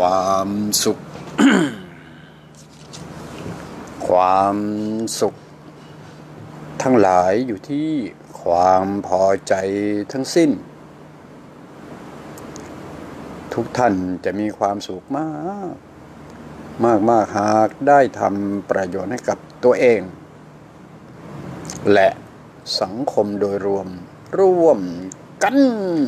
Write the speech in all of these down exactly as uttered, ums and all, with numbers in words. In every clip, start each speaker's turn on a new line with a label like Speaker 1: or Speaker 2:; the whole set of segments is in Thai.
Speaker 1: ความสุข ความสุขทั้งหลายอยู่ที่ความพอใจทั้งสิ้นทุกท่านจะมีความสุขมากมากมากหากได้ทำประโยชน์ให้กับตัวเองและสังคมโดยรวมร่วมกัน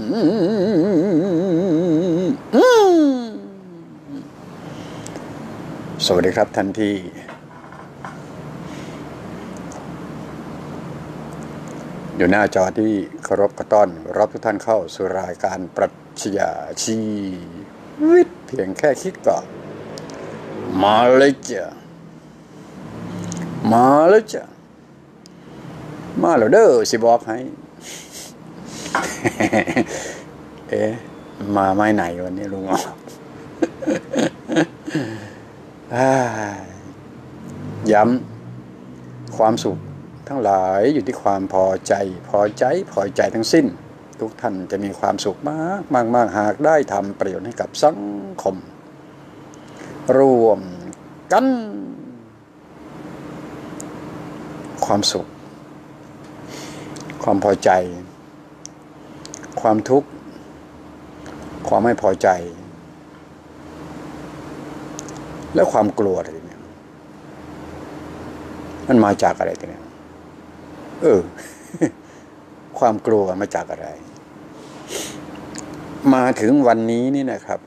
Speaker 1: สวัสดีครับท่านที่อยู่หน้าจอที่เคารพกระต้อนรับทุกท่านเข้าสู่รายการปรัชญาชีวิตเพียงแค่คิดก่อนมาเลยจ้ะมาเลยจ้ะมาแล้วเด้อสิบอกให้ เอ๊ะมาไม่ไหนวันนี้ลุงอ๋อ ย้ำความสุขทั้งหลายอยู่ที่ความพอใจพอใจพอใจทั้งสิ้นทุกท่านจะมีความสุขมากมากมากหากได้ทำประโยชน์ให้กับสังคมร่วมกันความสุขความพอใจความทุกข์ความไม่พอใจและความกลัวอะไรเนี่ยมันมาจากอะไรกันเนี่ยเออ ความกลัวมาจากอะไรมาถึงวันนี้นี่นะครับ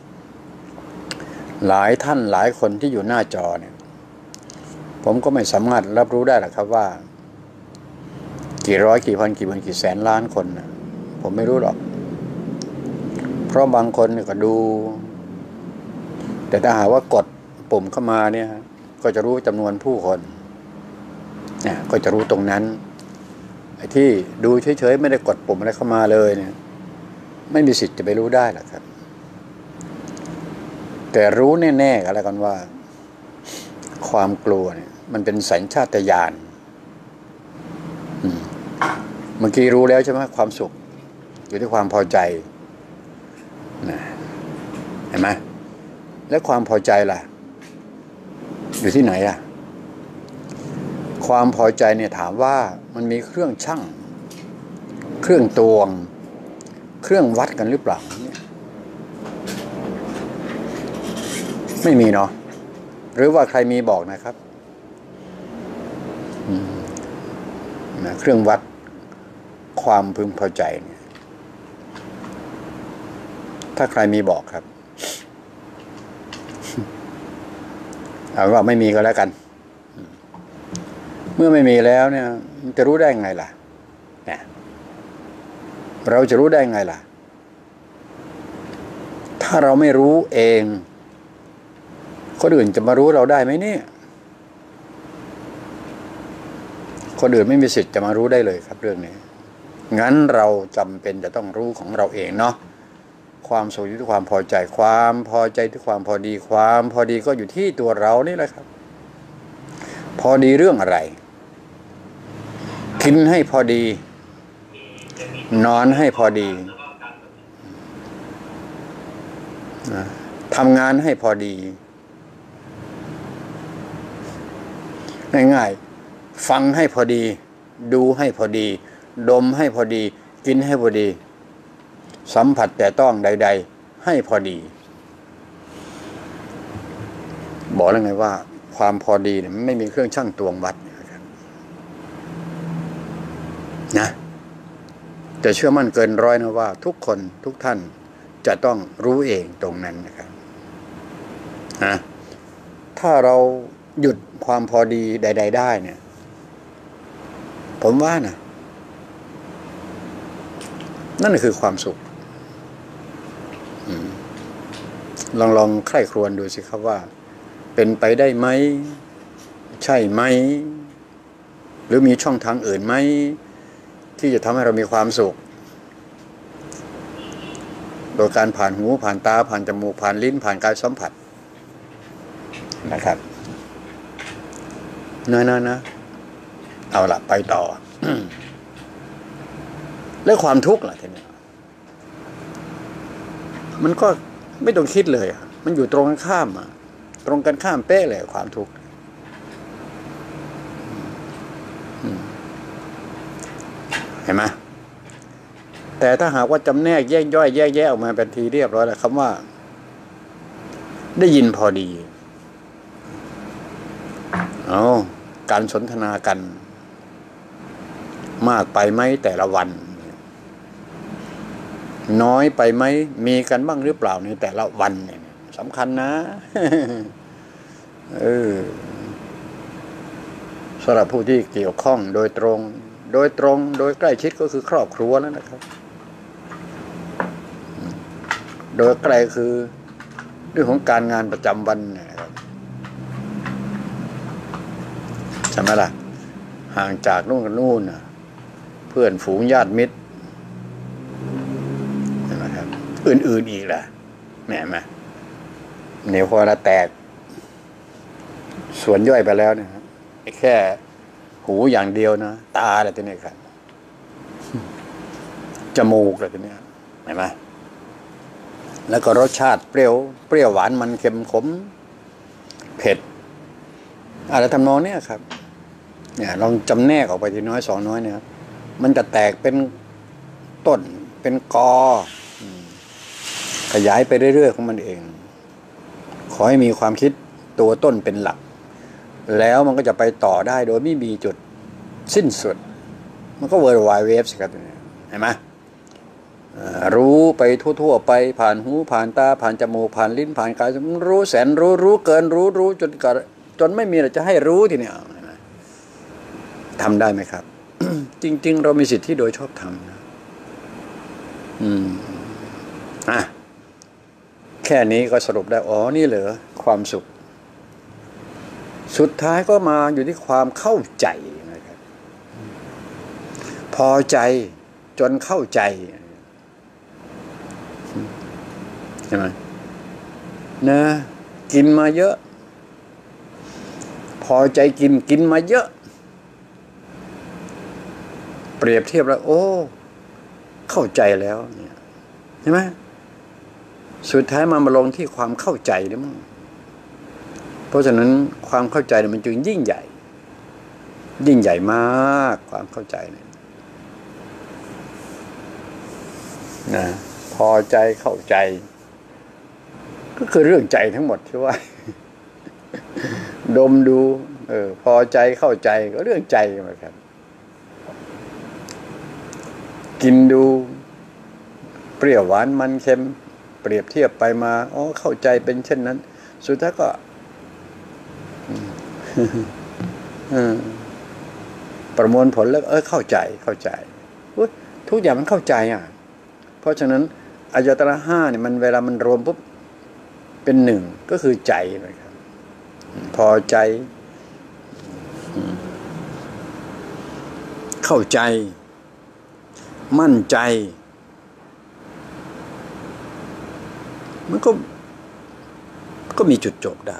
Speaker 1: หลายท่านหลายคนที่อยู่หน้าจอเนี่ยผมก็ไม่สามารถรับรู้ได้หรอกครับว่ากี่ร้อยกี่พันกี่หมื่นกี่แสนล้านคนนะผมไม่รู้หรอกเพราะบางคนเนี่ยก็ดูแต่ถ้าหากว่ากดปุ่มเข้ามาเนี่ยก็จะรู้จำนวนผู้คนเนี่ยก็จะรู้ตรงนั้นไอ้ที่ดูเฉยๆไม่ได้กดปุ่มอะไรเข้ามาเลยเนี่ยไม่มีสิทธิ์จะไปรู้ได้หรอกครับแต่รู้แน่ๆกันแล้วกันว่าความกลัวเนี่ยมันเป็นสัญชาตญาณเมื่อกี้รู้แล้วใช่ไหมความสุขอยู่ที่ความพอใจนะเห็นไหมแล้วความพอใจล่ะอยู่ที่ไหนอ่ะความพอใจเนี่ยถามว่ามันมีเครื่องชั่งเครื่องตวงเครื่องวัดกันหรือเปล่าเนี่ยไม่มีเนาะหรือว่าใครมีบอกนะครับนะเครื่องวัดความพึงพอใจเนี่ยถ้าใครมีบอกครับเอาว่าไม่มีก็แล้วกันเมื่อไม่มีแล้วเนี่ยจะรู้ได้ไงล่ะเนี่ยเราจะรู้ได้ไงล่ะถ้าเราไม่รู้เองคนอื่นจะมารู้เราได้ไหมเนี่ยคนอื่นไม่มีสิทธิ์จะมารู้ได้เลยครับเรื่องนี้งั้นเราจำเป็นจะต้องรู้ของเราเองเนาะความสุขอยู่ที่ความพอใจความพอใจที่ความพอดีความพอดีก็อยู่ที่ตัวเรานี่แหละครับพอดีเรื่องอะไรกินให้พอดีนอนให้พอดีทำงานให้พอดีง่ายๆฟังให้พอดีดูให้พอดีดมให้พอดีกินให้พอดีสัมผัสแต่ต้องใดๆให้พอดีบอกแล้วไงว่าความพอดีเนี่ยไม่มีเครื่องชั่งตวงวัดนะแต่เชื่อมั่นเกินร้อยนะว่าทุกคนทุกท่านจะต้องรู้เองตรงนั้นนะครับนะถ้าเราหยุดความพอดีใดๆได้เนี่ยผมว่านะนั่นคือความสุขลองลองใคร่ครวญดูสิครับว่าเป็นไปได้ไหมใช่ไหมหรือมีช่องทางอื่นไหมที่จะทำให้เรามีความสุขโดยการผ่านหูผ่านตาผ่านจมูกผ่านลิ้นผ่านกายสัมผัสนะครับน้อยๆนะเอาละไปต่อ แล้วความทุกข์ล่ะทีนี้มันก็ไม่ต้องคิดเลยมันอยู่ตรงกันข้ามอ่ะตรงกันข้ามเป๊ะเลยความทุกข์เห็นไหมแต่ถ้าหากว่าจำแนกแยกย่อยแยกแยะออกมาเป็นทีเรียบร้อยแล้วคำว่าได้ยินพอดีเอาการสนทนากันมากไปไหมแต่ละวันน้อยไปไหมมีกันบ้างหรือเปล่าในแต่ละวันเนี่ยสำคัญนะเออสำหรับผู้ที่เกี่ยวข้องโดยตรงโดยตรงโดยใกล้ชิดก็คือครอบครัวแล้วนะครับโดยใกล้คือเรื่องของการงานประจำวันนะครับใช่ไหมล่ะห่างจากนู่นกับนู่นเพื่อนฝูงญาติมิตรใช่ไหมครับอื่นๆอีกล่ะแหมมาเหนียวพอละแตกส่วนย่อยไปแล้วเนี่ยแค่หูอย่างเดียวนะตาอะไรตัวนี้ครับจมูกอะไรตัวนี้เห็นไหมแล้วก็รสชาติเปรี้ยวเปรี้ยวหวานมันเค็มขมเผ็ดอะไรทำนองเนี้ยครับเนี่ยลองจำแนกออกไปทีน้อยสองน้อยเนี่ยมันจะแตกเป็นต้นเป็นกอขยายไปเรื่อยๆของมันเองขอให้มีความคิดตัวต้นเป็นหลักแล้วมันก็จะไปต่อได้โดยไม่มีจุดสิ้นสุดมันก็เวิร์ลไวด์เวฟสิครับเห็นไหมรู้ไปทั่วๆไปผ่านหูผ่านตาผ่านจมูกผ่านลิ้นผ่านกายรู้แสนรู้รู้เกินรู้รู้จนกจนไม่มีอะไรจะให้รู้ทีเนี้ยทำได้ไหมครับ จริงๆเรามีสิทธิโดยชอบธรรมนะอืมอ่ะแค่นี้ก็สรุปได้อ๋อนี่เหรอความสุขสุดท้ายก็มาอยู่ที่ความเข้าใจนะครับพอใจจนเข้าใจใช่ไหมนะกินมาเยอะพอใจกินกินมาเยอะเปรียบเทียบแล้วโอ้เข้าใจแล้วเนี่ยใช่ไหมสุดท้ายมามาลงที่ความเข้าใจด้วยมั้งเพราะฉะนั้นความเข้าใจมันจึงยิ่งใหญ่ยิ่งใหญ่มากความเข้าใจเนี่ยนะพอใจเข้าใจก็คือเรื่องใจทั้งหมดที่ว่า ดมดูเออพอใจเข้าใจก็เรื่องใจเหมือนกันกินดูเปรี้ยวหวานมันเค็มเปรียบเทียบไปมาอ๋อเข้าใจเป็นเช่นนั้นสุดท้ายก็ประมวลผลแล้วเออเข้าใจเข้าใจทุกอย่างมันเข้าใจอ่ะเพราะฉะนั้นอายตนะห้าเนี่ยมันเวลามันรวมปุ๊บเป็นหนึ่งก็คือใจนะครับพอใจเข้าใจมั่นใจมันก็ก็มีจุดจบได้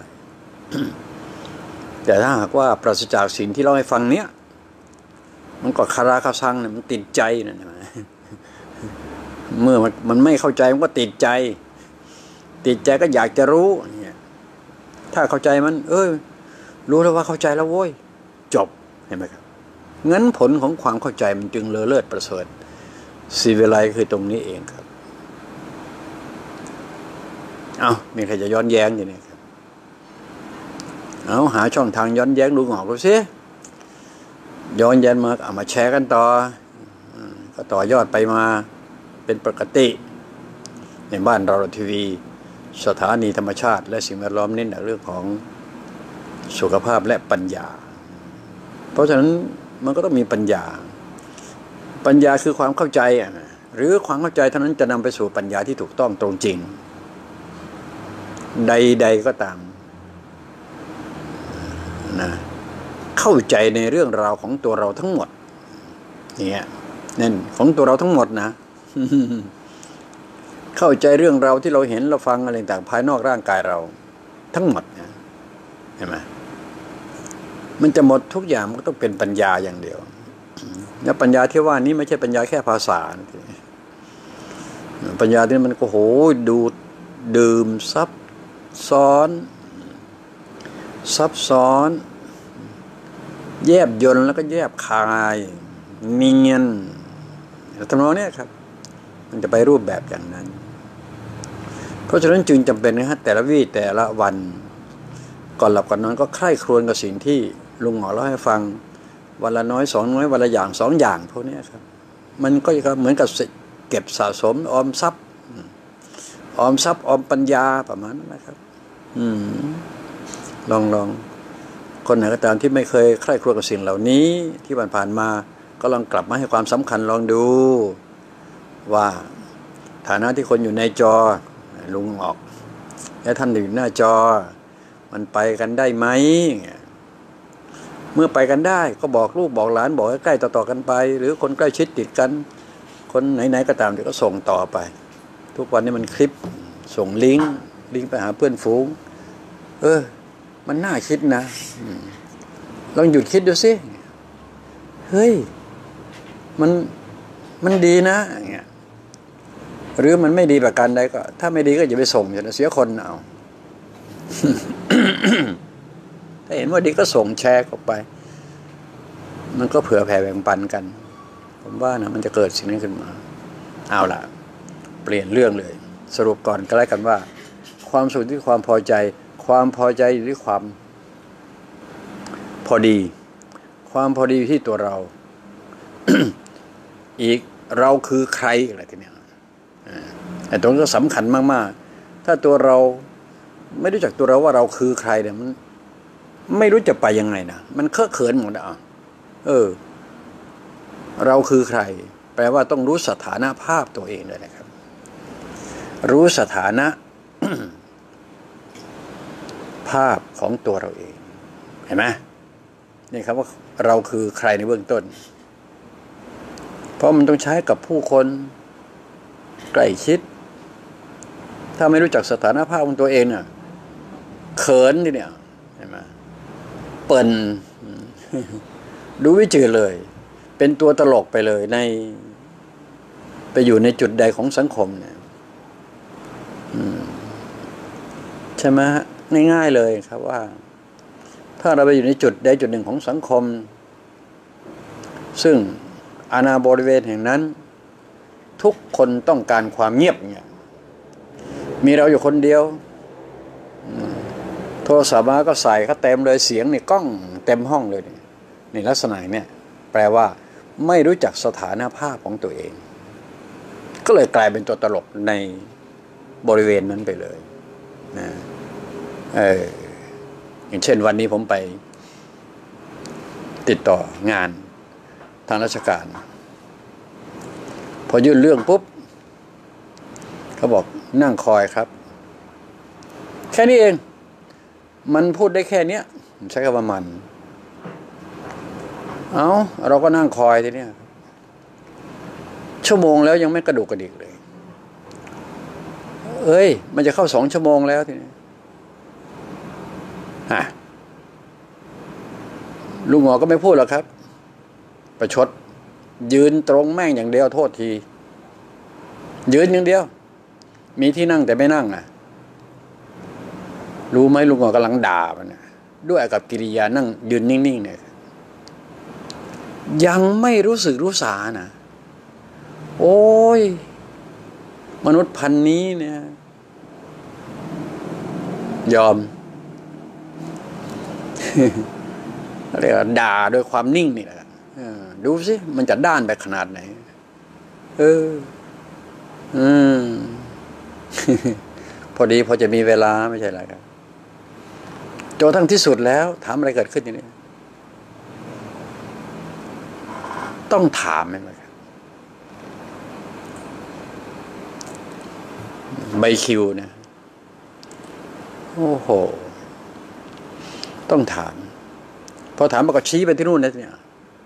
Speaker 1: แต่ถ้าหากว่าปราศจากสิ่งที่เราให้ฟังเนี้ยมันก็คาราคาซังเนี่ยมันติดใจนะเมื่อมันมันไม่เข้าใจมันก็ติดใจติดใจก็อยากจะรู้เนี่ยถ้าเข้าใจมันเออรู้แล้วว่าเข้าใจแล้วโว้ยจบเห็นไหมครับงั้นผลของความเข้าใจมันจึงเลอเลิศประเสริฐสีวิไลคือตรงนี้เองครับเอามีใครจะย้อนแย้งอยู่เนี่ยครับเอาหาช่องทางย้อนแย้งดูหงอกดูสิย้อนแย้งมาเอามาแชร์กันต่อก็ต่อยอดไปมาเป็นปกติในบ้านเราทีวีสถานีธรรมชาติและสิ่งแวดล้อมเน้นในเรื่องของสุขภาพและปัญญาเพราะฉะนั้นมันก็ต้องมีปัญญาปัญญาคือความเข้าใจหรือความเข้าใจเท่านั้นจะนำไปสู่ปัญญาที่ถูกต้องตรงจริงใดๆก็ตามนะเข้าใจในเรื่องราวของตัวเราทั้งหมดเนี่ยนั่นของตัวเราทั้งหมดนะ เข้าใจเรื่องราวที่เราเห็นเราฟังอะไรต่างภายนอกร่างกายเราทั้งหมดนะเห็นไหมมันจะหมดทุกอย่างมันก็ต้องเป็นปัญญาอย่างเดียวแล้วปัญญาที่ว่านี้ไม่ใช่ปัญญาแค่ภาษาปัญญาที่มันก็โหดูดื่มซับซ้อนซับซ้อนแยบยลแล้วก็แยบคายเนียนทำนองนี้ครับมันจะไปรูปแบบอย่างนั้นเพราะฉะนั้นจึงจำเป็นนะฮะแต่ละวี่แต่ละวันก่อนหลับก่อนนอนก็ใคร่ครวญกับสิ่งที่ลุงหมอเล่าให้ฟังวันละน้อยสองน้อยวันละอย่างสองอย่างพวกนี้ครับมันก็เหมือนกับเก็บสะสมออมทรัพย์ออมทรัพย์ออมปัญญาประมาณนั้นนะครับอืมลองลองคนไหนก็ตามที่ไม่เคยใคร่ครวญกับสิ่งเหล่านี้ที่ผ่านๆมาก็ลองกลับมาให้ความสำคัญลองดูว่าฐานะที่คนอยู่ในจอลุงออกและท่านอยู่หน้าจอมันไปกันได้ไหมเมื่อไปกันได้ก็บอกลูกบอกหลานบอกใกล้ๆต่อๆกันไปหรือคนใกล้ชิดติดกันคนไหนๆก็ตามเดี๋ยวก็ส่งต่อไปทุกวันนี้มันคลิปส่งลิงก์ลิงก์ไปหาเพื่อนฝูงเออมันน่าคิดนะลองหยุดคิดดูสิเฮ้ยมันมันดีนะอย่างเงี้ยหรือมันไม่ดีประการใดก็ถ้าไม่ดีก็อย่าไปส่งอย่าเสียคนเอา ถ้าเห็นว่าดีก็ส่งแชร์ออกไปมันก็เผื่อแผ่แบ่งปันกันผมว่านะมันจะเกิดสิ่งนี้ขึ้นมาเอาล่ะเปลี่ยนเรื่องเลยสรุปก่อนก็แล้วกันว่าความสุขที่ความพอใจความพอใจอยู่ที่ความพอดีความพอดีที่ตัวเรา อีกเราคือใครอะไรทีเนี้ยแต่ตรงนี้ก็สำคัญมากๆถ้าตัวเราไม่รู้จักตัวเราว่าเราคือใครเนี่ยมันไม่รู้จะไปยังไงนะมันเคอะเขินหมดอ่ะเออเราคือใครแปลว่าต้องรู้สถานะภาพตัวเองเลยนะครับรู้สถานะ ภาพของตัวเราเองเห็นไหมนี่ครับว่าเราคือใครในเบื้องต้นเพราะมันต้องใช้กับผู้คนใกล้ชิดถ้าไม่รู้จักสถานะภาพของตัวเองน่ะเขินทีเนี่ยเห็นไหมเปิ่นดูวิจิตรเลยเป็นตัวตลกไปเลยในไปอยู่ในจุดใดของสังคมเนี่ยใช่ไหมง่ายๆเลยครับว่าถ้าเราไปอยู่ในจุดใดจุดหนึ่งของสังคมซึ่งอาณาบริเวณแห่งนั้นทุกคนต้องการความเงียบเนี่ยมีเราอยู่คนเดียวโทรศัพท์มาก็ใส่เขาเต็มเลยเสียงนี่กล้องเต็มห้องเลยในลักษณะเนี่ยแปลว่าไม่รู้จักสถานภาพของตัวเองก็เลยกลายเป็นตัวตลกในบริเวณนั้นไปเลยนะเอออย่างเช่นวันนี้ผมไปติดต่องานทางราชการพอยื่นเรื่องปุ๊บเขาบอกนั่งคอยครับแค่นี้เองมันพูดได้แค่เนี้ยใช้คำว่ามันเอาเราก็นั่งคอยทีเนี้ยชั่วโมงแล้วยังไม่กระดุกกระดิกเลยเอ้ยมันจะเข้าสองชั่วโมงแล้วทีนี้ฮะลุงหมอก็ไม่พูดหรอกครับประชดยืนตรงแม่งอย่างเดียวโทษทียืนอย่างเดียวมีที่นั่งแต่ไม่นั่งอ่ะรู้ไหมลุงหมอกำลังด่ามันนะด้วยกับกิริยานั่งยืนนิ่งๆเนี่ยยังไม่รู้สึกรู้สานะโอ้ยมนุษย์พันนี้เนี่ยยอม เรียกว่าด่าโดยความนิ่งนี่แหละดูสิมันจะด้านไปขนาดไหนเอออืม พอดีพอจะมีเวลาไม่ใช่อะไรครับจนทั้งที่สุดแล้วถามอะไรเกิดขึ้นอย่างนี้ต้องถามไหมครับใบคิวเนี่ยโอ้โหต้องถามพอถามมันก็ชี้ไปที่นู่นนะเนี่ย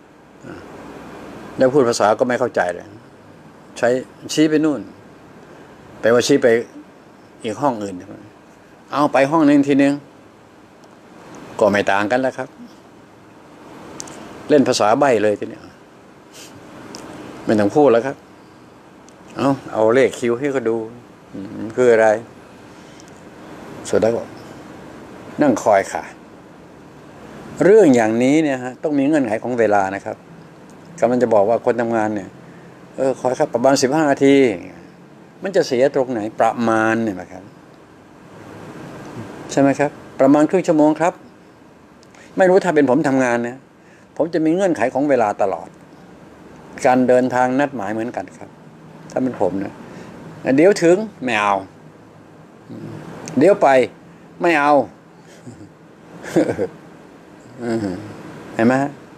Speaker 1: แล้วพูดภาษาก็ไม่เข้าใจเลยใช้ชี้ไปนู่นแปลว่าชี้ไปอีกห้องอื่นเอาไปห้องนึงทีนึงก็ไม่ต่างกันแล้วครับเล่นภาษาใบ้เลยทีเนี้ยไม่ต้องพูดแล้วครับเอาเอาเลขคิวให้เขาดูคืออะไรสุดท้ายก็นั่งคอยค่ะเรื่องอย่างนี้เนี่ยฮะต้องมีเงื่อนไขของเวลานะครับกำลังจะบอกว่าคนทำงานเนี่ยเออคอยครับประมาณสิบห้านาทีมันจะเสียตรงไหนประมาณเนี่ยนะครับใช่ไหมครับประมาณครึ่งชั่วโมงครับไม่รู้ถ้าเป็นผมทำงานเนี่ยผมจะมีเงื่อนไขของเวลาตลอดการเดินทางนัดหมายเหมือนกันครับถ้าเป็นผมนะเดี๋ยวถึงไม่เอาเดี๋ยวไปไม่เอาเห็นไหม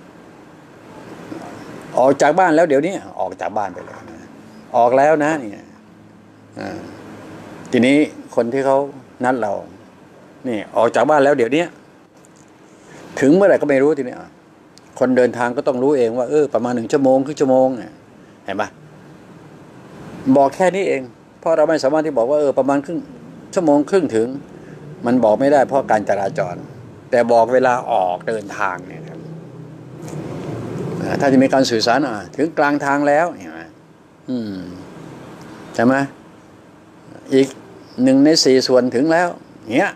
Speaker 1: ออกจากบ้านแล้วเดี๋ยวนี้ออกจากบ้านไปเลยนะออกแล้วนะนี่ทีนี้คนที่เขานัดเรานี่ออกจากบ้านแล้วเดี๋ยวนี้ถึงเมื่อไหร่ก็ไม่รู้ทีนี้คนเดินทางก็ต้องรู้เองว่าเออประมาณหนึ่งชั่วโมงครึ่งชั่วโมงเห็นปะบอกแค่นี้เองเพราะเราไม่สามารถที่บอกว่าเออประมาณครึ่งชั่วโมงครึ่งถึงมันบอกไม่ได้เพราะการจราจรแต่บอกเวลาออกเดินทางเนี่ยครับถ้าจะมีการสื่อสารอ่ะถึงกลางทางแล้วเห็นไหมอืมใช่ไหมอีกหนึ่งในสี่ส่วนถึงแล้วเนี้ย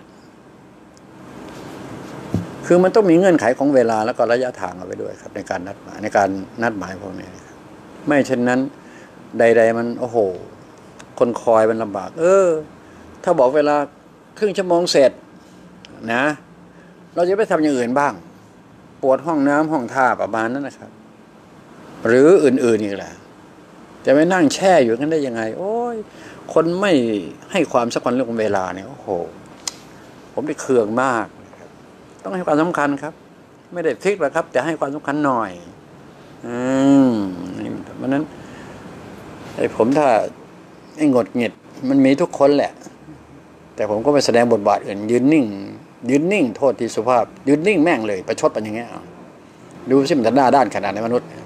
Speaker 1: คือมันต้องมีเงื่อนไขของเวลาแล้วก็ระยะทางเอาไว้ด้วยครับในการนัดหมายในการนัดหมายพวกนี้ครับไม่เช่นนั้นใดๆมันโอ้โหคนคอยมันลำบากเออถ้าบอกเวลาครึ่งชั่วโมงเสร็จนะเราจะไปทำอย่างอื่นบ้างปวดห้องน้ำห้องท่าประมาณนั้นนะครับหรืออื่นๆอีกแหละจะไปนั่งแช่อยู่กันได้ยังไงโอ้ยคนไม่ให้ความสำคัญเรื่องเวลาเนี่ยโอ้โหผมได้เคืองมากนะครับต้องให้ความสำคัญครับไม่ได้ฟิกหรอกครับแต่ให้ความสำคัญหน่อยอืมเพราะนั้นไอ้ผมถ้าไอ้หงดหงิดมันมีทุกคนแหละแต่ผมก็ไปแสดงบทบาทอื่นยืนนิ่งยืนนิ่งโทษที่สุภาพยืนนิ่งแม่งเลยประชดมันอย่างเงี้ยดูสิมันจะหน้าด้านขนาดไหนมนุษย์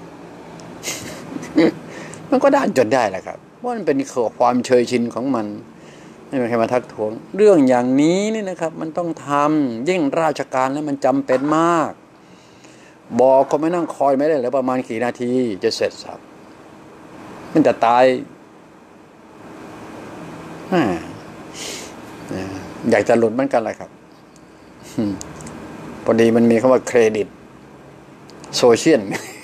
Speaker 1: มันก็ด้านจนได้แหละครับเพราะมันเป็นความเชยชินของมันไม่มีใครมาทักท้วงเรื่องอย่างนี้นี่นะครับมันต้องทำยิ่งราชการแล้วมันจำเป็นมากบอกเขาไม่นั่งคอยไม่ได้แล้วประมาณกี่นาทีจะเสร็จสับมันจะตายอยากจะหลุดเหมือนกันเลยครับพอดีมันมีคำว่าเครดิตโซเชียล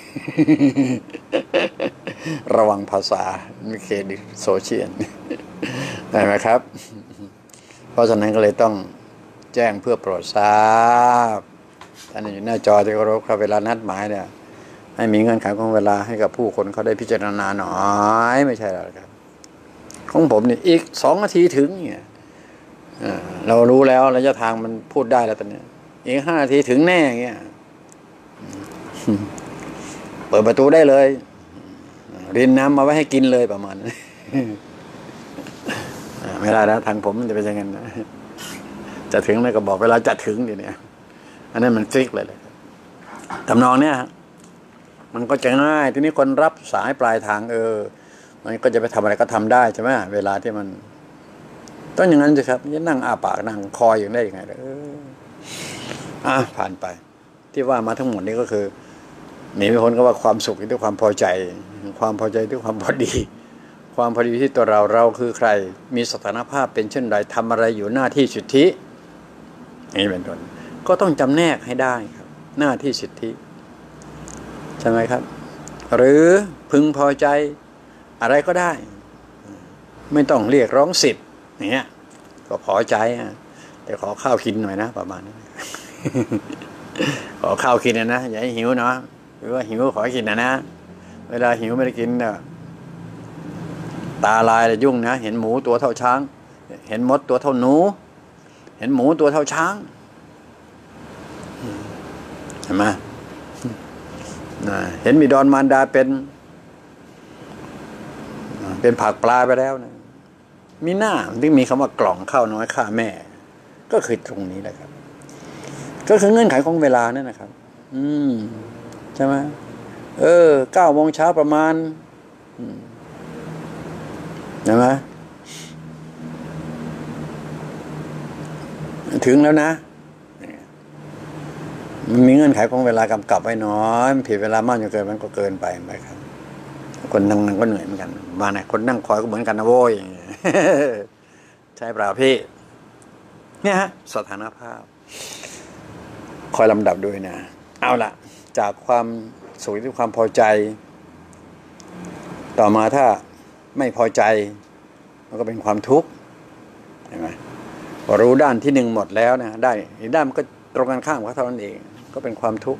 Speaker 1: ระวังภาษาไม่เครดิตโซเชียลได้ไหมครับเพราะฉะนั้นก็เลยต้องแจ้งเพื่อโปรดทราบท่านอยู่หน้าจอที่เคารพครับเวลานัดหมายเนี่ยให้มีเงื่อนไขของเวลาให้กับผู้คนเขาได้พิจารณาหน่อยไม่ใช่หรอกครับของผมเนี่ยอีกสองนาทีถึงเนี่ยเรารู้แล้วระยะทางมันพูดได้แล้วตอนนี้อีกห้านาทีถึงแน่เงี้ยเปิดประตูได้เลยรินน้ำมาไว้ให้กินเลยประมาณนั้นไม่ได้นะทางผมมันจะเป็นยังไงนะจะถึงเลยก็บอกเวลาจะถึงเดี๋ยวนี้อันนั้นมันฟิกเลยเลยทำนองเนี้ยมันก็จะง่ายทีนี้คนรับสายปลายทางเออมันก็จะไปทำอะไรก็ทำได้ใช่ไหมเวลาที่มันต้องอย่างนั้นสิครับจะนั่งอาปากนั่งคอยอย่างได้ยังไงเอออ่ะผ่านไปที่ว่ามาทั้งหมดนี้ก็คือหนีไม่พ้นก็ว่าความสุขที่ความพอใจความพอใจที่ความพอดีความพอดีที่ตัวเราเราคือใครมีสถานภาพเป็นเช่นไรทำอะไรอยู่หน้าที่สิทธินี่เป็นต้นก็ต้องจำแนกให้ได้ครับหน้าที่สิทธิใช่ไหมครับหรือพึงพอใจอะไรก็ได้ไม่ต้องเรียกร้องสิทธิ์อย่างเงี้ยก็พอใจแต่ขอข้าวกินหน่อยนะประมาณนั้นขอข้าวกินนะนะอย่าให้หิวเนาะหรือว่าหิวขอกินนะนะเวลาหิวไม่ได้กินเนี่ยตาลายเลยยุ่งนะเห็นหมูตัวเท่าช้างเห็นมดตัวเท่าหนูเห็นหมูตัวเท่าช้างเห็นไหมเห็นมีดอนมารดาเป็นเป็นผักปลาไปแล้วนะมีหน้าที่มีคำว่ากล่องข้าวน้อยข้าแม่ก็คือตรงนี้แหละครับก็คือเงื่อนไขของเวลานั่นนะครับอืมใช่ไหมเออเก้าโมงเช้าประมาณใช่ไหมถึงแล้วนะมันมีเงื่อนไขของเวลากำกับไว้น้อยมันผิดเวลามากจนเกินมันก็เกินไปไหมครับคนนั่งนั่งก็เหนื่อยเหมือนกันมาเนี่ยคนนั่งคอยก็เหมือนกันนะโว้ยใช่เปล่าพี่เนี่ยฮะสถานภาพคอยลำดับด้วยนะเอาล่ะจากความสุขที่ความพอใจต่อมาถ้าไม่พอใจมันก็เป็นความทุกข์เห็นไหมพอรู้ด้านที่หนึ่งหมดแล้วนะได้อีกด้านมันก็ตรงกันข้ามกับเท่านั้นเองก็เป็นความทุกข์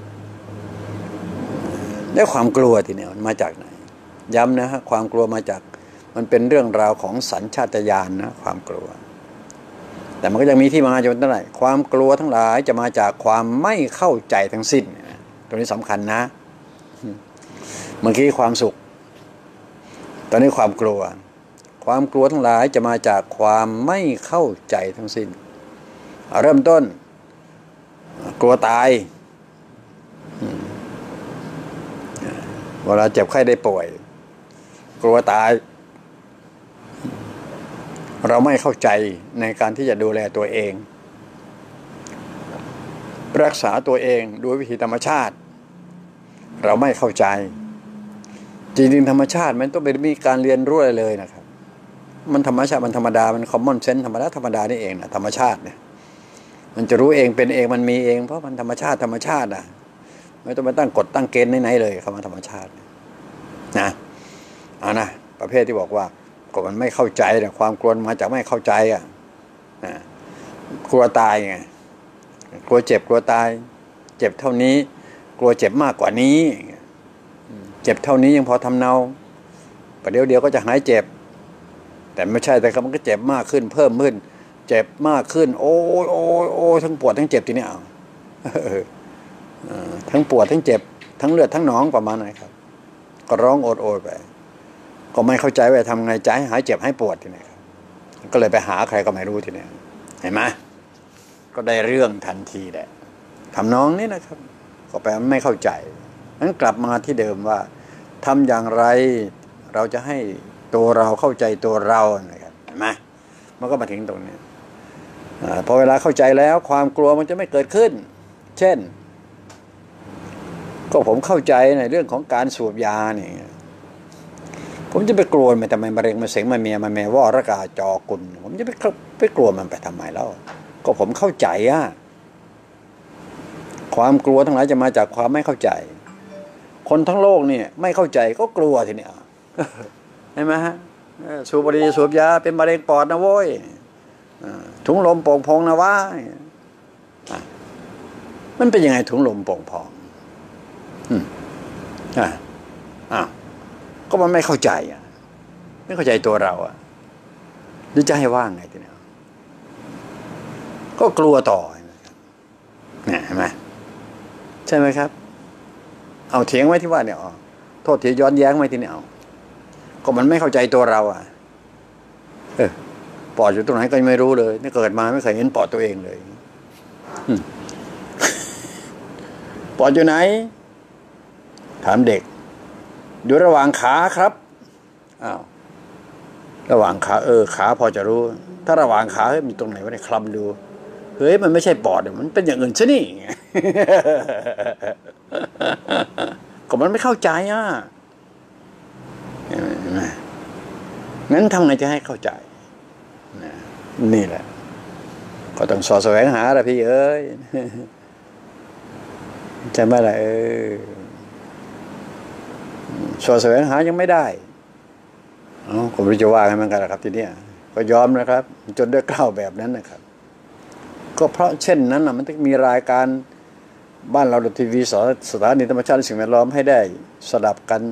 Speaker 1: แล้วความกลัวทีนี้มันมาจากไหนย้ำนะฮะความกลัวมาจากมันเป็นเรื่องราวของสัญชาตญาณนะความกลัวแต่มันก็ยังมีที่มาจนเท่าไหร่ความกลัวทั้งหลายจะมาจากความไม่เข้าใจทั้งสิ้นตรงนี้สำคัญนะเมื่อกี้ความสุขตอนนี้ความกลัวความกลัวทั้งหลายจะมาจากความไม่เข้าใจทั้งสิ้นเริ่มต้นกลัวตายเวลาเจ็บไข้ได้ป่วยกลัวตายเราไม่เข้าใจในการที่จะดูแลตัวเองรักษาตัวเองด้วยวิธีธรรมชาติเราไม่เข้าใจจริงๆธรรมชาติมันต้องเป็นมีการเรียนรู้อะไรเลยนะครับมันธรรมชาติมันธรรมดามันคอมมอนเซนส์ธรรมดาธรรมดานี่เองนะธรรมชาติเนี่ยมันจะรู้เองเป็นเองมันมีเองเพราะมันธรรมชาติธรรมชาติอ่ะไม่ต้องไปตั้งกฎตั้งเกณฑ์ไหนๆเลยคำว่าธรรมชาตินะเอานะประเภทที่บอกว่าก็มันไม่เข้าใจนะความกลัวมาจากไม่เข้าใจอ่ะนะกลัวตายไงกลัวเจ็บกลัวตายเจ็บเท่านี้กลัวเจ็บมากกว่านี้เจ็บเท่านี้ยังพอทำเนาประเดี๋ยวเดียวก็จะหายเจ็บแต่ไม่ใช่แต่ครับมันก็เจ็บมากขึ้นเพิ่มขึ้นเจ็บมากขึ้นโอ้ยโอ้ยโอ้ยทั้งปวดทั้งเจ็บทีนี้เอาทั้งปวดทั้งเจ็บทั้งเลือดทั้งหนองประมาณไหนครับก็ร้องโอดโอยไปก็ไม่เข้าใจว่าทำไงใจหายเจ็บหายปวดทีนี้ครับก็เลยไปหาใครก็ไม่รู้ทีนี้เห็นไหมก็ได้เรื่องทันทีแหละทำน้องนี่นะครับก็แปลไม่เข้าใจนั้นกลับมาที่เดิมว่าทำอย่างไรเราจะให้ตัวเราเข้าใจตัวเรานะครับเห็นไหมมันก็มาถึงตรงนี้พอเวลาเข้าใจแล้วความกลัวมันจะไม่เกิดขึ้นเช่นก็ผมเข้าใจในเรื่องของการสูบยาเนี่ยผมจะไปกลัวมันทำไมมะเร็งมาเสงมาเมียมาแม่ว่าระกาจอกุลผมจะไปไปกลัวมันไปทำไมแล้วก็ผมเข้าใจอะความกลัวทั้งหลายจะมาจากความไม่เข้าใจคนทั้งโลกเนี่ยไม่เข้าใจก็กลัวทีนี้เห็นไหมฮะสูบบุหรี่สูบยาเป็นมะเร็งปอดนะโว้ยถุงลมโป่งพองนะว่ามันเป็นยังไงถุงลมโป่งพองอ่าอ่าก็มันไม่เข้าใจอ่ะไม่เข้าใจตัวเราอ่ะหรือจะให้ว่างไงทีนี้ก็กลัวต่อเนี่ยเห็นไหมใช่ไหมครับเอาเถียงไว้ที่ว่าเนี่ยอ๋อโทษทีย้อนแย้งไว้ที่เนี่ยเอาก็มันไม่เข้าใจตัวเราอ่ะเออปอดอยู่ตรงไหนก็ไม่รู้เลยนี่เกิดมาไม่เคยเห็นปอดตัวเองเลยปอดอยู่ไหนถามเด็กอยู่ระหว่างขาครับอ้าวระหว่างขาเออขาพอจะรู้ถ้าระหว่างขาเฮ้ยมีตรงไหนวะเนี่ยคลำดูเฮ้ยมันไม่ใช่ปอดมันเป็นอย่างอื่นซะนี่ก็มันไม่เข้าใจอ่ะงั้นทำไงจะให้เข้าใจนี่แหละก็ต้องสอดแสวงหาละพี่เอ้ยใช่ไหมล่ะเออสอดแสวงหายังไม่ได้อ๋อผมรู้จะว่าไงมันกันนะครับทีเนี้ยก็ยอมนะครับจนด้วยกล้าวแบบนั้นนะครับก็เพราะเช่นนั้นนะมันต้องมีรายการบ้านเราดูทีวีสถานีธรรมชาติและสิ่งแวดล้อมให้ได้สลับกัน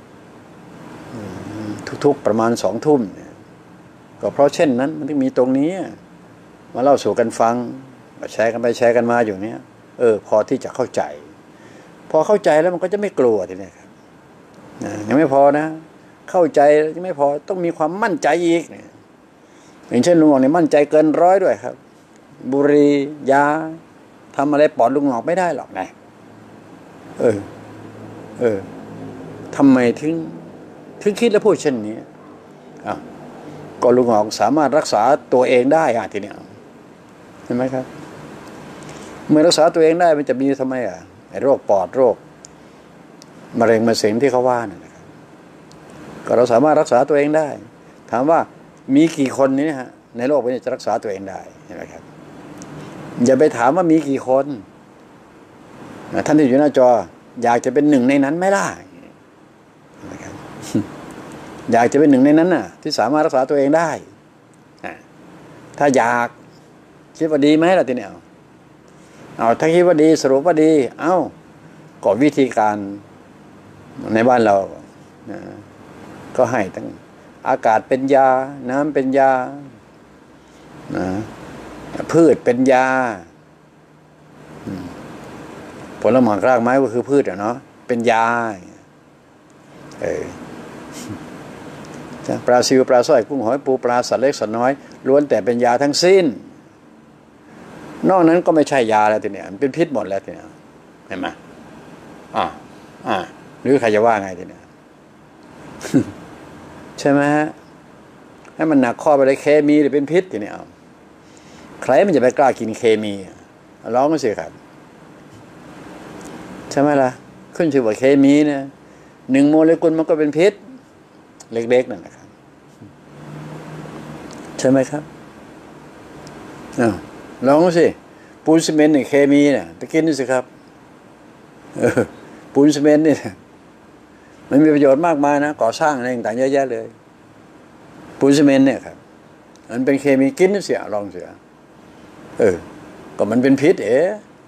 Speaker 1: ทุกๆประมาณสองทุ่มก็เพราะเช่นนั้นมันต้องมีตรงนี้มาเล่าสู่กันฟังมาแชร์กันไปแชร์กันมาอยู่เนี้ยเออพอที่จะเข้าใจพอเข้าใจแล้วมันก็จะไม่กลัวทีนี้ครับยังไม่พอนะเข้าใจยังไม่พอต้องมีความมั่นใจอีกอย่างเช่นลุงหงอกเนี่ยมั่นใจเกินร้อยด้วยครับบุหรี่ยาทำอะไรปอดลุงหงอกไม่ได้หรอกนะเออเออทำไมถึงถึงคิดและพูดเช่นนี้อ่ะก็ลุงหงอกสามารถรักษาตัวเองได้อ่ะทีเนี้ยเห็นไหมครับเมื่อรักษาตัวเองได้มันจะมีทำไมอ่ะไอ้โรคปอดโรคมะเร็งมะเสงที่เขาว่านั่นนะครับก็เราสามารถรักษาตัวเองได้ถามว่ามีกี่คนนี้ฮะในโลกนี้จะรักษาตัวเองได้เห็นไหมครับอย่าไปถามว่ามีกี่คนท่านที่อยู่หน้าจออยากจะเป็นหนึ่งในนั้นไหมล่ะนะครับอยากจะเป็นหนึ่งในนั้นน่ะที่สามารถรักษาตัวเองได้ถ้าอยากคิดว่าดีไหมล่ะทีเนี้ยเอาถ้าคิดว่าดีสรุปว่าดีเอ้าก็วิธีการในบ้านเราก็ให้ทั้งอากาศเป็นยาน้ำเป็นยาพืชเป็นยาผลไม้รากไม้ก็คือพืชอะเนาะเป็นยาเออปลาซิวปลาสร้อยกุ้งหอยปูปลาสัตว์เล็กสัตว์น้อยล้วนแต่เป็นยาทั้งสิ้นนอกนั้นก็ไม่ใช่ยาแล้วทีเนี้ยมันเป็นพิษหมดแล้วทีเนี้ยเห็นไหมอ่าอ่าหรือใครจะว่าไงทีเนี้ย ใช่ไหมฮะให้มันหนักข้อไปเลยเคมีหรือเป็นพิษทีเนี้ยใครมันจะไปกล้ากินเคมีร้องก็สิครับใช่ไหมล่ะขึ้นชื่อว่าเคมีเนี่ยหนึ่งโมเลกุลมันก็เป็นพิษเล็กๆนั่นแหละครับใช่ไหมครับอ้าวลองสิปูนซีเมนต์เนี่ยเคมีเนี่ยตะกินนี่สิครับเออปูนซีเมนต์เนี่ยมันมีประโยชน์มากมายนะก่อสร้างอะไรต่างๆเยอะแยะเลยปูนซีเมนต์เนี่ยครับมันเป็นเคมีกินนี่เสียลองเสียเออก็มันเป็นพิษเอ๋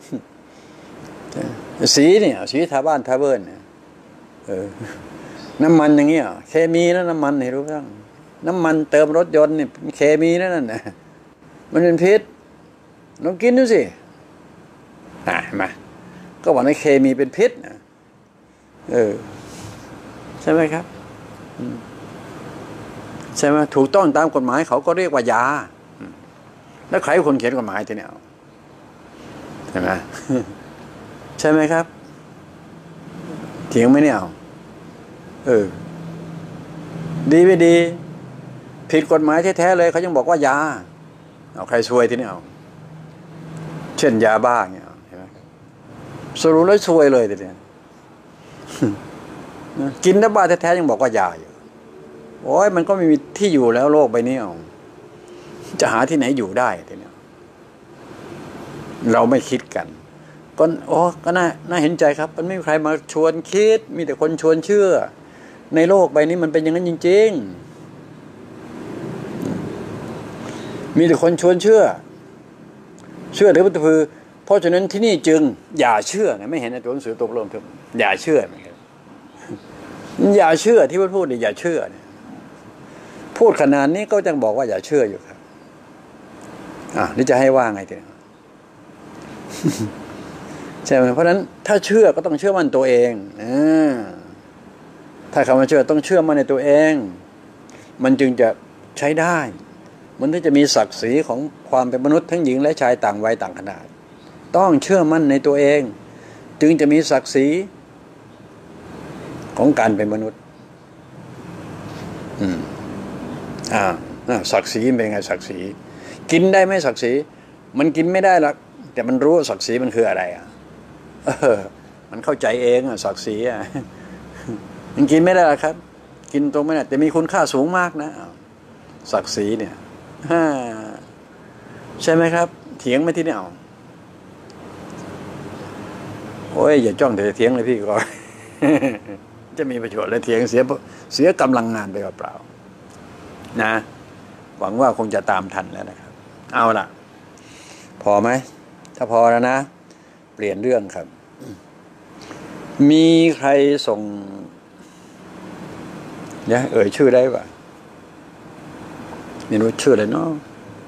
Speaker 1: สีเนี่ยสีทาบ้านทาเบิร์นเนี่ยเออน้ำมันอย่างเงี้ยเคมีนะน้ำมันเห็นรู้บ้างน้ำมันเติมรถยนต์เนี่ยเคมีนั่นน่ะมันเป็นพิษลองกินดูสิอ่ะมาก็บอกในเคมีเป็นพิษนะเออใช่ไหมครับใช่ไหมถูกต้องตามกฎหมายเขาก็เรียกว่ายาแล้วใครคนเขียนกฎหมายทีเนี่ยใช่ไหมใช่ไหมครับเถียงไหมเนี่ยเออดีไม่ดีผิดกฎหมายแท้ๆเลยเขายังบอกว่ายาเอาใครช่วยทีนี้เอาเช่นยาบ้าเงี้ยเห็นไหมสรุปแล้วช่วยเลยทีนี้กินแล้วบ้าแท้ๆยังบอกว่ายาอยู่โอ้ยมันก็ไม่มีที่อยู่แล้วโลกใบนี้เอาจะหาที่ไหนอยู่ได้ทีนี้เราไม่คิดกันก็โอ้ก็น่าน่าเห็นใจครับมันไม่มีใครมาชวนคิดมีแต่คนชวนเชื่อในโลกใบนี้มันเป็นอย่างนั้นจริงๆมีแต่คนชวนเชื่อเชื่อหรือวัตถุเพราะฉะนั้นที่นี่จึงอย่าเชื่อนะไม่เห็นในตัวหนังสือตกลงถึงอย่าเชื่อนะครับอย่าเชื่อที่พูดนี่อย่าเชื่อเนี่ยพูดขนาดนี้ก็ยังบอกว่าอย่าเชื่ออยู่ครับอ่ะนี่จะให้ว่าไงทีนี้ใช่ไหมเพราะฉะนั้นถ้าเชื่อก็ต้องเชื่อมั่นตัวเองอ่าถ้าคำว่าเชื่อต้องเชื่อมั่นในตัวเองมันจึงจะใช้ได้มันถึงจะมีศักดิ์ศรีของความเป็นมนุษย์ทั้งหญิงและชายต่างวัยต่างขนาดต้องเชื่อมั่นในตัวเองจึงจะมีศักดิ์ศรีของการเป็นมนุษย์อืมอ่าศักดิ์ศรีเป็นไงศักดิ์ศรีกินได้ไหมศักดิ์ศรีมันกินไม่ได้หรอกแต่มันรู้ศักดิ์ศรีมันคืออะไรอ่ะเออมันเข้าใจเองอ่ะศักดิ์ศรีอ่ะมันกินไม่ได้หรอกครับกินตรงไม่ได้แต่มีคุณค่าสูงมากนะศักดิ์ศรีเนี่ยใช่ไหมครับเถียงไม่ที่นี่เอาโอ้ยอย่าจ้องแต่เถียงเลยพี่ก็ จะมีประโยชน์เลยเถียงเสียเสียกำลังงานไปเปล่าๆนะหวังว่าคงจะตามทันแล้วนะครับเอาล่ะพอไหมถ้าพอแล้วนะเปลี่ยนเรื่องครับมีใครส่งเนี่ยเอ่ยชื่อได้ป่ะไม่รู้ชื่ออะไรเนาะ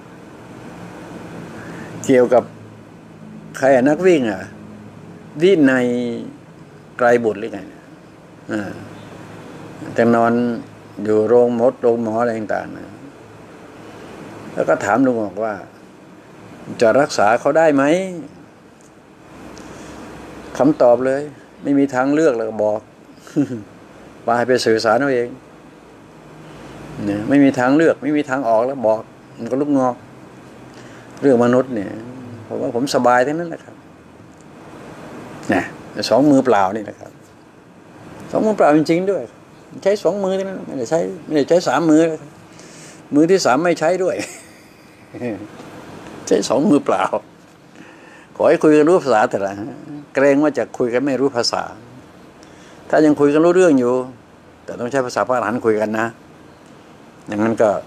Speaker 1: เกี่ยวกับใครนักวิ่งอ่ะวินัยไกลบุตรหรือไงอ่าแต่นอนอยู่โรงมดโรงหมออะไรต่างๆนะแล้วก็ถามลุงบอกว่าจะรักษาเขาได้ไหมคำตอบเลยไม่มีทางเลือกแล้วก็บอกไปไปสื่อสารเอาเองเนี่ยไม่มีทางเลือกไม่มีทางออกแล้วบอกมันก็ลุกงอกเรื่องมนุษย์เนี่ยผมว่าผมสบายทั้งนั้นแหละครับเนี่ยสองมือเปล่านี่นะครับสองมือเปล่าจริงๆด้วยใช้สองมือทั้งนั้นไม่ได้ใช้ไม่ได้ใช้สามมือมือที่สามไม่ใช้ด้วยใช้สองมือเปล่าขอให้คุยกันรู้ภาษาแต่ละเกรงว่าจะคุยกันไม่รู้ภาษาถ้ายังคุยกันรู้เรื่องอยู่แต่ต้องใช้ภาษาพระอรหันต์คุยกันนะอย่างนั้นก็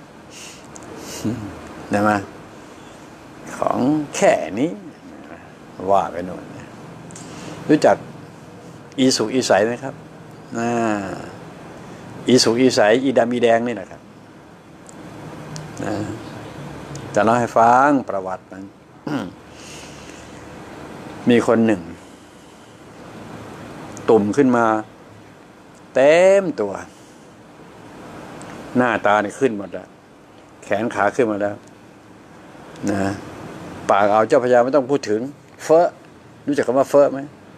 Speaker 1: ได้ไหมของแค่นี้ว่าไปโน่นรู้จักอีสุอีใสไหมครับอ่าอีสุอีใสอีดำอีแดงนี่นะครับนะจะเล่าให้ฟังประวัติมัน มีคนหนึ่งตุ่มขึ้นมาเต็มตัวหน้าตาเนี่ยขึ้นหมดแล้วแขนขาขึ้นมาแล้วนะปากเอาเจ้าพญาไม่ต้องพูดถึงเฟ้อรู้จักคำว่าเฟ้อไหม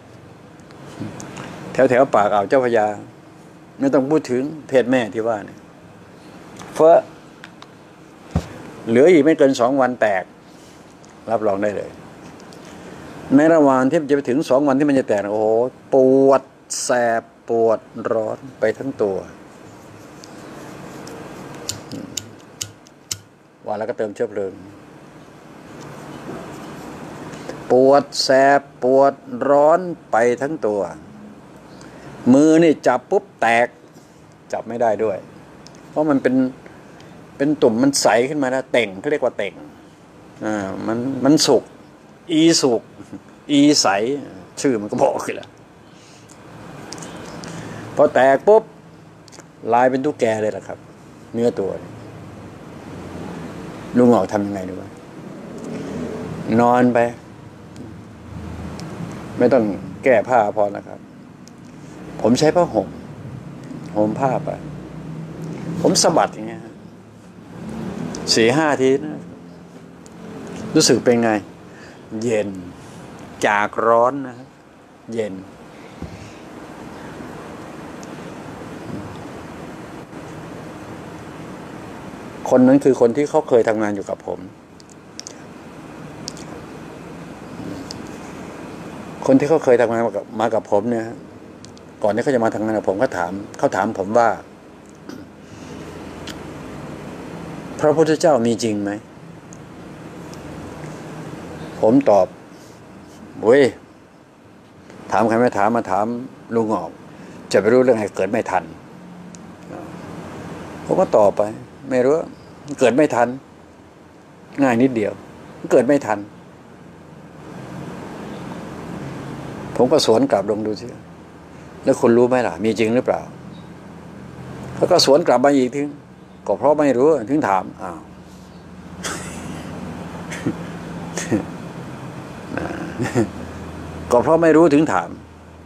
Speaker 1: แถวแถวปากเอาเจ้าพญาไม่ต้องพูดถึงเพศแม่ที่ว่าเนี่ยเฟ้อเหลืออีกไม่เกินสองวันแตกรับรองได้เลยในระหว่างที่มันจะไปถึงสองวันที่มันจะแตกโอ้โหปวดแสบปวดร้อนไปทั้งตัวว่าแล้วก็เติมเชื้อเพลิงปวดแสบปวดร้อนไปทั้งตัวมือนี่จับปุ๊บแตกจับไม่ได้ด้วยเพราะมันเป็นเป็นตุ่มมันใสขึ้นมาแล้วเต่งเขาเรียกว่าเต่งอ่ามันมันสุกอีสุกอีใสชื่อมันก็บอกเลยละพอแตกปุ๊บลายเป็นตุ๊กแกเลยล่ะครับเนื้อตัวลุงออกทำยังไงดูวะนอนไปไม่ต้องแก้ผ้าพอนะครับผมใช้ผ้าห่มห่มผ้าไปผมสะบัดอย่างเงี้ยสี่ห้าทีนะรู้สึกเป็นไงเย็นจากร้อนนะเย็นคนนั้นคือคนที่เขาเคยทำงานอยู่กับผมคนที่เขาเคยทำงานมากับมากับผมเนี่ยก่อนที่เขาจะมาทำงานกับผมเขาถามเขาถามผมว่าพระพุทธเจ้ามีจริงไหมผมตอบเว้ยถามใครไม่ถามมาถามลุงออกจะไปรู้เรื่องอะไรเกิดไม่ทันผมก็ตอบไปไม่รู้เกิดไม่ทันง่ายนิดเดียวเกิดไม่ทันผมก็สวนกลับลงดูสิแล้วคุณรู้ไหมล่ะมีจริงหรือเปล่าเขาก็สวนกลับมาอีกทีก็เพราะไม่รู้ถึงถามอ้าวก็เพราะไม่รู้ถึงถาม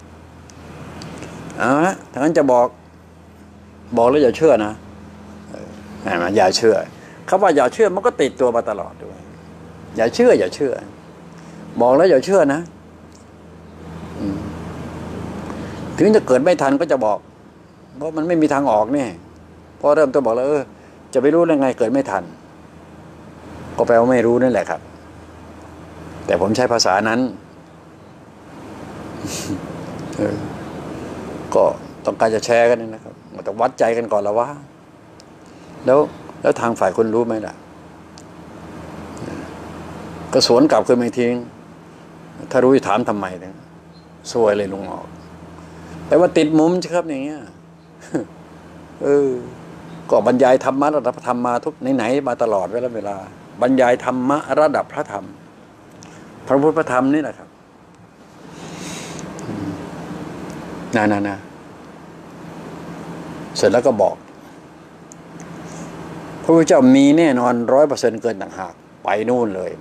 Speaker 1: อ่าถ้างั้นจะบอกบอกแล้วอย่าเชื่อนะอย่าเชื่อคำว่าอย่าเชื่อมันก็ติดตัวมาตลอดด้วยอย่าเชื่ออย่าเชื่อบอกแล้วอย่าเชื่อนะถึงจะเกิดไม่ทันก็จะบอกเพราะมันไม่มีทางออกเนี่ยพอเริ่มตัวบอกแล้วเออจะไปรู้ได้ไงเกิดไม่ทันก็แปลว่าไม่รู้นั่นแหละครับแต่ผมใช้ภาษานั้นเออก็ต้องการจะแชร์กันนะครับต้องวัดใจกันก่อนแล้วว่าแล้วแล้วทางฝ่ายคนรู้ไหมล่ะก็สวนกลับขึ้นมาทิ้งถ้ารู้จะถามทำไมเนี่ยซวยเลยลุงออกแต่ว่าติดมุมใช่ครับอย่างเงี้ยเออก็บรรยายธรรมะระดับพระธรรมมาทุกไหนๆมาตลอดเวลาเวลาบรรยายธรรมะระดับพระธรรมพระพุทธพระธรรมนี่แหละครับนะนะนะเสร็จแล้วก็บอกพระพุทธเจ้ามีแน่นอนร้อยเปอร์เซ็นต์เกินต่างหากไปนู่นเลย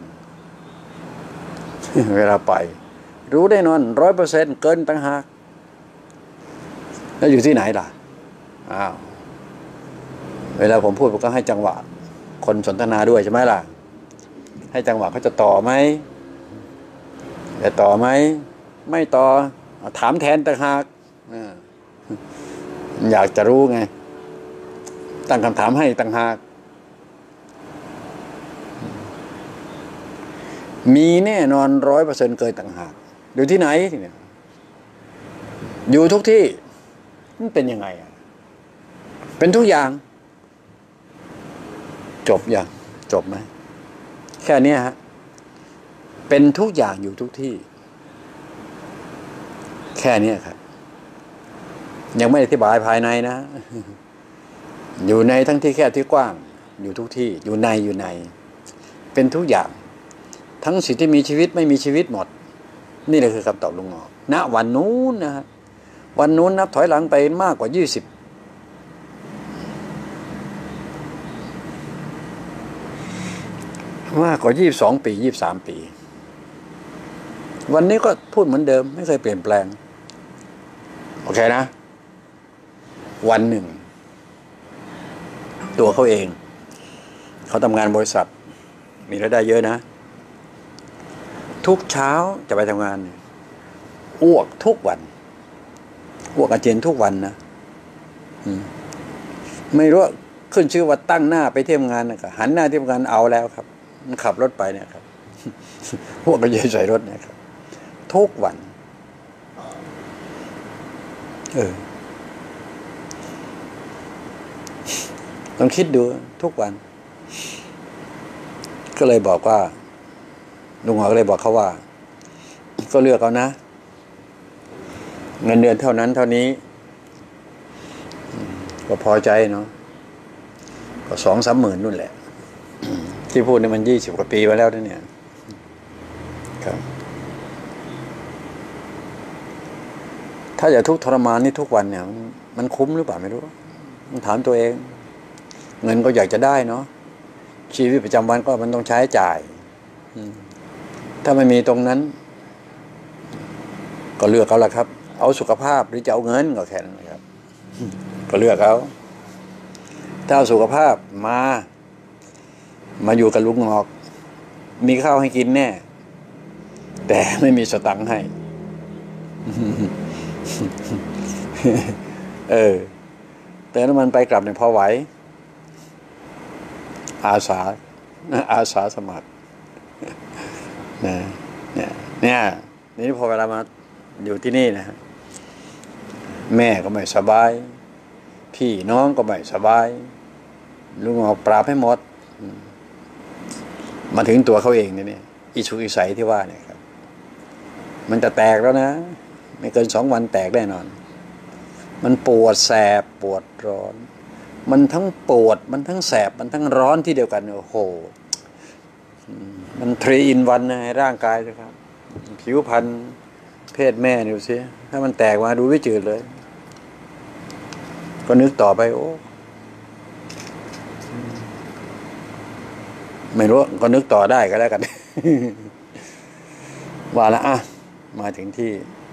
Speaker 1: เวลาไปรู้แน่นอนร้อยเปอร์เซ็นต์เกินต่างหากแล้วอยู่ที่ไหนล่ะอ้าวเวลาผมพูดผมก็ให้จังหวะคนสนทนาด้วยใช่ไหมล่ะให้จังหวะเขาจะต่อไหมจะต่อไหมไม่ต่อถามแทนต่างหากอยากจะรู้ไงตั้งคำถามให้ต่างหากมีแน่นอนร้อยเปอร์เซ็นต์เกินต่างหากอยู่ที่ไหนเนี่ยอยู่ทุกที่มันเป็นยังไงอ่ะเป็นทุกอย่างจบยังจบไหมแค่นี้ฮะเป็นทุกอย่างอยู่ทุกที่แค่นี้ครับยังไม่อธิบายภายในนะอยู่ในทั้งที่แคบที่กว้างอยู่ทุกที่อยู่ในอยู่ในเป็นทุกอย่างทั้งสิ่งที่มีชีวิตไม่มีชีวิตหมดนี่แหละคือคำตอบลุงหงอกณวันนู้นนะฮะวันนู้นนับถอยหลังไปมากกว่ายี่สิบมากกว่ายี่สิบสองปียี่สิบสามปีวันนี้ก็พูดเหมือนเดิมไม่เคยเปลี่ยนแปลงโอเคนะวันหนึ่งตัวเขาเองเขาทำงานบริษัทมีรายได้เยอะนะทุกเช้าจะไปทำงานอ้วกทุกวันอ้วกอาเจียนทุกวันนะไม่รู้ขึ้นชื่อว่าตั้งหน้าไปเที่ยวงานนะครับหันหน้าเที่ยวงานเอาแล้วครับขับรถไปเนี่ยครับอ้วกกระเยยใส่รถเนี่ยครับทุกวันเออต้องคิดดูทุกวันก็เลยบอกว่าลุงหงอก็เลยบอกเขาว่าก็เลือกเอานะเงินเดือนเท่านั้นเท่านี้ก็พอใจเนาะก็สองสามหมื่นนู่นแหละที่พูดนี่มันยี่สิบกว่าปีมาแล้วเนี่ยครับถ้าอย่าทุกข์ทรมานนี่ทุกวันเนี่ยมันมันคุ้มหรือเปล่าไม่รู้ต้องถามตัวเองเงินก็อยากจะได้เนาะชีวิตประจำวันก็มันต้องใช้จ่ายถ้าไม่มีตรงนั้นก็เลือกเอาละครับเอาสุขภาพหรือจะเอาเงินก็แค่นั้นนะครับก็เลือกเอาถ้าเอาสุขภาพมามาอยู่กับลุงหงอกมีข้าวให้กินแน่แต่ไม่มีสตังค์ให้เออเติมน้ำมันไปกลับเนี่ยพอไหวอาสาอาสาสมัครนะเนี่ยเนี่ยนี่พอเวลามาอยู่ที่นี่นะแม่ก็ไม่สบายพี่น้องก็ไม่สบายลุงหงอกปราบให้หมดมาถึงตัวเขาเองเนี่ยอิชุอิสัยที่ว่าเนี่ยครับมันจะแตกแล้วนะไม่เกินสองวันแตกแน่นอนมันปวดแสบปวดร้อนมันทั้งปวดมันทั้งแสบมันทั้งร้อนที่เดียวกันโอ้โหมันทรีอินวันในร่างกายนะครับผิวพรรณเพศแม่ดูสิถ้ามันแตกมาดูไม่จืดเลยก็นึกต่อไปโอ้ไม่รู้ก็นึกต่อได้ก็แล้วกันว่าแล้วอ่ะมาถึงที่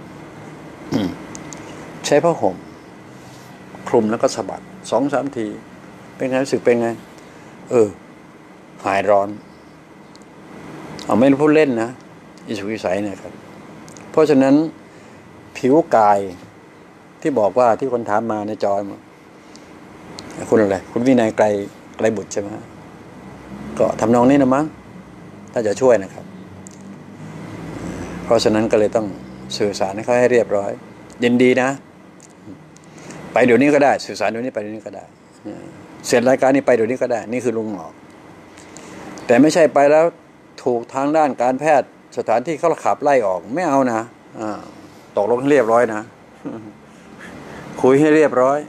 Speaker 1: ใช้ผ้าห่มคลุมแล้วก็สะบัดสองสามทีเป็นไงรู้สึกเป็นไงเออหายร้อนเอาไม่พูดเล่นนะอิสุกิสัยเนี่ยครับเพราะฉะนั้นผิวกายที่บอกว่าที่คนถามมาในจอยมาคุณอะไรคุณวินัยไกลไกลบุตรใช่ไหมก็ทำนองนี้นะมั้งถ้าจะช่วยนะครับเพราะฉะนั้นก็เลยต้องสื่อสารให้เขาให้เรียบร้อยยินดีนะไปเดี๋ยวนี้ก็ได้สื่อสารเดี๋ยวนี้ไปเดี๋ยวนี้ก็ได้เสร็จรายการนี้ไปเดี๋ยวนี้ก็ได้นี่คือลุงหงอกแต่ไม่ใช่ไปแล้วถูกทางด้านการแพทย์สถานที่เขาขับไล่ออกไม่เอานะตกลงให้เรียบร้อยนะคุยให้เรียบร้อย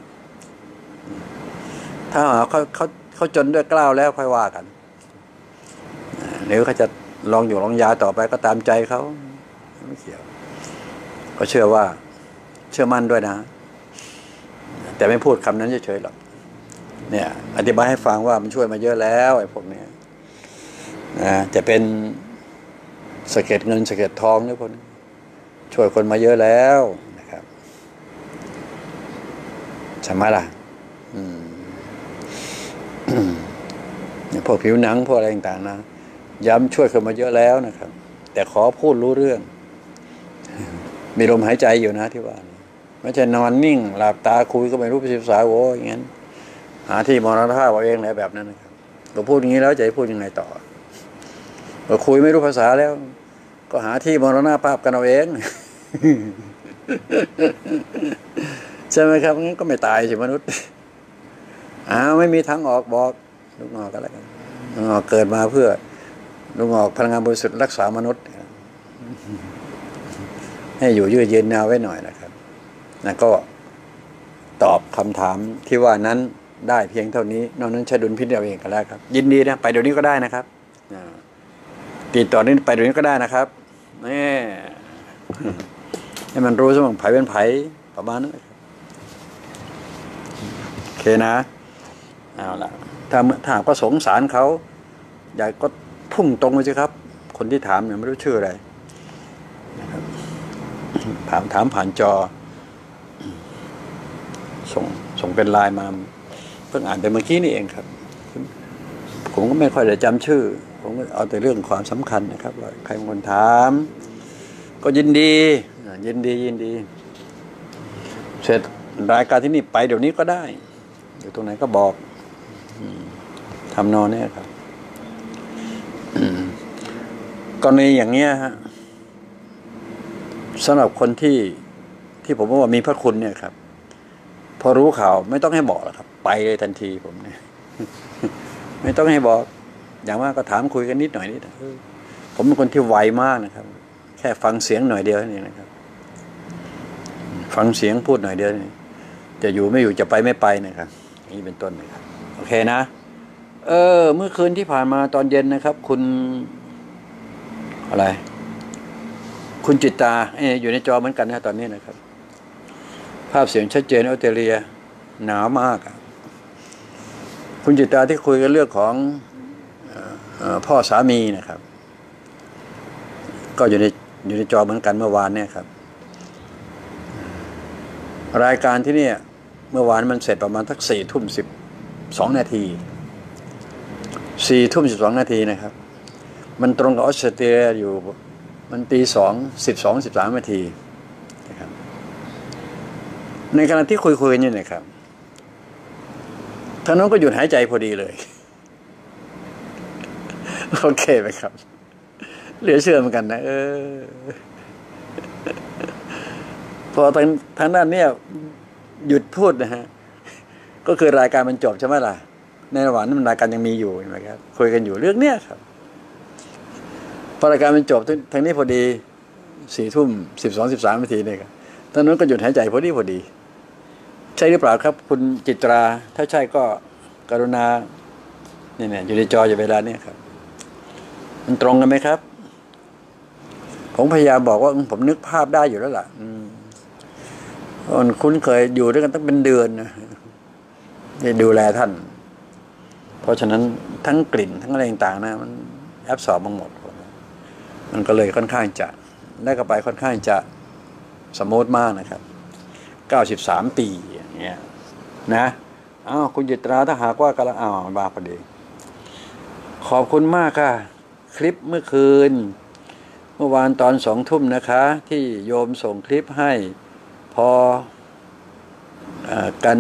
Speaker 1: ถ้าเขาเขาเขาจนด้วยกล้าวแล้วค่อยว่ากันหรือเขาจะลองอยู่ลองยาต่อไปก็ตามใจเขาไม่เกี่ยวก็เชื่อว่าเชื่อมั่นด้วยนะแต่ไม่พูดคำนั้นเฉยๆหรอกเนี่ยอธิบายให้ฟังว่ามันช่วยมาเยอะแล้วไอ้พวกนี้นะจะเป็นสะเก็ดเงินสะเก็ดทองเนี่ยพวกนี้ช่วยคนมาเยอะแล้วนะครับใช่ไหมล่ะอืม พวกผิวหนังพวกอะไรต่างๆนะย้ำช่วยคนมาเยอะแล้วนะครับแต่ขอพูดรู้เรื่องมีลมหายใจอยู่นะที่ว่าไม่ใช่นอนนิ่งหลับตาคุยก็ไม่รู้ภาษาโว้ยอย่างนั้นหาที่มรณภาพเอาเองอะไรแบบนั้นนะครับเราพูดอย่างนี้แล้วจะพูดยังไงต่อเราคุยไม่รู้ภาษาแล้วก็หาที่มรณภาพกันเอาเองใช่ไหมครับงั้นก็ไม่ตายสิมนุษย์อ้าวไม่มีทางออกบอกลูกงอกันแล้วกันลูกงอเกิดมาเพื่อลุงออกพลังงานบริสุทธิ์รักษามนุษย์ให้อยู่ยืดเยืนยาวไว้หน่อยนะครับนะก็ตอบคำถามที่ว่านั้นได้เพียงเท่านี้นอกนั้นใช้ดุลพินิจเอาเองก็ได้ครับยินดีนะไปเดี๋ยวนี้ก็ได้นะครับติดต่อนี้ไปเดี๋ยวนี้ก็ได้นะครับนี่ให้มันรู้สมองไผ่เป็นไผ่ประมาณนั้นโอเคนะเอาละถ้าถ้าก็สงสารเขาอยากก็พุ่งตรงไปสิครับคนที่ถามเนี่ยไม่รู้ชื่ออะไรนะครับถามถามผ่านจอส่งส่งเป็นไลน์มาเพิ่งอ่านไปเมื่อกี้นี่เองครับผมก็ไม่ค่อยได้จำชื่อผมก็เอาแต่เรื่องความสำคัญนะครับว่าใครบางคนถามก็ยินดียินดียินดีเสร็จรายการที่นี่ไปเดี๋ยวนี้ก็ได้อยู่ตรงไหนก็บอกทำนอนเนี่ยครับกรณีอย่างเงี้ยฮะสำหรับคนที่ที่ผมว่ามีพระคุณเนี่ยครับพอรู้ข่าวไม่ต้องให้บอกหรอกครับไปเลยทันทีผมเนี่ยไม่ต้องให้บอกอย่างว่าก็ถามคุยกันนิดหน่อยนิดผมเป็นคนที่ไวมากนะครับแค่ฟังเสียงหน่อยเดียวนี่นะครับฟังเสียงพูดหน่อยเดียวนี่จะอยู่ไม่อยู่จะไปไม่ไปนะครับนี่เป็นต้นนะครับโอเคนะเออเมื่อคืนที่ผ่านมาตอนเย็นนะครับคุณอะไรคุณจิตตาเอออยู่ในจอเหมือนกันนะตอนนี้นะครับภาพเสียงชัดเจนออสเตรเลียหนาวมากคุณจิตตาที่คุยกันเรื่องของพ่อสามีนะครับก็อยู่ในอยู่ในจอเหมือนกันเมื่อวานเนี่ยครับรายการที่นี่เมื่อวานมันเสร็จประมาณสักสี่ทุ่มสิบสองนาทีสี่ทุ่มสิบสองนาทีนะครับมันตรงกับออสเตรเลียอยู่มันตีสองสิบสองสิบสามนาทีนะครับในขณะที่คุยคุยกันอยู่นะครับท่านนั้นก็หยุดหายใจพอดีเลยโอเคไหมครับเหลือเชื่อเหมือนกันนะเออพอทางทางด้านนี้หยุดพูดนะฮะก็คือรายการมันจบใช่ไหมล่ะในระหว่างนั้นรายการยังมีอยู่ใช่ไหมครับคุยกันอยู่เรื่องเนี้ยครับพอรายการมันจบทางนี้พอดีสี่ทุ่มสิบสองสิบสามนาทีเนี่ยครับท่านนั้นก็หยุดหายใจพอดีพอดีใช่หรือเปล่าครับคุณจิตราถ้าใช่ก็กรุณาเนี่ยเนี่ยอยู่ในจออยู่เวลาเนี่ยครับมันตรงกันไหมครับผมพยายามบอกว่าผมนึกภาพได้อยู่แล้วล่ะคนคุ้นเคยอยู่ด้วยกันตั้งเป็นเดือนนะได้ดูแลท่านเพราะฉะนั้นทั้งกลิ่นทั้งอะไรต่างๆนะมันแอบสอบมาหมดมันก็เลยค่อนข้างจะได้ก็ไปค่อนข้างจะสมูทมากนะครับเก้าสิบสามปีอย่างเงี้ยนะอ้าวคุณจิตราถ้าหากว่ากำลังอ้าวมาพอดีขอบคุณมากค่ะคลิปเมื่อคืนเมื่อวานตอนสองทุ่มนะคะที่โยมส่งคลิปให้พออกัน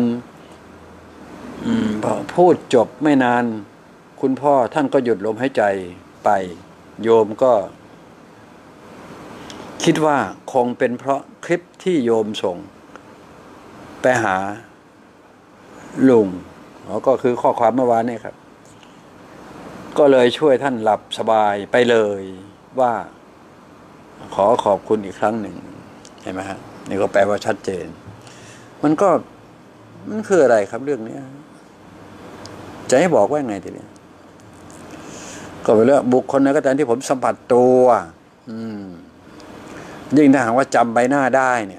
Speaker 1: พอพูดจบไม่นานคุณพ่อท่านก็หยุดลมหายใจไปโยมก็คิดว่าคงเป็นเพราะคลิปที่โยมส่งไปหาลุงก็คือข้อความเมื่อวานนี่ครับก็เลยช่วยท่านหลับสบายไปเลยว่าขอขอบคุณอีกครั้งหนึ่งเห็นไหมฮะนี่ก็แปลว่าชัดเจนมันก็มันคืออะไรครับเรื่องนี้จะให้บอกว่าไงทีนี้ก็เป็นเรื่องบุคคลนั้นก็ตามที่ผมสัมผัสตัวอืมยิ่งถ้าหากว่าจำใบหน้าได้เนี่ย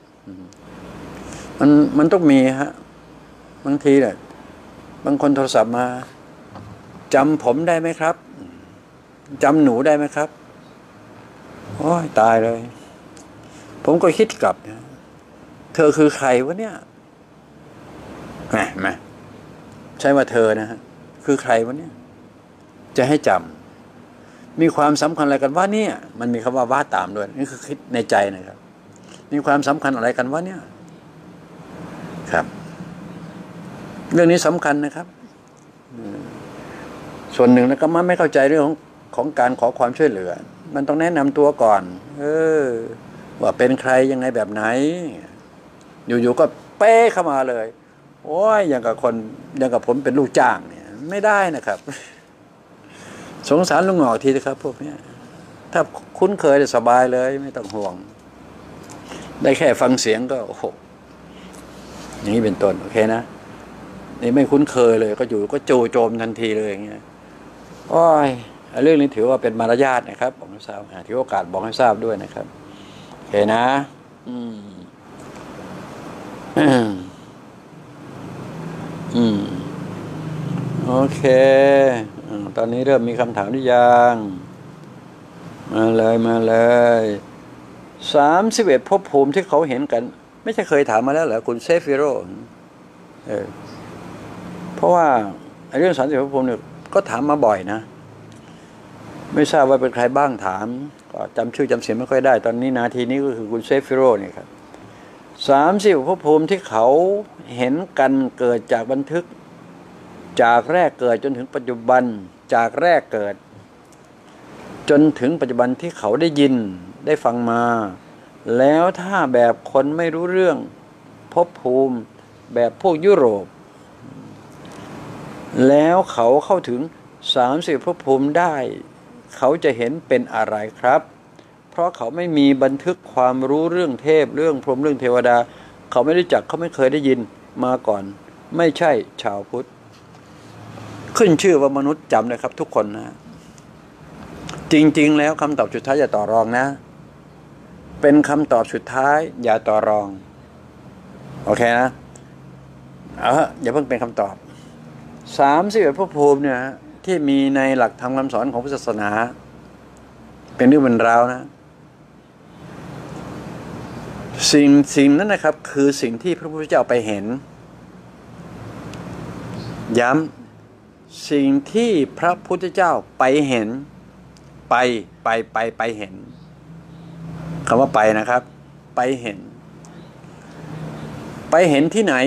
Speaker 1: มันมันต้องมีฮะบางทีเนี่ยบางคนโทรศัพท์มาจำผมได้ไหมครับจำหนูได้ไหมครับโอ้ยตายเลยผมก็คิดกลับนะเธอคือใครวะเนี่ยแหมแหมใช่ว่าเธอนะฮะคือใครวะเนี่ยจะให้จำมีความสำคัญอะไรกันว่าเนี่ยมันมีคำว่าว่าตามด้วยนี่คือคิดในใจนะครับมีความสำคัญอะไรกันว่าเนี่ยครับเรื่องนี้สำคัญนะครับส่วนหนึ่งแล้วก็มันไม่เข้าใจเรื่องของของการขอความช่วยเหลือมันต้องแนะนำตัวก่อนเออว่าเป็นใครยังไงแบบไหนอยู่ๆก็เป๊ะเข้ามาเลยโอ้ยอย่างกับคนอย่างกับผมเป็นลูกจ้างเนี่ยไม่ได้นะครับสงสารลุงหงอกทีนะครับพวกนี้ถ้าคุ้นเคยสบายเลยไม่ต้องห่วงได้แค่ฟังเสียงก็โอ้โหอย่างนี้เป็นต้นโอเคนะนี่ไม่คุ้นเคยเลยก็อยู่ก็โจโจมทันทีเลยอย่างเงี้ยโอ้ยเรื่องนี้ถือว่าเป็นมารยาทนะครับบอกให้ทราบถือโอกาสบอกให้ทราบด้วยนะครับโอเคนะอืมอืมโอเคตอนนี้เริ่มมีคำถามหรือยังมาเลยมาเลยสามสิบเอ็ดภพภูมิที่เขาเห็นกันไม่ใช่เคยถามมาแล้วเหรอคุณเซฟิโรเออเพราะว่าเรื่องสามสิบเอ็ดภพภูมิเนี่ยก็ถามมาบ่อยนะไม่ทราบว่าเป็นใครบ้างถามก็จำชื่อจำเสียงไม่ค่อยได้ตอนนี้นาทีนี้ก็คือคุณเซฟิโรเนี่ยครับสามสิบภพภูมิที่เขาเห็นกันเกิดจากบันทึกจากแรกเกิดจนถึงปัจจุบันจากแรกเกิดจนถึงปัจจุบันที่เขาได้ยินได้ฟังมาแล้วถ้าแบบคนไม่รู้เรื่องภพภูมิแบบพวกยุโรปแล้วเขาเข้าถึงสามสิบภพภูมิได้เขาจะเห็นเป็นอะไรครับเพราะเขาไม่มีบันทึกความรู้เรื่องเทพเรื่องพรหมเรื่องเทวดาเขาไม่รู้จักเขาไม่เคยได้ยินมาก่อนไม่ใช่ชาวพุทธขึ้นชื่อว่ามนุษย์จำเลยครับทุกคนนะจริงๆแล้วคำตอบสุดท้ายอย่าต่อรองนะเป็นคำตอบสุดท้ายอย่าต่อรองโอเคนะเอาอย่าเพิ่งเป็นคำตอบสามสิบเอ็ดภพภูมิเนี่ยที่มีในหลักธรรมคำสอนของพุทธศาสนาเป็นเรื่องเป็นราวนะสิ่งสิ่งนั้นนะครับคือสิ่งที่พระพุทธเจ้าไปเห็นย้ำสิ่งที่พระพุทธเจ้าไปเห็นไปไปไปไปเห็นคำว่าไปนะครับไปเห็นไปเห็นที่ไหน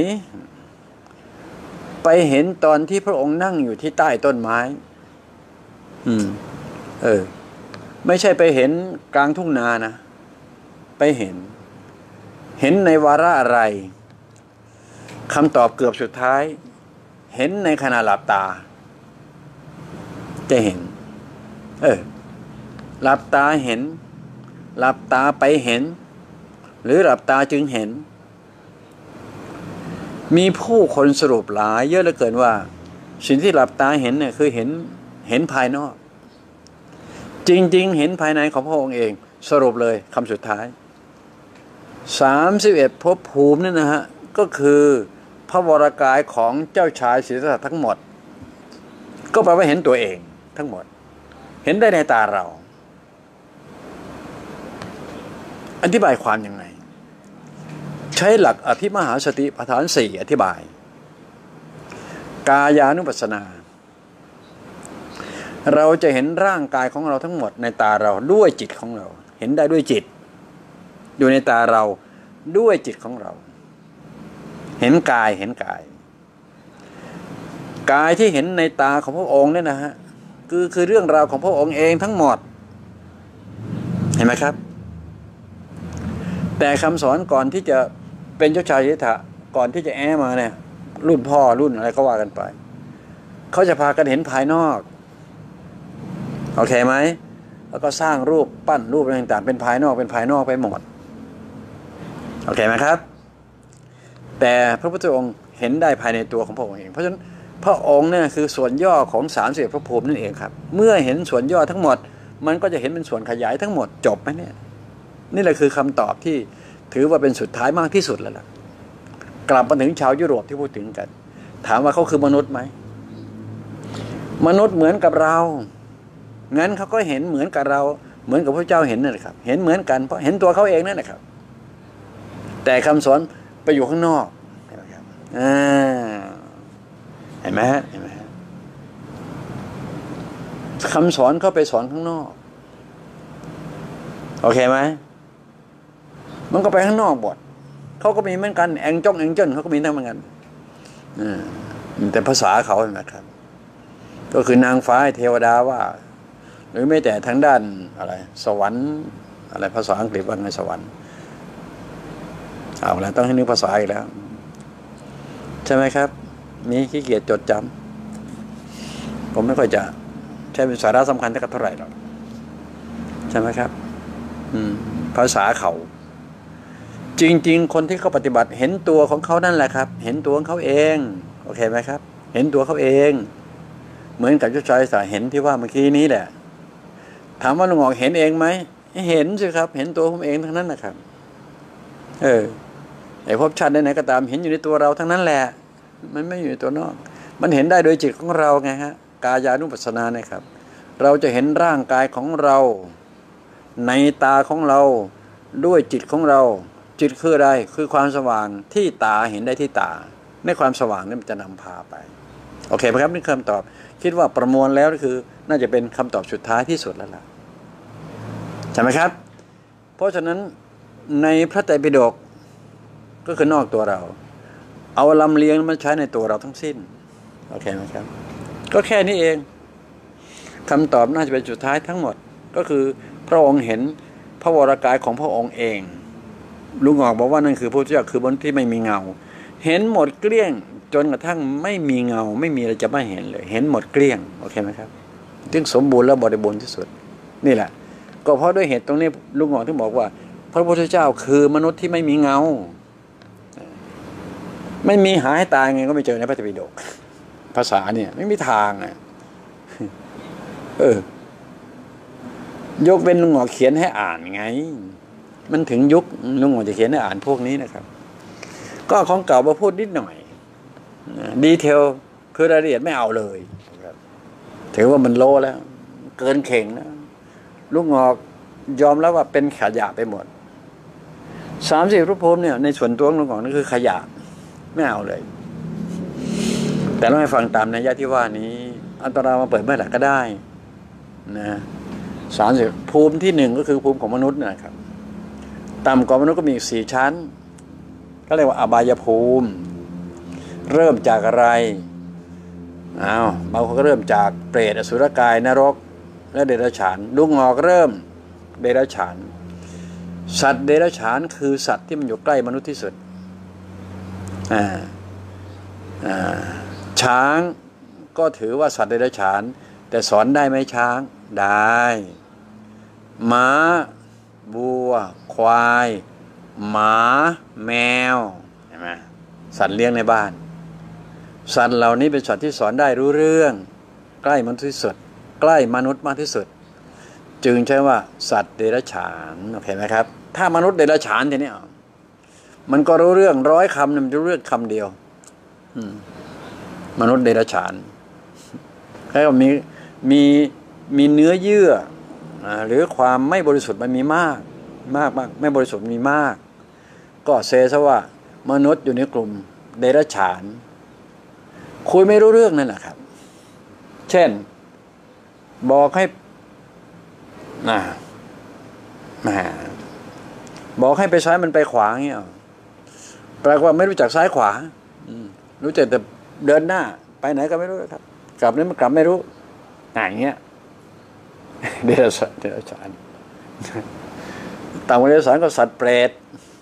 Speaker 1: ไปเห็นตอนที่พระองค์นั่งอยู่ที่ใต้ต้นไม้อืมเออไม่ใช่ไปเห็นกลางทุ่งนานะไปเห็นเห็นในวาระอะไรคำตอบเกือบสุดท้ายเห็นในขณะหลับตาจะเห็นเออหลับตาเห็นหลับตาไปเห็นหรือหลับตาจึงเห็นมีผู้คนสรุปหลายเยอะเหลือเกินว่าสิ่งที่หลับตาเห็นเนี่ยคือเห็นเห็นภายนอกจริงๆเห็นภายในของพระองค์เองสรุปเลยคำสุดท้ายสามสิบเอ็ดภพภูมินี่นะฮะก็คือพระวรกายของเจ้าชายสิทธัตถะทั้งหมดก็แปลว่าเห็นตัวเองทั้งหมดเห็นได้ในตาเราอธิบายความยังไงใช้หลักอภิมหาสติปัฏฐานสี่อธิบายกายานุปัสสนาเราจะเห็นร่างกายของเราทั้งหมดในตาเราด้วยจิตของเราเห็นได้ด้วยจิตอยู่ในตาเราด้วยจิตของเราเห็นกายเห็นกายกายที่เห็นในตาของพระองค์เนี่ยนะฮะคือคือเรื่องราวของพระองค์เองทั้งหมดเห็นไหมครับแต่คำสอนก่อนที่จะเป็นเจ้าชายสิทธัตถะก่อนที่จะแอมาเนี่ยรุ่นพ่อรุ่นอะไรก็ว่ากันไปเขาจะพากันเห็นภายนอกโอเคไหมแล้วก็สร้างรูปปั้นรูปอะไรต่างๆเป็นภายนอกเป็นภายนอกไปหมดโอเคไหมครับแต่พระพุทธองค์เห็นได้ภายในตัวของพระองค์เองเพราะฉะนั้นพระองค์เนี่ยคือส่วนย่อของสามสิบเอ็ดภพภูมินั่นเองครับเมื่อเห็นส่วนย่อทั้งหมดมันก็จะเห็นเป็นส่วนขยายทั้งหมดจบไหมเนี่ยนี่แหละคือคำตอบที่ถือว่าเป็นสุดท้ายมากที่สุดแล้วล่ะกลับมาถึงชาวยุโรปที่พูดถึงกันถามว่าเขาคือมนุษย์ไหมมนุษย์เหมือนกับเรางั้นเขาก็เห็นเหมือนกับเราเหมือนกับพระเจ้าเห็นนั่นแหละครับเห็นเหมือนกันเพราะเห็นตัวเขาเองนั่นแหละครับแต่คำสอนไปอยู่ข้างนอกเห็นไหมครับอ่าเห็นไหมฮะเห็นไหมฮะคำสอนเขาไปสอนข้างนอกโอเคไหมมันก็ไปข้างนอกหมดเขาก็มีเหมือนกันแองจ้องแองเจิ้นเขาก็มีทั้งเหมือนกันแต่ภาษาเขาเห็นไหมครับก็คือนางฟ้าเทวดาว่าหรือไม่แต่ทางด้านอะไรสวรรค์อะไรภาษาอังกฤษว่าไงสวรรค์เอาแล้วต้องให้นึกภาษาอีกแล้วใช่ไหมครับมีขี้เกียจจดจำผมไม่ค่อยจะใช่เป็นสาระสำคัญเท่าไหร่หรอกใช่ไหมครับอืมภาษาเขาจริงๆคนที่เขาปฏิบัติเห็นตัวของเขานั่นแหละครับเห็นตัวของเขาเองโอเคไหมครับเห็นตัวเขาเองเหมือนกับเจ้าชายสาเห็นที่ว่าเมื่อกี้นี้แหละถามว่าลุงออกเห็นเองไหมเห็นสิครับเห็นตัวผมเองทั้งนั้นนะครับเออไอ้ภพชาติไหนๆก็ตามเห็นอยู่ในตัวเราทั้งนั้นแหละมันไม่อยู่ในตัวนอกมันเห็นได้โดยจิตของเราไงฮะกายานุปัสสนาเนี่ยครับเราจะเห็นร่างกายของเราในตาของเราด้วยจิตของเราจิตคืออะไรคือความสว่างที่ตาเห็นได้ที่ตาในความสว่างนี่มันจะนำพาไปโอเคไหมครับนี่คำตอบคิดว่าประมวลแล้วก็คือน่าจะเป็นคำตอบสุดท้ายที่สุดแล้วล่ะใช่ไหมครับเพราะฉะนั้นในพระไตรปิฎกก็คือนอกตัวเราเอาลำเลียงมาใช้ในตัวเราทั้งสิ้นโอเคไหมครับก็แค่นี้เองคำตอบน่าจะเป็นสุดท้ายทั้งหมดก็คือพระองค์เห็นพระวรกายของพระองค์เองลุงออกบอกว่านั่นคือพระพุทธเจ้าคือบนที่ไม่มีเงาเห็นหมดเกลี้ยงจนกระทั่งไม่มีเงาไม่มีอะไรจะไม่เห็นเลยเห็นหมดเกลี้ยงโอเคไหมครับจึงสมบูรณ์และบริบูรณ์ที่สุดนี่แหละก็เพราะด้วยเหตุตรงนี้ลุงออกถึงบอกว่าพระพุทธเจ้าคือมนุษย์ที่ไม่มีเงาไม่มีหาให้ตายไงก็ไม่เจอในพระไตรปิฎกภาษาเนี่ยไม่มีทางอ่ะเออยกเป็นลุงหงอเขียนให้อ่านไงมันถึงยุคลุงหงอจะเขียนให้อ่านพวกนี้นะครับก็ของเก่ามาพูดนิดหน่อยดีเทลคือรายละเอียดไม่เอาเลยถือว่ามันโลแล้วเกินเข่งแล้วลุงหงอยอมแล้วว่าเป็นขยะไปหมดสามสิบรูปภูมิเนี่ยในส่วนตัวลุงหงอนั่นคือขยะไม่เอาเลยแต่เราให้ฟังตามนัยยะที่ว่านี้อันตรามาเปิดเมื่อไหร่ก็ได้นะสามสิบภูมิที่หนึ่งก็คือภูมิของมนุษย์นะครับต่ำกว่ามนุษย์ก็มีสี่ชั้นก็เรียกว่าอบายภูมิเริ่มจากอะไรอ้าวบางคนก็เริ่มจากเปรตอสุรกายนรกและเดรัจฉานลุงงอกเริ่มเดรัจฉานสัตว์เดรัจฉานคือสัตว์ที่มันอยู่ใกล้มนุษย์ที่สุดอ่าอ่าช้างก็ถือว่าสัตว์เดรัจฉานแต่สอนได้ไหมช้างได้ม้าวัวควายหมาแมวเห็นไหมสัตว์เลี้ยงในบ้านสัตว์เหล่านี้เป็นสัตว์ที่สอนได้รู้เรื่องใกล้มนุษย์ที่สุดใกล้มนุษย์มากที่สุดจึงใช้ว่าสัตว์เดรัจฉานโอเคไหมครับถ้ามนุษย์เดรัจฉานทีนี้มันก็รู้เรื่องร้อยคำมันรู้เรื่องคำเดียวมนุษย์เดรัจฉานแค่มีมีมีเนื้อเยื่อหรือความไม่บริสุทธิ์มันมีมากมากมากไม่บริสุทธิ์มีมากก็เซซะว่ามนุษย์อยู่ในกลุ่มเดรัจฉานคุยไม่รู้เรื่องนั่นแหละครับเช่นบอกให้นะมาบอกให้ไปซ้ายมันไปขวาเงี้ยแปลว่าไม่รู้จักซ้ายขวารู้จักแต่เดินหน้าไปไหนก็ไม่รู้ครับกลับนี่มันกลับไม่รู้อย่างเงี้ยเดรัจฉานเดรัจฉานต่างประเทศสารก็สัตว์เปรต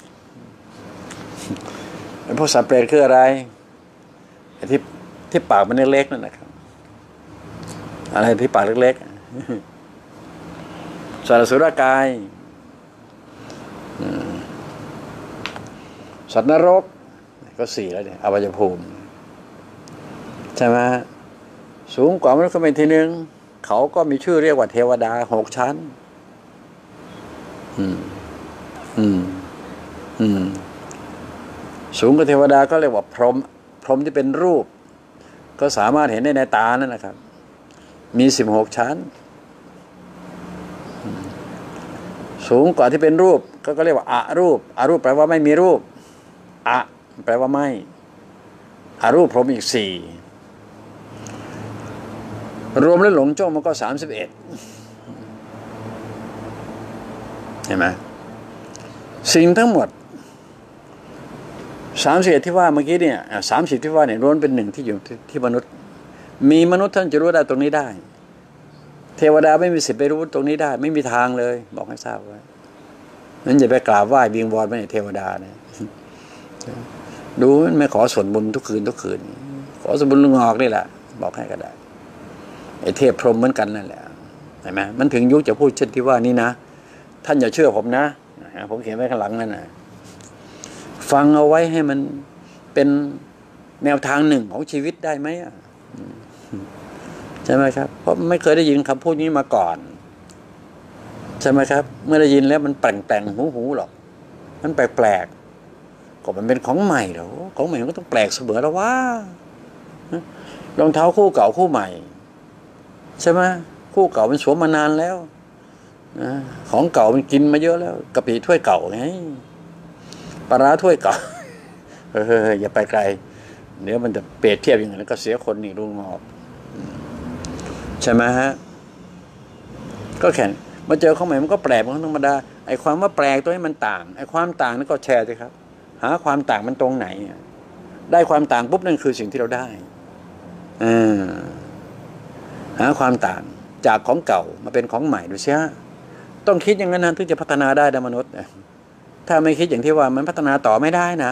Speaker 1: พวกสัตว์เปรตคืออะไรที่ที่ปากมันเล็กๆนั่นนะครับอะไรที่ปากเล็กๆสัตว์อสุรกายสัตว์นรกก็สี่แล้วเนี่ยอบายภูมิใช่ไหมสูงกว่ามนุษย์ก็เป็นทีนึงเขาก็มีชื่อเรียกว่าเทวดาหกชั้นอืมอืมอืมสูงกว่าเทวดาก็เรียกว่าพรหมพรหมที่เป็นรูปก็สามารถเห็นได้ในตานั่นนะครับมีสิบหกชั้นสูงกว่าที่เป็นรูปก็ก็เรียกว่าอะรูปอะรูปแปลว่าไม่มีรูปอะแปลว่าไม่อะรูปพรหมอีกสี่รวมแล้วหลงโจ้มันก็สามสิบเอ็ดเห็นไหมสิ่งทั้งหมดสามสิบเอ็ดที่ว่าเมื่อกี้เนี่ยสามสิบที่ว่าเนี่ยล้วนเป็นหนึ่งที่อยู่ที่มนุษย์มีมนุษย์ท่านจะรู้ได้ตรงนี้ได้เทวดาไม่มีสิทธิ์ไปรู้ตรงนี้ได้ไม่มีทางเลยบอกให้ทราบไว้นั้นอย่าไปกราบไหว้วิงวอนไปในเทวดาเนี่ยดูไม่ขอส่วนบุญทุกคืนทุกคืนขอส่วนบุญลุงออกนี่แหละบอกให้ก็ได้ไอ้เทพพรหมเหมือนกันนั่นแหละเห็นไหมมันถึงยุคจะพูดเช่นที่ว่านี่นะท่านอย่าเชื่อผมนะผมเขียนไว้ข้างหลังนั่นนะฟังเอาไว้ให้มันเป็นแนวทางหนึ่งของชีวิตได้ไหมใช่ไหมครับเพราะไม่เคยได้ยินคำพูดนี้มาก่อนใช่ไหมครับเมื่อได้ยินแล้วมันแปลงๆหูๆหรอกมันแปลกๆก็มันเป็นของใหม่หรอของใหม่มันก็ต้องแปลกเสมอแล้วว่ารองเท้าคู่เก่าคู่ใหม่ใช่ไหมคู่เก่ามันสวมมานานแล้วของเก่ามันกินมาเยอะแล้วกะปิถ้วยเก่าไงปลาร้าถ้วยเก่าเอออย่าไปไกลเดี๋ยวมันจะเปรียบเทียบอย่างนั้นก็เสียคนนี่ลุงงอบใช่ไหมฮะก็แค่มาเจอของใหม่มันก็แปลกมันธรรมดาไอ้ความว่าแปลกตัวให้มันต่างไอ้ความต่างนั้นก็แชร์สิครับหาความต่างมันตรงไหนได้ความต่างปุ๊บนั่นคือสิ่งที่เราได้อ่าหาความต่างจากของเก่ามาเป็นของใหม่ดูสิฮะต้องคิดอย่างนั้นนะถึงจะพัฒนาได้นะมนุษย์ถ้าไม่คิดอย่างที่ว่ามันพัฒนาต่อไม่ได้นะ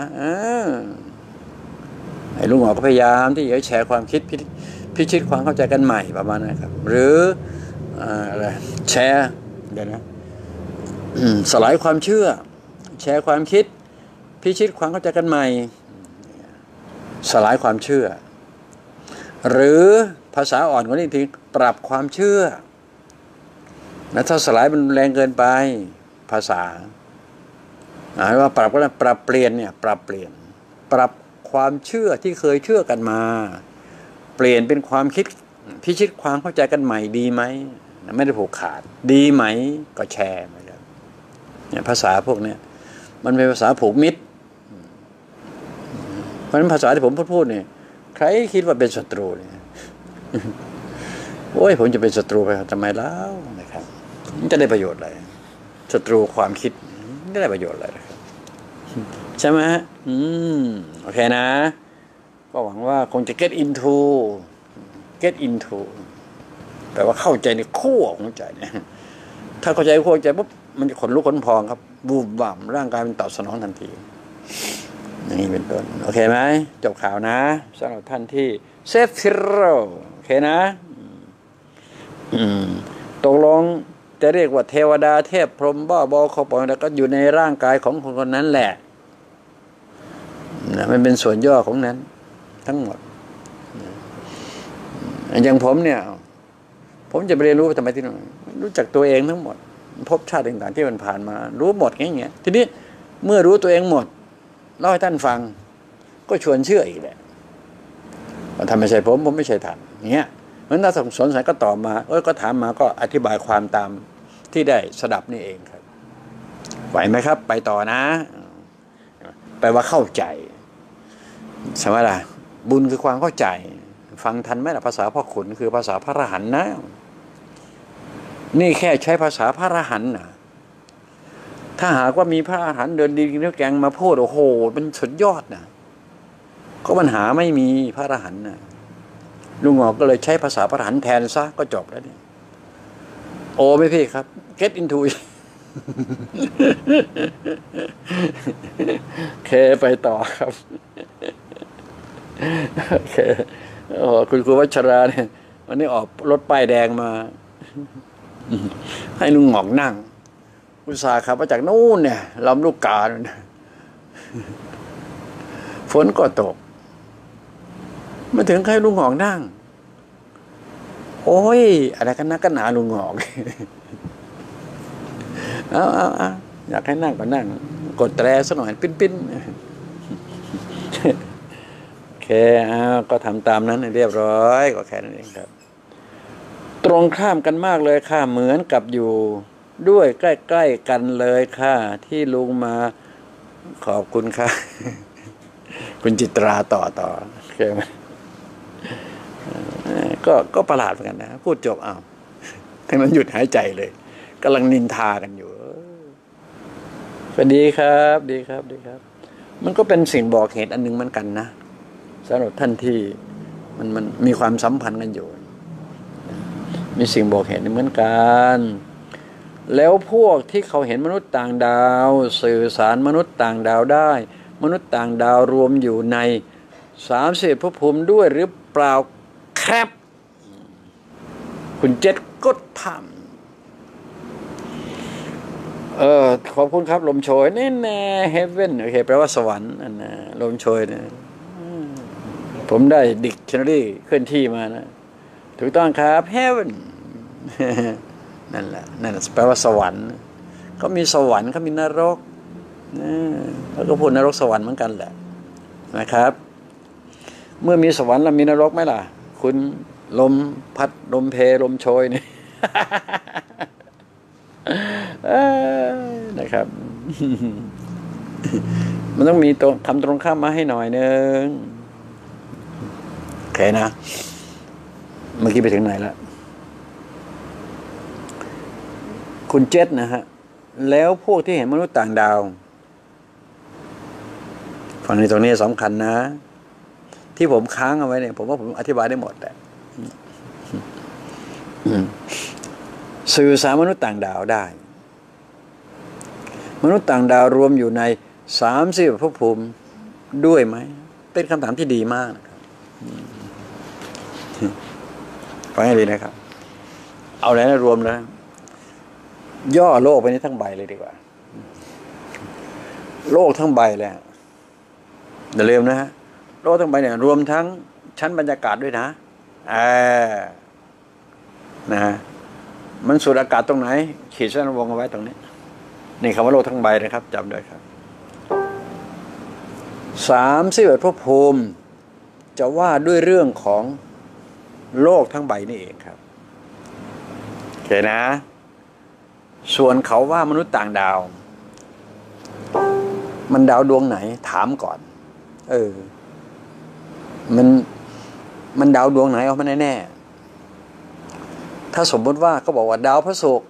Speaker 1: ไอ้ลุงหมอก็พยายามที่จะแชร์ความคิดพิชิตความเข้าใจกันใหม่ประมาณนั้นครับหรืออะไรแชร์เดี๋ยวนะสลายความเชื่อแชร์ความคิดพิชิตความเข้าใจกันใหม่สลายความเชื่อหรือภาษาอ่อนกว่านี้ทีปรับความเชื่อนะถ้าสลายมันแรงเกินไปภาษาหมายว่าปรับก็แล้วปรับเปลี่ยนเนี่ยปรับเปลี่ยนปรับความเชื่อที่เคยเชื่อกันมาเปลี่ยนเป็นความคิดพิชิตความเข้าใจกันใหม่ดีไหมไม่ได้ผูกขาดดีไหมก็แชร์มาครับเนี่ยภาษาพวกเนี้ยมันเป็นภาษาผูกมิตรเพราะฉะนั้นภาษาที่ผมพูดพูดเนี่ยใครคิดว่าเป็นศัตรูเนี่ยโอ้ยผมจะเป็นศัตรูไปทำไมแล้วนะครับมันจะได้ประโยชน์อะไรศัตรูความคิดไม่ได้ประโยชน์อะไรนะครับใช่ไหมฮะอืมโอเคนะก็หวังว่าคงจะ get into get into แปลว่าเข้าใจในขั้วของใจเนี่ยถ้าเข้าใจขั้วใจปุ๊บมันจะขนลุกขนพองครับบูมบ่ามร่างกายมันตอบสนองทันทีอย่างนี้เป็นต้นโอเคไหมจบข่าวนะสำหรับท่านที่เซฟซิโร่โอเคนะอืมตกลงจะเรียกว่าเทวดาเทพพรหมบ้าบอเขาปล่อยแล้วก็อยู่ในร่างกายของคนคนนั้นแหละนะมันเป็นส่วนย่อของนั้นทั้งหมดอย่างผมเนี่ยผมจะไปเรียนรู้ทำไมที่นั่นรู้จักตัวเองทั้งหมดพบชาติต่างๆที่มันผ่านมารู้หมดอย่างเงี้ยทีนี้เมื่อรู้ตัวเองหมดเล่าให้ท่านฟังก็ชวนเชื่ออีกแหละว่าทำไม่ใช่ผมผมไม่ใช่ท่านอย่างเงี้ยเพราะฉะนั้นถ้าสงสัยก็ตอบมาเอ้ยก็ถามมาก็อธิบายความตามที่ได้สดับนี่เองครับไหวไหมครับไปต่อนะแปลว่าเข้าใจใช่ไหมล่ะบุญคือความเข้าใจฟังทันไหมล่ะภาษาพ่อขุนคือภาษาพระอรหันต์นะนี่แค่ใช้ภาษาพระอรหันต์นะถ้าหากว่ามีพระอรหันต์เดินดีกินเนื้อแกงมาพูดโอ้โหมันสุดยอดนะก็ปัญหาไม่มีพระอรหันต์นะลุงหงอกก็เลยใช้ภาษาพระอรหันต์แทนซะก็จบแล้วเนี่ยโอ้ไม่พี่ครับ get into โอเคไปต่อครับโอเคโอ้คุณครูวัชราเนี่ยวันนี้ออกรถป้ายแดงมาให้ลุงหงอกนั่งอุตส่าห์ขับมาจากนู่นเนี่ยลำลูกกาเนี่ยฝนก็ตกมาถึงใครลุงหงอกนั่งโอ้ยอะไรกันนักกันหนาลุงหงอกเอาเอาเอาอยากให้นั่งก็นั่งกดแตรซะหน่อยปิ้นปิ้นโอเคเอาก็ทำตามนั้นเรียบร้อยก็แค่นั้นเองครับตรงข้ามกันมากเลยค่ะเหมือนกับอยู่ด้วยใกล้ๆกันเลยค่ะที่ลุงมาขอบคุณค่ะคุณจิตราต่อต่อโอเคไหมก็ก็ประหลาดเหมือนกันนะพูดจบอ้าวทั้งนั้นหยุดหายใจเลยกำลังนินทากันอยู่สวัสดีครับดีครับดีครับมันก็เป็นสิ่งบอกเหตุอันนึงเหมือนกันนะสำหรับท่านที่มันมันมีความสัมพันธ์กันอยู่มีสิ่งบอกเหตุเหมือนกันแล้วพวกที่เขาเห็นมนุษย์ต่างดาวสื่อสารมนุษย์ต่างดาวได้มนุษย์ต่างดาวรวมอยู่ในสามสิบภพภูมิด้วยหรือเปล่าครับคุณเจษก็ทำเออขอบคุณครับลมโชยแน่แน่เฮเว่นโอเคแปลว่าสวรรค์อันนะลมโชยนะผมได้ดิกชันนารีเคลื่อนที่มานะถูกต้องครับเฮเว่นนั่นแหละนั่นแปลว่าสวรรค์เขามีสวรรค์เขามีนรกแล้วก็พูดนรกสวรรค์เหมือนกันแหละนะครับเมื่อมีสวรรค์แล้วมีนรกไหมล่ะคุณลมพัดลมเพลมโชยนี่ นะครับ มันต้องมีตัวคำตรงข้ามมาให้หน่อยนึงโอเคนะเมื่อกี้ไปถึงไหนแล้วคุณเจษนะฮะแล้วพวกที่เห็นมนุษย์ต่างดาวฝั่งนี้ตรงนี้สำคัญนะที่ผมค้างเอาไว้เนี่ยผมว่าผมอธิบายได้หมดแหละสื่อสารมนุษย์ต่างดาวได้มนุษย์ต่างดาวรวมอยู่ในสามสิบภพภูมิด้วยไหมเป็นคำถามที่ดีมากนะครับฟังให้ดีนะครับเอาแล้วรวมแล้วย่อโลกไปนี้ทั้งใบเลยดีกว่าโลกทั้งใบเลยอย่าลืมนะฮะโลกทั้งใบเนี่ยรวมทั้งชั้นบรรยากาศด้วยนะอ่านะฮะมันสูดอากาศตรงไหนขีดเส้นวงเอาไว้ตรงนี้นี่คำว่าโลกทั้งใบนะครับจำด้วยครับสามสิบเอ็ดภพภูมิจะว่าด้วยเรื่องของโลกทั้งใบนี่เองครับโอเคนะส่วนเขาว่ามนุษย์ต่างดาวมันดาวดวงไหนถามก่อนเออมันมันดาวดวงไหนเอามาแน่ๆถ้าสมมติว่าก็บอกว่าดาวพระศุกร์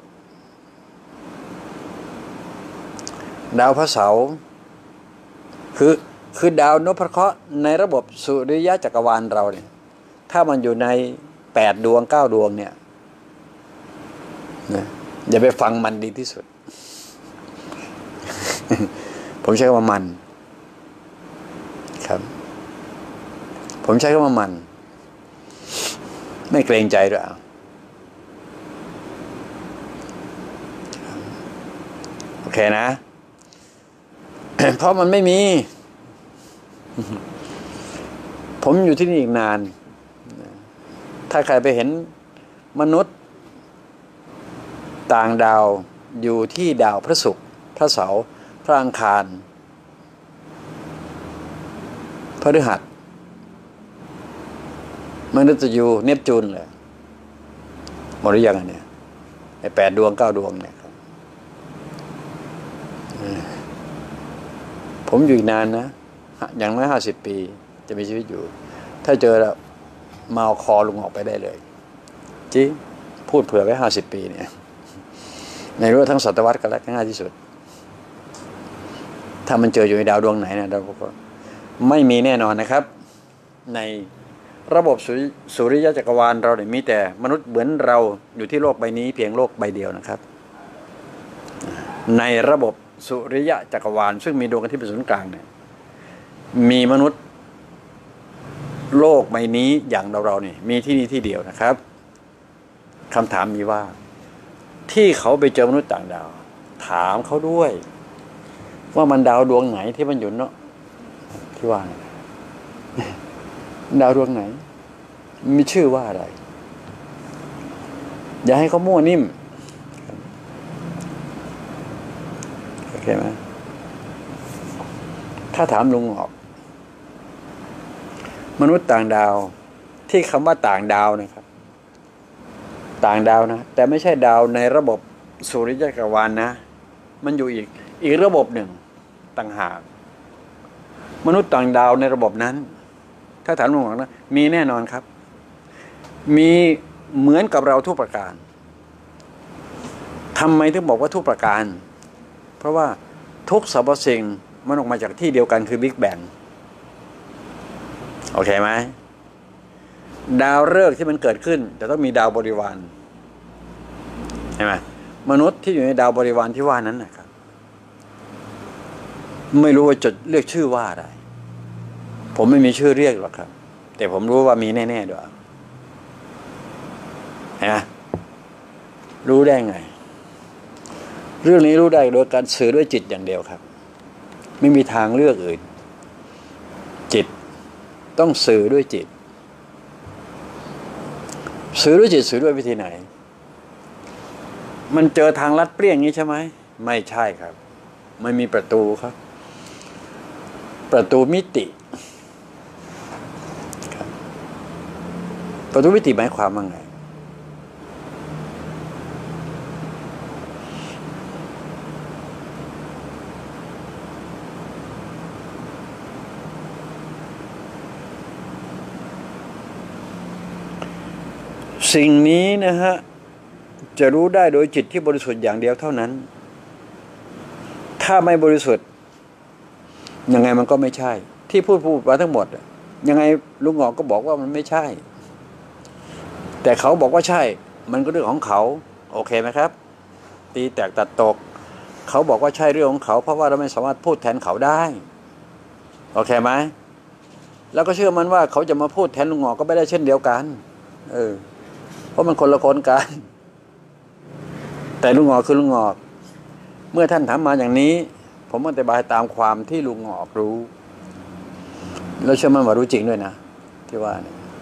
Speaker 1: ดาวพระเสาร์คือคือดาวนพเคราะห์ในระบบสุริยะจักรวาลเราเนี่ยถ้ามันอยู่ในแปดดวงเก้าดวงเนี่ยนะอย่าไปฟังมันดีที่สุด ผมใช้คำว่ามันครับผมใช้คำว่ามันไม่เกรงใจด้วยโอเคนะ เพราะมันไม่มี ผมอยู่ที่นี่อีกนานถ้าใครไปเห็นมนุษย์ต่างดาวอยู่ที่ดาวพระศุกร์พระเสาร์พระอังคารพฤหัสมนุษย์จะอยู่เนปจูนเลยหมดหรือยังเนี่ยไอ้แปดดวงเก้าดวงเนี่ยครับผมอยู่อีกนานนะอย่างน้อยห้าสิบปีจะมีชีวิตอยู่ถ้าเจอแล้วมาเอาคอลุงออกไปได้เลยจริงพูดเผื่อไว้ห้าสิบปีเนี่ยในรู้ทั้งศตวรรษกันแล้วง่ายที่สุดถ้ามันเจออยู่ในดาวดวงไหนนะเราก็ไม่มีแน่นอนนะครับในระบบสุริยะจักรวาลเราเนี่ยมีแต่มนุษย์เหมือนเราอยู่ที่โลกใบนี้เพียงโลกใบเดียวนะครับในระบบสุริยะจักรวาลซึ่งมีดวงอาทิตย์เป็นศูนย์กลางเนี่ยมีมนุษย์โลกใบนี้อย่างเราเราเนี่ยมีที่นี่ที่เดียวนะครับคำถามมีว่าที่เขาไปเจอมนุษย์ต่างดาวถามเขาด้วยว่ามันดาวดวงไหนที่มันอยู่เนาะที่ว่าดาวดวงไหนมีชื่อว่าอะไรอย่าให้เขามั่วนิ่มโอเคไหมถ้าถามลุงออกมนุษย์ต่างดาวที่คำว่าต่างดาวนะครับต่างดาวนะแต่ไม่ใช่ดาวในระบบสุริยะจักรวาลนะมันอยู่อีกอีกระบบหนึ่งต่างหากมนุษย์ต่างดาวในระบบนั้นถ้าถามลุงออกนะมีแน่นอนครับมีเหมือนกับเราทุกประการทำไมถึงบอกว่าทุกประการเพราะว่าทุกสรรพสิ่งมันออกมาจากที่เดียวกันคือบิ๊กแบงโอเคไหมดาวฤกษ์ที่มันเกิดขึ้นจะต้องมีดาวบริวารใช่ไหมมนุษย์ที่อยู่ในดาวบริวารที่ว่านั้นนะครับไม่รู้ว่าจะเรียกชื่อว่าอะไรผมไม่มีชื่อเรียกหรอกครับแต่ผมรู้ว่ามีแน่ๆด้วยนะรู้ได้ไงเรื่องนี้รู้ได้โดยการสื่อด้วยจิตอย่างเดียวครับไม่มีทางเลือกอื่นจิตต้องสื่อด้วยจิตสื่อด้วยจิตสื่อด้วยวิธีไหนมันเจอทางลัดเปรี้ยงนี้ใช่ไหมไม่ใช่ครับไม่มีประตูครับประตูมิติประตูมิติหมายความว่าไงสิ่งนี้นะฮะจะรู้ได้โดยจิตที่บริสุทธิ์อย่างเดียวเท่านั้นถ้าไม่บริสุทธิ์ยังไงมันก็ไม่ใช่ที่พูดพูดมาทั้งหมดยังไงลุงหงอกก็บอกว่ามันไม่ใช่แต่เขาบอกว่าใช่มันก็เรื่องของเขาโอเคไหมครับตีแตกตัดตกเขาบอกว่าใช่เรื่องของเขาเพราะว่าเราไม่สามารถพูดแทนเขาได้โอเคไหมแล้วก็เชื่อมันว่าเขาจะมาพูดแทนลุงหงอกก็ไม่ได้เช่นเดียวกันเออเพราะมันคนละคนกันแต่ลุงหงอกคือลุงหงอกเมื่อท่านถามมาอย่างนี้ผมอธิบายตามความที่ลุงหงอกรู้แล้วเชื่อมันว่ารู้จริงด้วยนะที่ว่า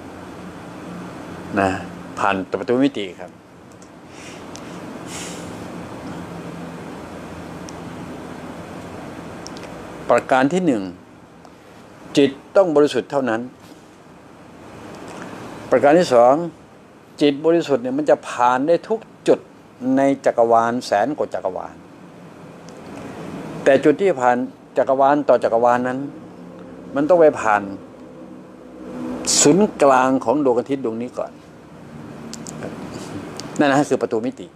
Speaker 1: นะผ่านประตูมิติครับประการที่หนึ่งจิตต้องบริสุทธิ์เท่านั้นประการที่สองจิตบริสุทธิ์เนี่ยมันจะผ่านได้ทุกจุดในจักรวาลแสนกว่าจักรวาลแต่จุดที่ผ่านจักรวาลต่อจักรวาลนั้นมันต้องไปผ่านศูนย์กลางของดวงอาทิตย์ดวงนี้ก่อนนั่นนะคือประตูมิติ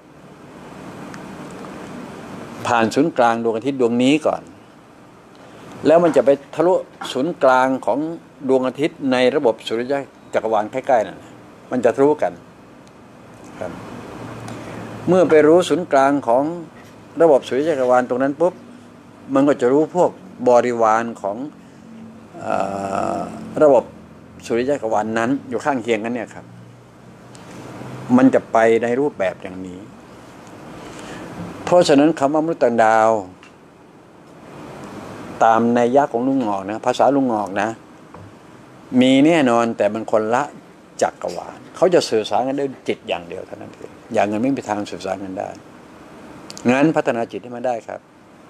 Speaker 1: ผ่านศูนย์กลางดวงอาทิตย์ดวงนี้ก่อนแล้วมันจะไปทะลุศูนย์กลางของดวงอาทิตย์ในระบบสุริยะจักรวาลใกล้ๆนั่นมันจะทะลุกันครับเมื่อไปรู้ศูนย์กลางของระบบสุริยะจักรวาลตรงนั้นปุ๊บมันก็จะรู้พวกบริวารของเอ่อระบบสุริยะจักรวาลนั้นอยู่ข้างเคียงกันเนี่ยครับมันจะไปในรูปแบบอย่างนี้เพราะฉะนั้นคำว่ามนุษย์ต่างดาวตามในยะของลุงหงอกนะภาษาลุงหงอกนะมีแน่นอนแต่มันคนละจักรวาลเขาจะสื่อสารกันด้วยจิตอย่างเดียวเท่านั้นเองอย่างเงินไม่มีทางสื่อสารกันได้งั้นพัฒนาจิตให้มันได้ครับ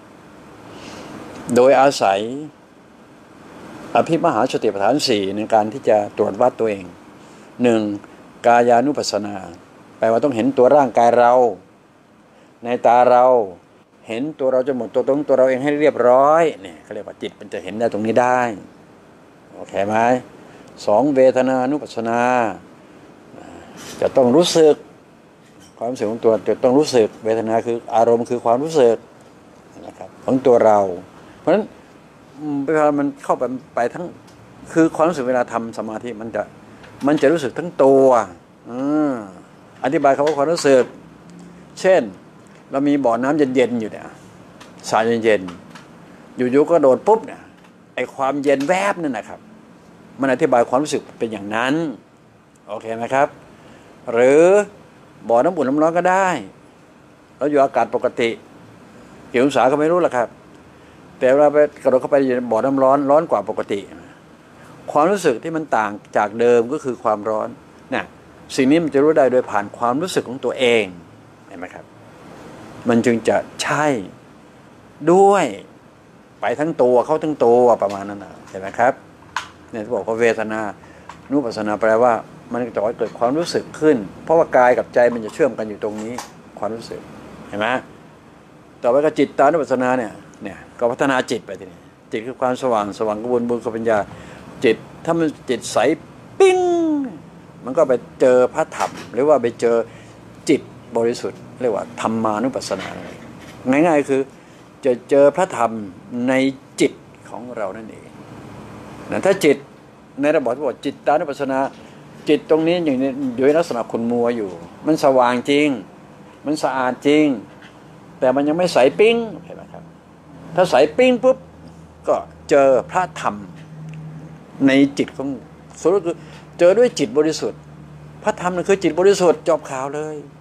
Speaker 1: โดยอาศัยอภิมหาสติปัฏฐานสี่ในการที่จะตรวจวัดตัวเองหนึ่งกายานุปัสสนาแปลว่าต้องเห็นตัวร่างกายเราในตาเราเห็นตัวเราจนหมดตัวตรงตัวเราเองให้เรียบร้อยเนี่ยเขาเรียกว่าจิตมันจะเห็นได้ตรงนี้ได้โอเคไหมสองเวทนานุปัสสนาจะต้องรู้สึกความรู้สึกของตัวจะต้องรู้สึกเวทนาคืออารมณ์คือความรู้สึกนะครับของตัวเราเพราะฉะนั้นเวลามันเข้าไปไปทั้งคือความรู้สึกเวลาทำสมาธิมันจะมันจะรู้สึกทั้งตัวอธิบายคำว่าความรู้สึกเช่นเรามีบ่อน้ำเย็นๆอยู่เนี่ยสายเย็นๆอยู่ๆก็โดดปุ๊บเนี่ยไอความเย็นแวบนั่นนะครับมันอธิบายความรู้สึกเป็นอย่างนั้นโอเคไหมครับหรือบ่อน้ำอุ่นน้ำร้อนก็ได้เราอยู่อากาศปกติกี่องศาก็ไม่รู้ล่ะครับแต่เวลาไปกระโดดเข้าไปในบ่อน้ำร้อนร้อนกว่าปกติความรู้สึกที่มันต่างจากเดิมก็คือความร้อนเนี่ยสิ่งนี้มันจะรู้ได้โดยผ่านความรู้สึกของตัวเองเห็นไหมครับมันจึงจะใช่ด้วยไปทั้งตัวเขาทั้งตัวประมาณนั้นนะเห็นไหมครับเนี่ยที่บอกว่าเวทนานุปัสสนาแปลว่ามันจะเกิดความรู้สึกขึ้นเพราะว่ากายกับใจมันจะเชื่อมกันอยู่ตรงนี้ความรู้สึกเห็นไหมต่อไปก็จิตตานุปัสสนาเนี่ยเนี่ยก็พัฒนาจิตไปทีนี้จิตคือความสว่างสว่างกระบวนบุญกับปัญญาจิตถ้ามันจิตใสปิ้งมันก็ไปเจอพระธรรมหรือว่าไปเจอจิตบริสุทธิ์เรียกว่าธรรมานุปัสสนาง่ายๆคือจะเจอพระธรรมในจิตของเรานั่นเองนะถ้าจิตในระบบที่บอกจิตตานุปัสสนาจิตตรงนี้อย่างนี้อยู่ในลักษณะขุ่นมัวอยู่มันสว่างจริงมันสะอาดจริงแต่มันยังไม่ใสปิ้งเห็นไหมครับถ้าใสปิ้งปุ๊บก็เจอพระธรรมในจิตของสุดคือเจอด้วยจิตบริสุทธิ์พระธรรมนั่นคือจิตบริสุทธิ์จบข่าวเลย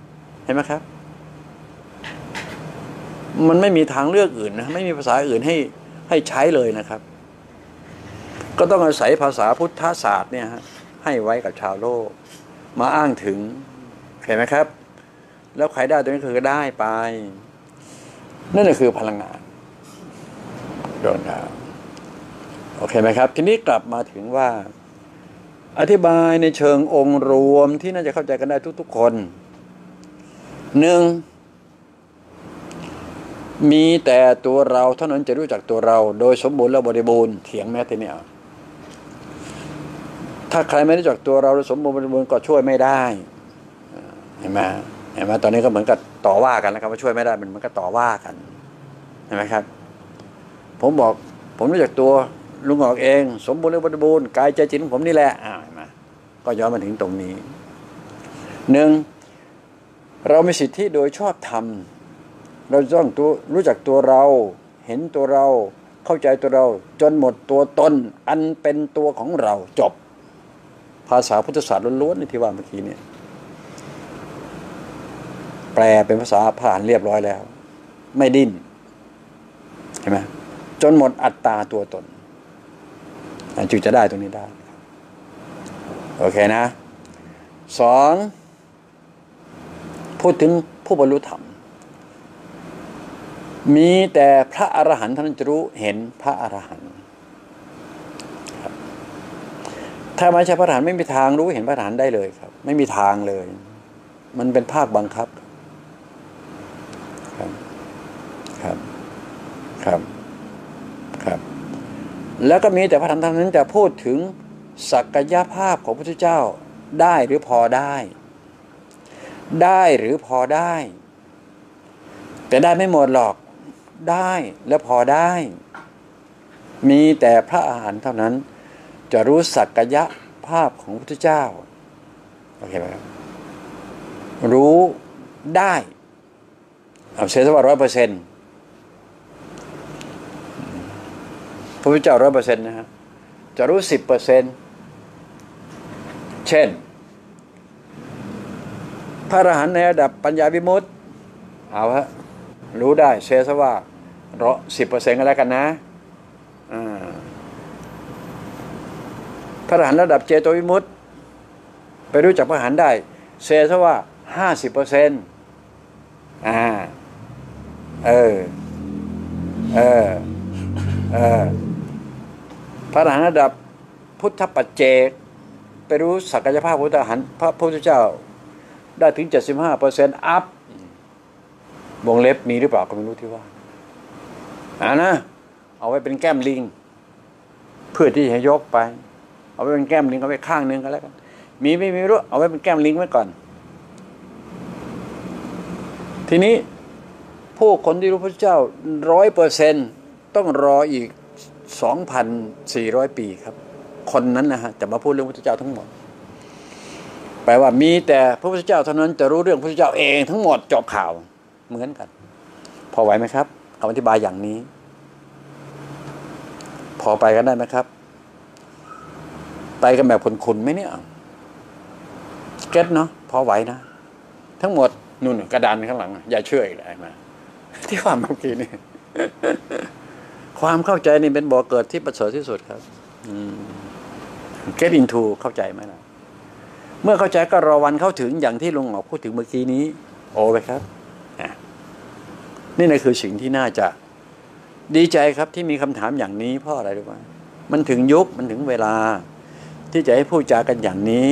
Speaker 1: เห็นไหมครับมันไม่มีทางเลือกอื่นนะไม่มีภาษาอื่นให้ให้ใช้เลยนะครับก็ต้องอาศัยภาษาพุทธศาสตร์เนี่ยฮะให้ไว้กับชาวโลกมาอ้างถึงเห็นไหมครับแล้วใครได้ตรงนี้คือได้ไปนั่นแหละคือพลังงานโดนครับโอเคไหมครับทีนี้กลับมาถึงว่าอธิบายในเชิงองค์รวมที่น่าจะเข้าใจกันได้ทุกๆคนหนึ่งมีแต่ตัวเราเท่านั้นจะรู้จักตัวเราโดยสมบูรณ์และบริบูรณ์เถียงแม้แต่เนี่ยถ้าใครไม่รู้จักตัวเราโดยสมบูรณ์บริบูรณ์ก็ช่วยไม่ได้เห็นไหมเห็นไหมตอนนี้ก็เหมือนกับต่อว่ากันแล้วครับว่าช่วยไม่ได้มันเหมือนกับต่อว่ากันเห็นไหมครับผมบอกผมรู้จักตัวลุงออกเองสมบูรณ์และบริบูรณ์กายใจจิตของผมนี่แหละอ่าเห็นไหมก็ย้อนมาถึงตรงนี้หนึ่งเรามีสิทธิโดยชอบธรรมเราต้องตัวรู้จักตัวเราเห็นตัวเราเข้าใจตัวเราจนหมดตัวตนอันเป็นตัวของเราจบภาษาพุทธศาสตร์ล้วนๆที่ว่าเมื่อกี้เนี่ยแปลเป็นภาษาผ่านเรียบร้อยแล้วไม่ดิ้นเห็นไหมจนหมดอัตตาตัวตนจึงจะได้ตรงนี้ได้โอเคนะสองพูดถึงผู้บรรลุธรรมมีแต่พระอรหันต์ท่านจะรู้เห็นพระอรหันต์ถ้าไม่ใช่พระอรหันต์ไม่มีทางรู้เห็นพระอรหันต์ได้เลยครับไม่มีทางเลยมันเป็นภาคบังคับครับครับครับครับแล้วก็มีแต่พระธรรมท่านนั้นจะพูดถึงศักยภาพของพระพุทธเจ้าได้หรือพอได้ได้หรือพอได้แต่ได้ไม่หมดหรอกได้และพอได้มีแต่พระอรหันต์เท่านั้นจะรู้ศักยภาพของพระพุทธเจ้าโอเคไหมครับรู้ได้เอาเสียสว่าร้อยเปอร์เซ็นต์พระพุทธเจ้าร้อยเปอร์เซ็นต์นะฮะจะรู้สิบเปอร์เซ็นต์เช่นพระอรหันต์ในระดับปัญญาวิมุตติเอาฮะรู้ได้เสียสว่าร้อยสิบเปอร์เซ็นต์ก็แล้วกันนะอ่าพระอรหันต์ระดับเจโตวิมุตติไปรู้จักพระอรหันต์ได้เสียสว่าห้าสิบเปอร์เซ็นต์อ่าเออเออเออพระอรหันต์ระดับพุทธปัจเจกไปรู้ศักยภาพพระอรหันต์พระพุทธเจ้าได้ถึง เจ็ดสิบห้าเปอร์เซ็นต์ อัพวงเล็บมีหรือเปล่าก็ไม่รู้ที่ว่าอ่านะเอาไว้เป็นแก้มลิงเพื่อที่จะยกไปเอาไว้เป็นแก้มลิงเอาไว้ข้างนึงก็แล้วกันมีไม่มีรู้เอาไว้เป็นแก้มลิงไว้ก่อนทีนี้ผู้คนที่รู้พระเจ้า ร้อยเปอร์เซ็นต์ ต้องรออีก สองพันสี่ร้อย ปีครับคนนั้นนะฮะจะมาพูดเรื่องพระเจ้าทั้งหมดแปลว่ามีแต่พระพุทธเจ้าเท่านั้นจะรู้เรื่องพระพุทธเจ้าเองทั้งหมดจบข่าวเหมือนกันพอไหวไหมครับคำอธิบายอย่างนี้พอไปกันได้ไหมครับไปกันแบบคุณๆไหมเนี่ยเก็ตเนาะพอไหวนะทั้งหมดนู่นกระดานข้างหลังอย่าเชื่ออีกเลยมาที่ว่าเมื่อกี้นี่ ความเข้าใจนี่เป็นบ่อเกิดที่ประเสริฐที่สุดครับ get into เข้าใจไหมล่ะเมื่อเข้าใจก็รอวันเข้าถึงอย่างที่ลุงออกพูดถึงเมื่อกี้นี้โอ้ไปครับนี่นะคือสิ่งที่น่าจะดีใจครับที่มีคำถามอย่างนี้เพราะอะไรรู้ไหมมันถึงยุคมันถึงเวลาที่จะให้พูดจากันอย่างนี้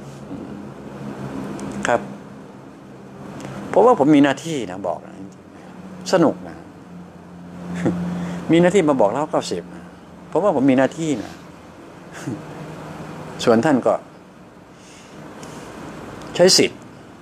Speaker 1: ครับเพราะว่าผมมีหน้าที่นะบอกนะสนุกนะ มีหน้าที่มาบอกเล่าเก้าสิบเพราะว่าผมมีหน้าที่นะ ส่วนท่านก็ใช้สิทธิ์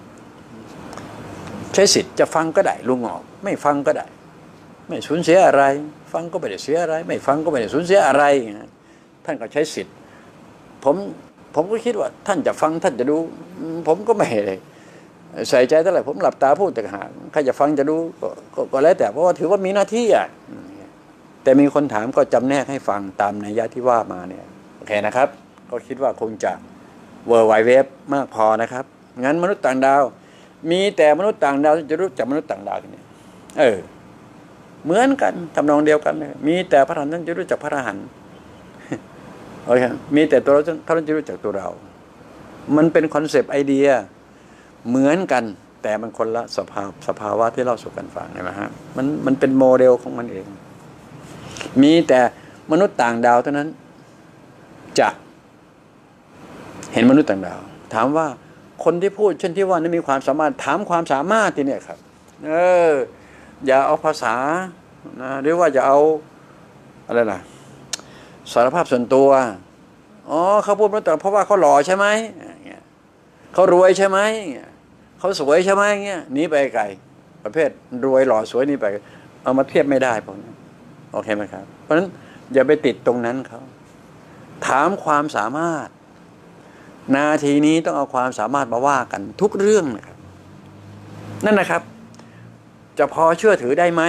Speaker 1: ใช้สิทธิ์จะฟังก็ได้ลุงออกไม่ฟังก็ได้ไม่สูญเสียอะไรฟังก็ไม่ได้เสียอะไรไม่ฟังก็ไม่ได้สูญเสียอะไรท่านก็ใช้สิทธิ์ผมผมก็คิดว่าท่านจะฟังท่านจะดูผมก็ไม่ใส่ใจเท่าไหร่ผมหลับตาพูดแต่หาใครจะฟังจะดูก็ก็แล้วแต่เพราะว่าถือว่ามีหน้าที่อ่ะแต่มีคนถามก็จำแนกให้ฟังตามนัยยะที่ว่ามาเนี่ยโอเคนะครับก็คิดว่าคงจะเวอร์ไวเว็บมากพอนะครับงั้นมนุษย์ต่างดาวมีแต่มนุษย์ต่างดาวจะรู้จักมนุษย์ต่างดาวนี่เออเหมือนกันทำนองเดียวกันเลยมีแต่พระอรหันต์นั้นจะรู้จักพระอรหันต์โอเคมีแต่ตัวเราเท่านั้นจะรู้จักตัวเรามันเป็นคอนเซปต์ไอเดียเหมือนกันแต่มันคนละสภาพสภาวะที่เล่าสู่กันฟังใช่ไหมฮะมันมันเป็นโมเดลของมันเองมีแต่มนุษย์ต่างดาวเท่านั้นจะเห็นมนุษย์ต่างดาวถามว่าคนที่พูดเช่นที่ว่านั้นมีความสามารถถามความสามารถที่เนี่ยครับเอออย่าเอาภาษานะหรือว่าอย่าเอาอะไรล่ะสารภาพส่วนตัวอ๋อเขาพูดมาแต่เพราะว่าเขาหล่อใช่ไหมเขารวยใช่ไหมเขาสวยใช่ไหมเงี้ยหนีไปไกลประเภทรวยหล่อสวยนี่ไปเอามาเทียบไม่ได้พวกนี้โอเคไหมครับเพราะฉะนั้นอย่าไปติดตรงนั้นเขาถามความสามารถนาทีนี้ต้องเอาความสามารถมาว่ากันทุกเรื่องนะครับนั่นนะครับจะพอเชื่อถือได้ไหม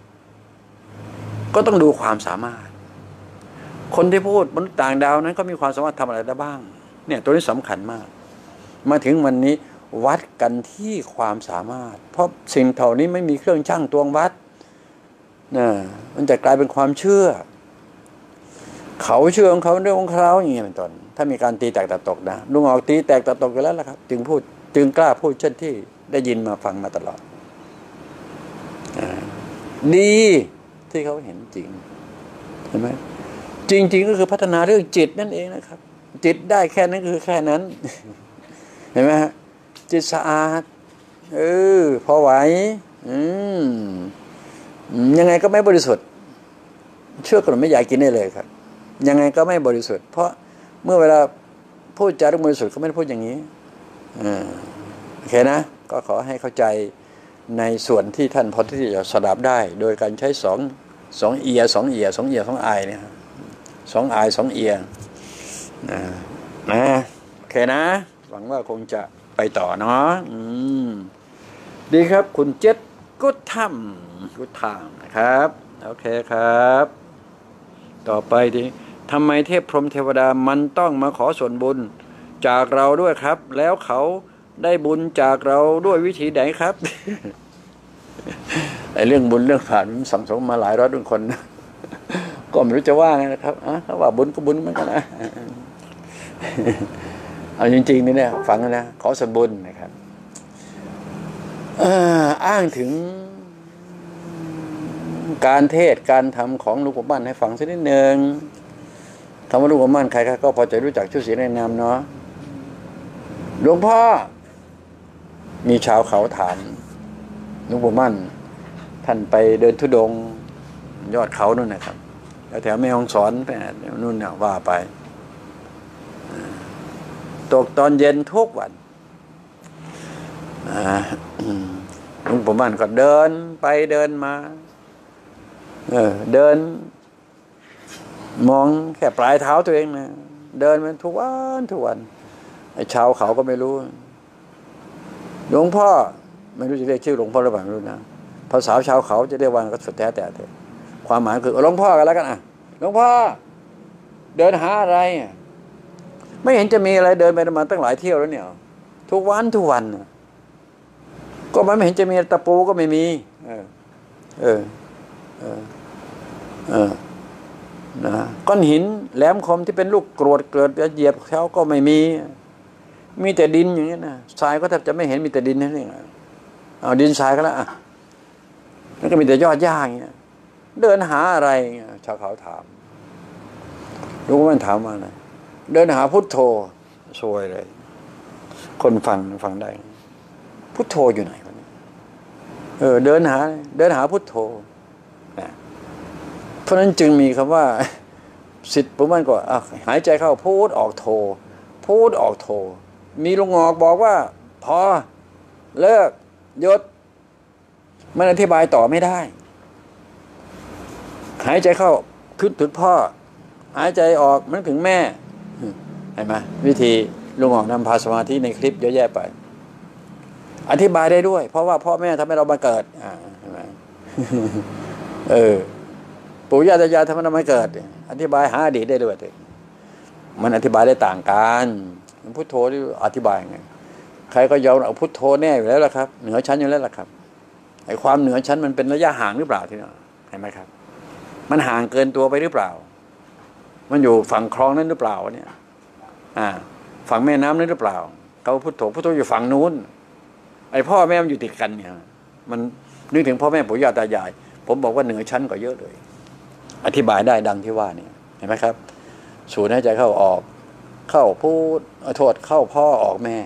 Speaker 1: ก็ต้องดูความสามารถคนที่พูดมนุษย์ต่างดาวนั้นก็มีความสามารถทำอะไรได้บ้างเนี่ยตัวนี้สำคัญมากมาถึงวันนี้วัดกันที่ความสามารถเพราะสิ่งเท่านี้ไม่มีเครื่องชั่งตวงวัดนะมันจะกลายเป็นความเชื่อเขาเชื่อของเขาเรื่องของเขาอย่างเงี้ยเป็นต้นถ้ามีการตีแตกตัดตกนะลุงออกตีแตกตัดตกกันแล้วล่ะครับจึงพูดจึงกล้าพูดเช่นที่ได้ยินมาฟังมาตลอดดีที่เขาเห็นจริงเห็นไหมจริงๆก็คือพัฒนาเรื่องจิตนั่นเองนะครับจิตได้แค่นั้นคือแค่นั้นเห็นไหมฮะจิตสะอาดเออพอไหวอืมยังไงก็ไม่บริสุทธิ์เชื่อกันไม่อยากกินได้เลยครับยังไงก็ไม่บริสุทธิ์เพราะเมื่อเวลาพูดจาเรื่องบริสุทธิ์เขาไม่ได้พูดอย่างนี้อ่าโอเคนะก็ขอให้เข้าใจในส่วนที่ท่านพอที่จะสดับได้โดยการใช้สองสองเอียสองเอียสองเอียสองไอเนี่ยสองไอสองเอียนะนะโอเคนะหวังว่าคงจะไปต่อเนาะอืมดีครับคุณเจ็ดกุฏถ้ำกุฏถ้ำนะครับโอเคครับต่อไปดีทำไมเทพพรหมเทวดามันต้องมาขอส่วนบุญจากเราด้วยครับแล้วเขาได้บุญจากเราด้วยวิธีไหนครับ ไอ้เรื่องบุญเรื่องผ่านมันสั่งสมมาหลายร้อยรุ่นคนก็ไม่รู้จะว่าไงนะครับอ่ะถ้าว่าบุญก็บุญเหมือนกันนะเอาจริงๆนี่เนี่ยฟังนะขอส่วนบุญนะครับอ้างถึงการเทศการทำของหลวงปู่มั่นให้ฟังสักนิดหนึ่งคำว่าหลวงปู่มั่นใครๆก็พอจะรู้จักชื่อเสียงในนามเนาะหลวงพ่อมีชาวเขาถามหลวงปู่มั่นท่านไปเดินธุดงค์ยอดเขานู่นนะครับแถวแม่ฮ่องสอนไปนู่นเนี่ยว่าไปตกตอนเย็นทุกวันหลวงปู่มั่นก็เดินไปเดินมาเออเดินมองแค่ปลายเท้าตัวเองนะเดินมันทุกวันทุกวันไอ้ชาวเขาก็ไม่รู้หลวงพ่อไม่รู้จะเรียกชื่อหลวงพ่อหรือเปล่าไม่รู้นะภาษาชาวเขาจะเรียกว่าก็สุดแท้แต่เถอะความหมายคือหลวงพ่อกันแล้วกันอ่ะหลวงพ่อเดินหาอะไรไม่เห็นจะมีอะไรเดินไปมาตั้งหลายเที่ยวแล้วเนี่ยทุกวันทุกวันก็มันไม่เห็นจะมีตะปูก็ไม่มีเออเออเออเออนะก้อนหินแหลมคมที่เป็นลูกกรวดเกิดเหยียบเขาก็ไม่มีมีแต่ดินอย่างนี้นะทรายก็แทบจะไม่เห็นมีแต่ดินนั่นเองเอาดินทรายก็แล้วอ่ะแล้วก็มีแต่ยอดหญ้าอย่างเงี้ยเดินหาอะไรเงี้ยชาวเขาถามรู้ว่ามันถามว่าอะไรเดินหาพุทโธซวยเลยคนฟังฟังได้พุทโธอยู่ไหนวะเนี่ยเออเดินหาเดินหาพุทโธนะเพราะนั้นจึงมีคำว่าสิทธิ์ผมมันก็หายใจเข้าพูดออกโธพูดออกโธมีลุงงอกบอกว่าพอเลิกหยุดมันอธิบายต่อไม่ได้หายใจเข้าคิดถึงพ่อหายใจออกมันถึงแม่เห็นไหมวิธีลุงงอกนำพาสมาธิในคลิปเยอะแยะไปอธิบายได้ด้วยเพราะว่าพ่อแม่ทำให้เรามาเกิดอ่าเห็นไหมเออปู่ย่าตายายทำให้เรามาเกิดอธิบายหาอดีตได้ด้วยมันอธิบายได้ต่างกันพุทโธที่อธิบายไงใครก็ยอมเอาพุทโธแน่อยู่แล้วล่ะครับเหนือชั้นอยู่แล้วล่ะครับไอ้ความเหนือชั้นมันเป็นระยะห่างหรือเปล่าที่นี่เห็นไหมครับมันห่างเกินตัวไปหรือเปล่ามันอยู่ฝั่งคลองนั้นหรือเปล่าเนี่ยอ่าฝั่งแม่น้ำนั้นหรือเปล่าเขาพุทโธพุทโธอยู่ฝั่งนู้นไอ้พ่อแม่มันอยู่ติดกันเนี่ยมันนึกถึงพ่อแม่ปู่ย่าตายายผมบอกว่าเหนือชั้นกว่าเยอะเลยอธิบายได้ดังที่ว่านี่เห็นไหมครับสูดหายใจเข้าออกเข้าพูดโทษเข้าพ่อออกแม่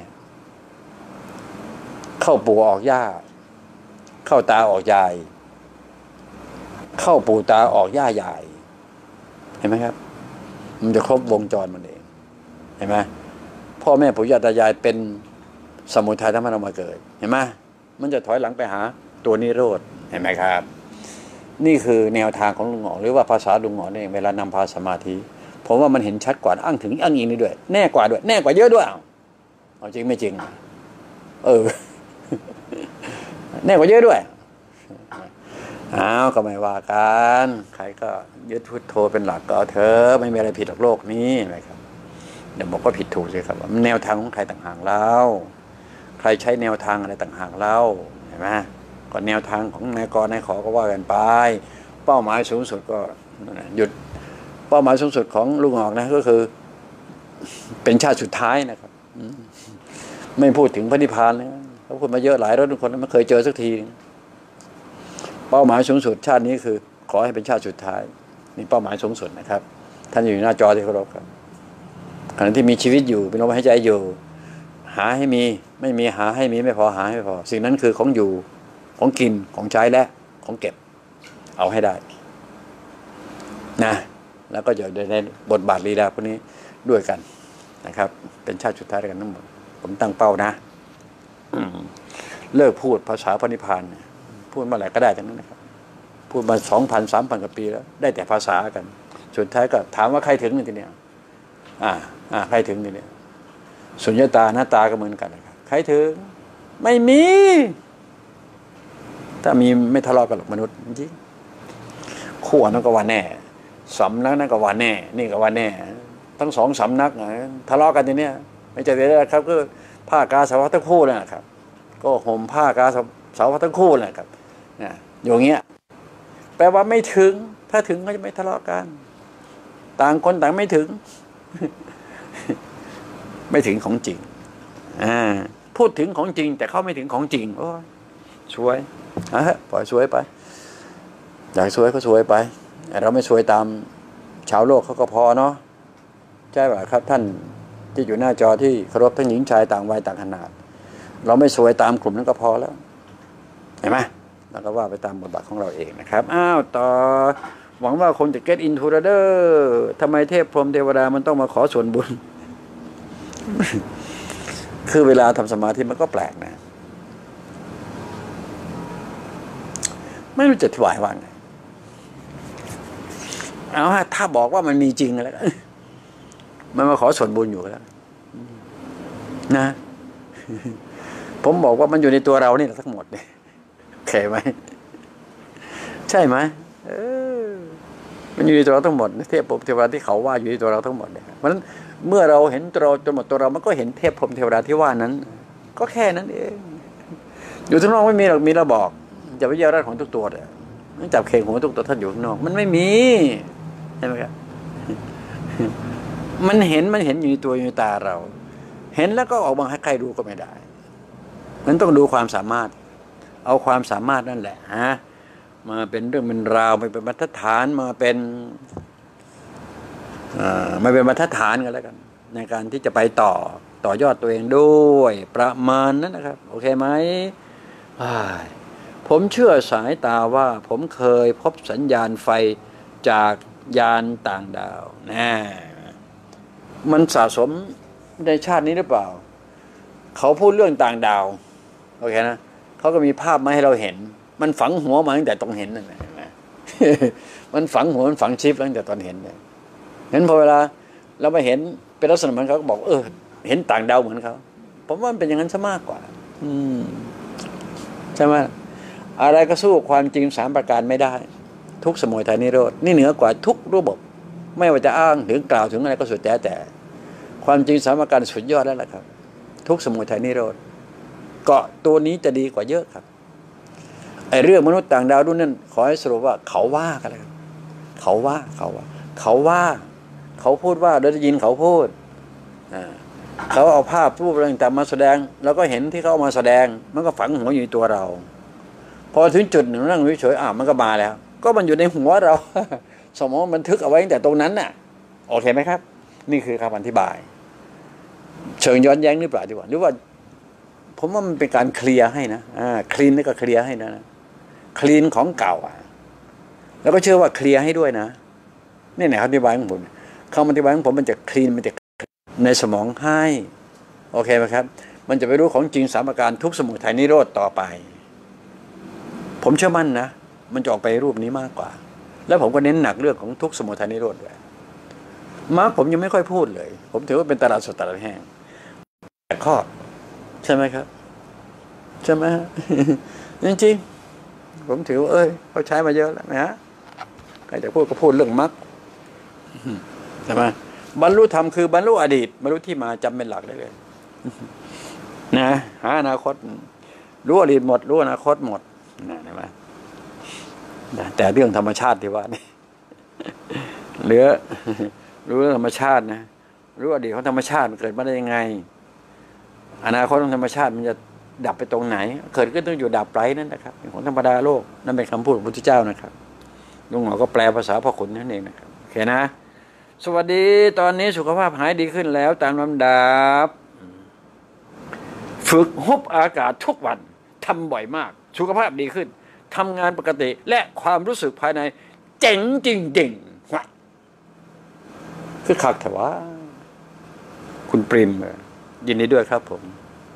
Speaker 1: เข้าปู่ออกย่าเข้าตาออกยายเข้าปู่ตาออกย่ายายเห็นไหมครับมันจะครบวงจรมันเองเห็นไหมพ่อแม่ปู่ย่าตายายเป็นสมุทัยทำให้เรามาเกิดเห็นไหมมันจะถอยหลังไปหาตัวนิโรธเห็นไหมครับนี่คือแนวทางของลุงหงอหรือว่าภาษาลุงหงอเองเวลานำพาสมาธิผมว่ามันเห็นชัดกว่าอ้างถึงอ้างอิงนี่ด้วยแน่กว่าด้วยแน่กว่าเยอะด้วยเอาจริงไม่จริงเออแน่กว่าเยอะด้วยอ้าวก็ไม่ว่ากันใครก็ยึดพุทโธเป็นหลักก็เอาเถอะไม่มีอะไรผิดหรอกโลกนี้นะครับเดี๋ยวบอกว่าผิดถูกเลยครับแนวทางของใครต่างหากแล้วใครใช้แนวทางอะไรต่างหากแล้วเห็นไหมก็แนวทางของนายกนายขอก็ว่ากันไปเป้าหมายสูงสุดก็หยุดเป้าหมายสูงสุดของลุงออกนะก็คือเป็นชาติสุดท้ายนะครับไม่พูดถึงพระนิพพานเลยเขาพูดมาเยอะหลายรอบทุกคนไม่เคยเจอสักทีเป้าหมายสูงสุดชาตินี้คือขอให้เป็นชาติสุดท้ายนี่เป้าหมายสูงสุดนะครับท่านอยู่หน้าจอที่เคารพครับขณะที่มีชีวิตอยู่เป็นลมหายใจอยู่หาให้มีไม่มีหาให้มีไม่พอหาให้ไม่พอสิ่งนั้นคือของอยู่ของกินของใช้และของเก็บเอาให้ได้นะแล้วก็จะได้ในบทบาทลีลาพวกนี้ด้วยกันนะครับเป็นชาติสุดท้ายกันทั้งหมดผมตั้งเป้านะเลิกพูดภาษาพระนิพพานพูดเมื่อไหร่ก็ได้ทั้งนั้นนะครับพูดมาสองพันสามพันกว่าปีแล้วได้แต่ภาษากันสุดท้ายก็ถามว่าใครถึงทีเนี้ยอ่าอ่าใครถึงทีเนี้ยสุญญตาหน้าตาก็เหมือนกันนะครับใครถึงไม่มีถ้ามีไม่ทะเลาะกันหรอกมนุษย์จริงขั้วนั่นก็ว่าแน่สำนักนั่นก็ว่าแน่นี่ก็ว่าแน่ทั้งสองสำนักทะเลาะกันทีเนี้ยไม่ใช่เลยนะครับก็ผ้ากาสาวพัดทั้งคู่นะครับก็ห่มผ้ากาสาวพัดทั้งคู่นะครับนะอย่างเงี้ยแปลว่าไม่ถึงถ้าถึงก็จะไม่ทะเลาะกันต่างคนต่างไม่ถึงไม่ถึงของจริงอ่าพูดถึงของจริงแต่เขาไม่ถึงของจริงโอ้ยสวยฮะปล่อยสวยไปอยากสวยก็สวยไปเราไม่สวยตามชาวโลกเขาก็พอเนาะใช่ป่ะครับท่านที่อยู่หน้าจอที่เคารพทั้งหญิงชายต่างวัยต่างขนาดเราไม่สวยตามกลุ่มนั้นก็พอแล้วเห็นไหมแล้วก็ว่าไปตามบทบาทของเราเองนะครับอ้าวต่อหวังว่าคงจะ get into the ทำไมเทพพรหมเทวดามันต้องมาขอส่วนบุญ คือเวลาทำสมาธิมันก็แปลกนะไม่รู้จะอธิบายว่าไงเอาฮะถ้าบอกว่ามันมีจริงแล้วมันมาขอส่วนบุญอยู่แล้วนะผมบอกว่ามันอยู่ในตัวเรานี่ทั้งหมดเลยโอเคไหมใช่ไหมเออมันอยู่ในตัวเราทั้งหมดเทพพรหมเทวดาที่เขาว่าอยู่ในตัวเราทั้งหมดเลยเพราะฉะนั้นเมื่อเราเห็นตัวเราจนหมดตัวเรามันก็เห็นเทพพรหมเทวดาที่ว่านั้นก็แค่นั้นเองอยู่ข้างนอกไม่มีหรอกมีเราบอกอย่าไปเยาว์ราชของทุกตัวเลยจับเข่งของทุกตัวท่านอยู่ข้างนอกมันไม่มีใช่ไหมครับมันเห็นมันเห็นอยู่ในตัวอยู่ในตาเราเห็นแล้วก็ออกมาให้ใครดูก็ไม่ได้มันต้องดูความสามารถเอาความสามารถนั่นแหละฮะมาเป็นเรื่องเป็นราวมาเป็นบรรทัดฐานมาเป็นมาเป็นบรรทัดฐานกันแล้วกันในการที่จะไปต่อต่อยอดตัวเองด้วยประมาณนั้นนะครับโอเคไหมผมเชื่อสายตาว่าผมเคยพบสัญญาณไฟจากยานต่างดาวนะมันสะสมในชาตินี้หรือเปล่าเขาพูดเรื่องต่างดาวโอเคนะเขาก็มีภาพมาให้เราเห็นมันฝังหัวมาตั้งแต่ตอนเห็นนั่นแหละมันฝังหัวมันฝังชิปตั้งแต่ตอนเห็นเลยเห็นพอเวลาเราไปเห็นเป็นลักษณะเหมือนเขาก็บอกเออเห็นต่างดาวเหมือนเขาผมว่ามันเป็นอย่างนั้นซะมากกว่าอืมใช่ไหมอะไรก็สู้ความจริงสามประการไม่ได้ทุกสมุทัยนิโรธนี่เหนือกว่าทุกระบบไม่ว่าจะอ้างถึงกล่าวถึงอะไรก็สุดแต่แต่ความจริงสามประการสุดยอดแล้วล่ะครับทุกสมุทัยนิโรธเกาะตัวนี้จะดีกว่าเยอะครับไอ้เรื่องมนุษย์ต่างดาวด้วยนั่นขอให้สรุปว่าเขาว่ากันเลยเขาว่าเขาว่าเขาว่าเขาพูดว่าเราได้ยินเขาพูดเขาเอาภาพรูปอะไรต่างๆมาแสดงเราก็เห็นที่เขาเอามาแสดงมันก็ฝังหัวอยู่ในตัวเราพอถึงจุดหนึ่งนั่งเฉยๆอ่ะมันก็มาแล้วก็มันอยู่ในหัวเราสมองบันทึกเอาไว้ตั้งแต่ตรงนั้นน่ะโอเคไหมครับนี่คือคำอธิบายเชิงย้อนแย้งหรือเปล่าดีกว่าหรือว่าผมว่ามันเป็นการเคลียร์ให้นะอ่าคลีนนี่ก็เคลียร์ให้นะนะคลีนของเก่าอ่ะแล้วก็เชื่อว่าเคลียร์ให้ด้วยนะนี่ไหนคำอธิบายของผมคำอธิบายของผมมันจะคลีนมันจะในสมองให้โอเคไหมครับมันจะไปรู้ของจริงสามประการทุกสมุทัยนิโรธต่อไปผมเชื่อมั่นนะมันจะออกไปรูปนี้มากกว่าแล้วผมก็เน้นหนักเรื่องของทุกสมุทัยนิโรธด้วยมาร์กผมยังไม่ค่อยพูดเลยผมถือว่าเป็นตลาดสดตลาดแห้งแต่ข้อใช่ไหมครับใช่ไหมจริงๆผมถือว่าเอ้ยเขาใช้มาเยอะแล้วนะฮะใครจะพูดก็พูดเรื่องมรรคใช่ไหมบรรลุธรรมคือบรรลุอดีตบรรลุที่มาจำเป็นหลักได้เลยนะหาอนาคตรู้อดีตหมดรู้อนาคตหมดนะใช่ไหมแต่เรื่องธรรมชาติที่ว่านี่เหลือรู้ธรรมชาตินะรู้อดีตของธรรมชาติมันเกิดมาได้ยังไงอนาคตของธรรมชาติมันจะดับไปตรงไหนเกิดก็ต้องอยู่ดับไปนั่นนะครับเป็นของธรรมดาโลกนั่นเป็นคำพูดของพระพุทธเจ้านะครับลุงหมอก็แปลภาษาพ่อขุนนั่นเองนะครับโอเคนะสวัสดีตอนนี้สุขภาพหายดีขึ้นแล้วตามลำดับฝึกฮุบอากาศทุกวันทำบ่อยมากสุขภาพดีขึ้นทำงานปกติและความรู้สึกภายในเจ๋งจริงๆว่ะคือขักแต่ว่าคุณปริมยินดีด้วยครับผม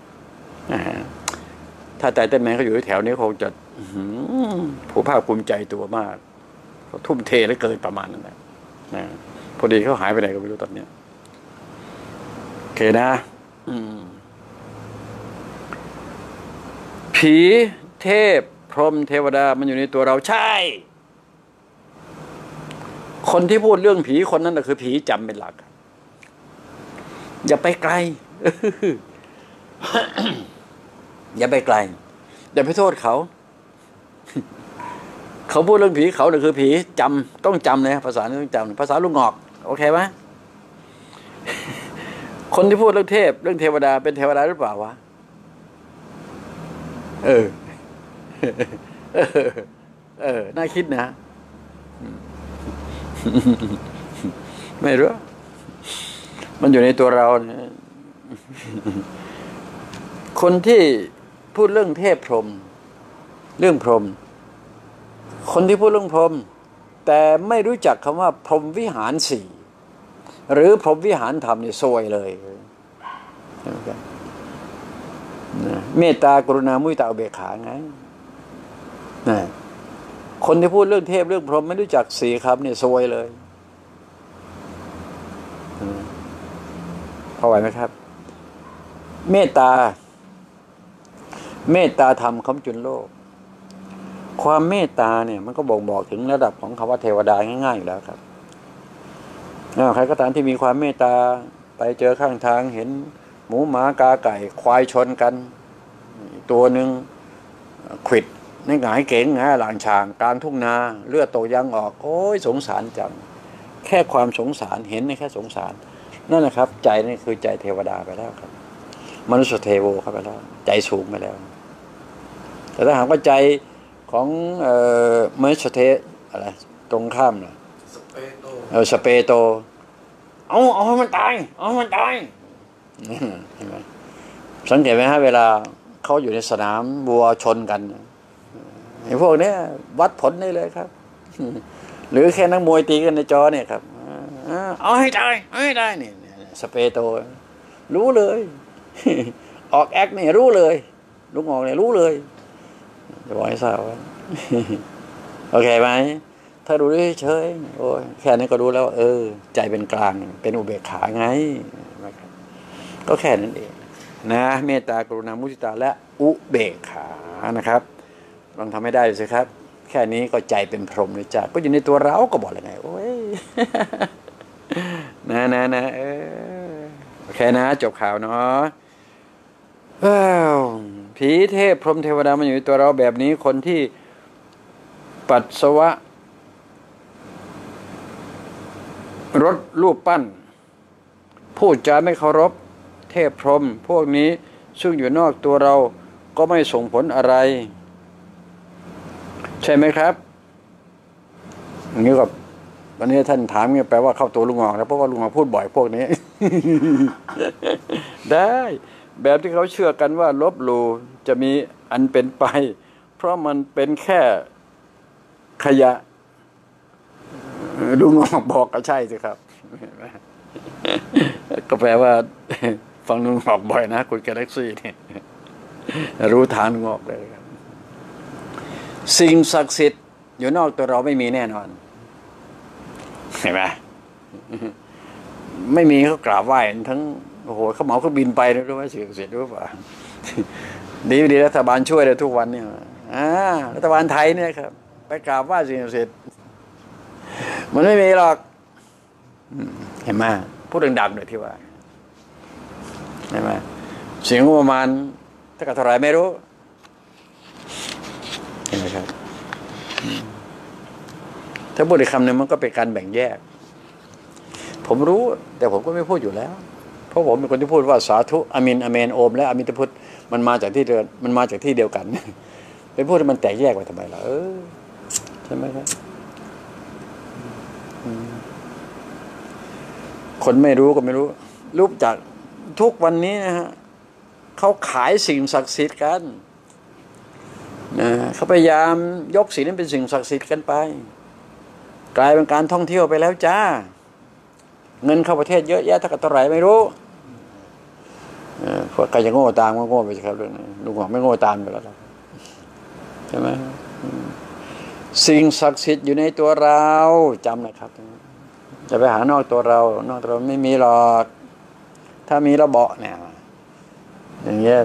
Speaker 1: ถ้าแต่ต้นแมนเขาอยู่แถวนี้คงจะผู้ภาคภูมิใจตัวมากเขาทุ่มเทและเกินประมาณนั้นแหละนะพอดีเขาหายไปไหนก็ไม่รู้ตอนนี้โอเคนะผีเทพพรหมเทวดามันอยู่ในตัวเราใช่คนที่พูดเรื่องผีคนนั้นก็คือผีจำเป็นหลักอย่าไปไกล อย่าไปไกลอย่าไปโทษเขา เขาพูดเรื่องผีเขาเนี่ยคือผีจำต้องจำเลยภาษาต้องจำภาษาลูกงอกโอเคไหม คนที่พูดเรื่องเทพเรื่องเทวดาเป็นเทวดาหรือเปล่าวะเออ เออเออน่าคิดนะ ไม่รู้มันอยู่ในตัวเราเนี่ยคนที่พูดเรื่องเทพพรหมเรื่องพรหมคนที่พูดเรื่องพรหมแต่ไม่รู้จักคำว่าพรหมวิหารสี่หรือพรหมวิหารธรรมเนี่ยซวยเลยเมตตากรุณามุทิตาอุเบกขาไงนะคนที่พูดเรื่องเทพเรื่องพรหมไม่รู้จักสี่คำเนี่ยซวยเลยพอไหวไหมครับเมตตาเมตตาธรรมคำจุนโลกความเมตตาเนี่ยมันก็บ่งบอกถึงระดับของคำว่าเทวดาง่ายๆอยู่แล้วครับใครก็ตามที่มีความเมตตาไปเจอข้างทางเห็นหมูหมากาไก่ควายชนกันตัวหนึ่งขวิดในหงายเก๋งหงายหลังช้างกลางทุ่งนาเลือดตกยางออกโอ้ยสงสารจังแค่ความสงสารเห็นในแค่สงสารนั่นแหละครับใจนี่คือใจเทวดาไปแล้วครับมนุษย์เทโวเข้าไปแล้วใจสูงไปแล้วแต่ถ้าหากว่าใจของเอ่อมนุษย์เทอะไรตรงข้ามน่ะสเปโตเออสเปโตเอาเอาให้มันตายเอาให้มันตายเห็นไหมสังเกตไหมฮะเวลาเขาอยู่ในสนามวัวชนกันไอ้พวกนี้วัดผลได้เลยครับหรือแค่นักมวยตีกันในจอเนี่ยครับเอาให้ตายเอาให้ได้เนี่ยสเปโตรู้เลยออกแอคเนี่ยรู้เลยลูกออกเนี่ยรู้เลยจะบอกให้ทราบว่าโอเคไหมถ้ารู้เฉยๆโอ้ยแค่นี้ก็รู้แล้วเออใจเป็นกลางเป็นอุเบกขาไงก็แค่นั้นเองนะเมตตากรุณามุทิตาและอุเบกขานะครับลองทำให้ได้สิครับแค่นี้ก็ใจเป็นพรหมเลยจ้ะก็อยู่ในตัวเราก็บอกเลยไงโอ้ยนะนะนะเออโอเคนะจบข่าวเนาะอ้าวผีเทพพรหมเทวดามันอยู่ในตัวเราแบบนี้คนที่ปัสสาวะรถรูปปั้นพูดจาไม่เคารพเทพพรหมพวกนี้ซึ่งอยู่นอกตัวเราก็ไม่ส่งผลอะไรใช่ไหมครับอย่างนี้กับวันนี้ท่านถามเนี่ยแปลว่าเข้าตัวลุงหงอกแล้วเพราะว่าลุงหงอกพูดบ่อยพวกนี้ ได้แบบที่เขาเชื่อกันว่าลบหลู่จะมีอันเป็นไปเพราะมันเป็นแค่ขยะลุงหงอกบอกก็ใช่สิครับก็แปลว่าฟังลุงหงอกบ่อยนะคุณกาแล็กซี่เนี่ยรู้ทางลุงหงอกเลยครับสิ่งศักดิ์สิทธิ์อยู่นอกตัวเราไม่มีแน่นอนเห็นไหมไม่มีเขากราบไหว้ทั้งโอ้โหเขาเหมาเขาบินไปนะรู้ไหมสิ่งศักดิ์สิทธิ์รู้ป่ะดีดีรัฐบาลช่วยเลยทุกวันเนี่ยอ่ารัฐบาลไทยเนี่ยครับไปกราบไหว้สิ่งศักดิ์สิทธิ์มันไม่มีหรอกเห็นไหมพูดดังๆเลยที่ว่าเห็นไหมเสียงประมาณถ้ากับเท่าไรไม่รู้เห็นไหมครับถ้าพูดอีกคำหนึ่งมันก็เป็นการแบ่งแยกผมรู้แต่ผมก็ไม่พูดอยู่แล้วเพราะผมเป็นคนที่พูดว่าสาธุอามินอาเมนโอมและอามิตพุทธมันมาจากที่เดียวมันมาจากที่เดียวกันไปพูดให้มันแตกแยกไปทำไมล่ะเออใช่ไหมครับคนไม่รู้ก็ไม่รู้รู้จักทุกวันนี้นะฮะเขาขายสิ่งศักดิ์สิทธิ์กันนะเขาพยายามยกสิ่งนั้นเป็นสิ่งศักดิ์สิทธิ์กันไปกลายเป็นการท่องเที่ยวไปแล้วจ้าเงินเข้าประเทศเยอะแยะเท่ากับเท่าไหร่ไม่รู้พวกใครจะโง่ตามก็โง่ไปสิครับเรื่องนี้ลุงหงอกไม่โง่ตามไปแล้วใช่ไหมสิ่งศักดิ์สิทธิ์อยู่ในตัวเราจำนะครับจะไปหานอกตัวเรานอกตัวเราไม่มีหรอกถ้ามีระเบาะเนี่ยอย่างเงี้ย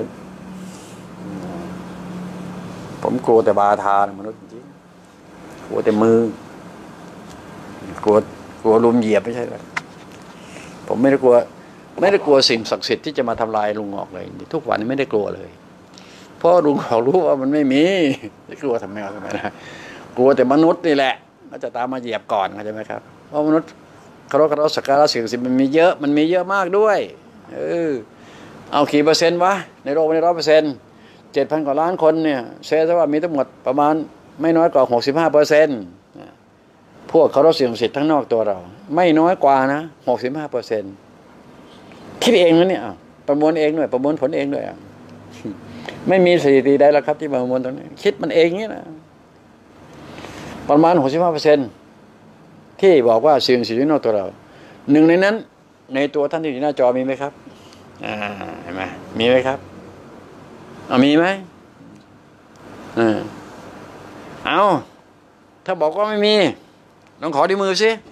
Speaker 1: ผมกลัวแต่บาทานมนุษย์จริงกลัวแต่มือกลัวกลัวลุมเหยียบไม่ใช่หรอผมไม่ได้กลัวไม่ได้กลัวสิ่งศักดิ์สิทธิ์ที่จะมาทำลายลุงหงอกเลยทุกวันนี้ไม่ได้กลัวเลยเพราะลุงหงอกรู้ว่ามันไม่มีจะกลัวทำไมทำไมนะกลัวแต่มนุษย์นี่แหละมันจะตามมาเหยียบก่อนเข้าใจไหมครับเพราะมนุษย์เคารพเคารพสักการะสิ่งศักดิ์สิทธิ์มันมีเยอะมันมีเยอะมากด้วยเออเอากี่เปอร์เซ็นต์วะในโลกในร้อยเปอร์เซ็นต์เจ็ดพันกว่าล้านคนเนี่ยเชื่อซะว่ามีทั้งหมดประมาณไม่น้อยกว่าหกสิบห้าเปอร์เซ็นต์พวกเคารพสิ่งศักดิ์สิทธิ์ทั้งนอกตัวเราไม่น้อยกว่านะหกสิบห้าเปอร์เซ็นต์คิดเองนะเนี่ยประมวลเองด้วยประมวลผลเองด้วยไม่มีสถิติใดแล้วครับที่ประมวลตรงนี้คิดมันเองนี่นะประมาณหกสิบห้าเปอร์เซ็นต์ที่บอกว่าสิ่งศักดิ์สิทธิ์นอกตัวเราหนึ่งในนั้นในตัวท่านที่อยู่หน้าจอมีไหมครับอ่าเห็นไหมมีไหมครับเอามีไหมอ่าเอาถ้าบอกว่าไม่มีลองขอดีมือสิ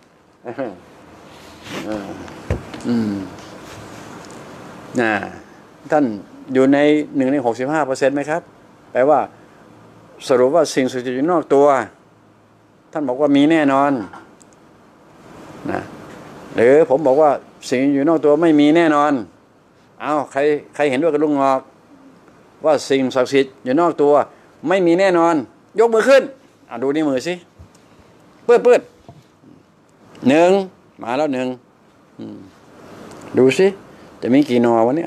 Speaker 1: อืมน่ะท่านอยู่ในหนึ่งในหกสิบห้าเปอร์เซ็นต์ไหมครับแปลว่าสรุปว่าสิ่งศักดิ์สิทธิ์อยู่นอกตัวท่านบอกว่ามีแน่นอนนะหรือผมบอกว่าสิ่งอยู่นอกตัวไม่มีแน่นอนเอาใครใครเห็นด้วยกับลุงหงอกว่าสิ่งศักดิ์สิทธิ์อยู่นอกตัวไม่มีแน่นอนยกมือขึ้นอ่ะดูนี่มือสิเปื้อนเปื้อนหนึ่งมาแล้วหนึ่งดูสิจะมีกี่นอวะเนี่ย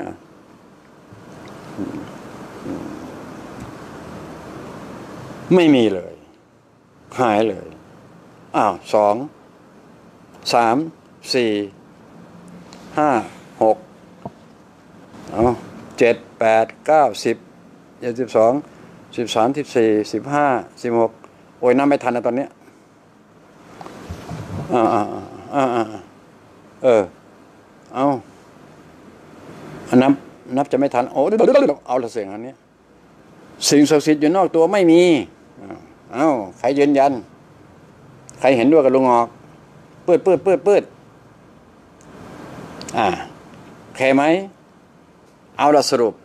Speaker 1: ไม่มีเลยหายเลยอ้าวสองสามสี่ห้าหกเอาเจ็ดแปดเก้าสิบเจ็ดสิบสองสิบสามสิบสี่สิบห้าสิบหกโอ้ยนับไม่ทันนะตอนเนี้ยอ่าอ่าอ่าอ่าเออเอานับนับจะไม่ทันโอ้เอาละเสียงอันนี้สิ่งศักดิ์สิทธิ์อยู่นอกตัวไม่มีเอ้าใครยืนยันใครเห็นด้วยกับลุงหงอกเปิดเปิดเปิดเปิดอ่าโอเคไหมเอาละสรุป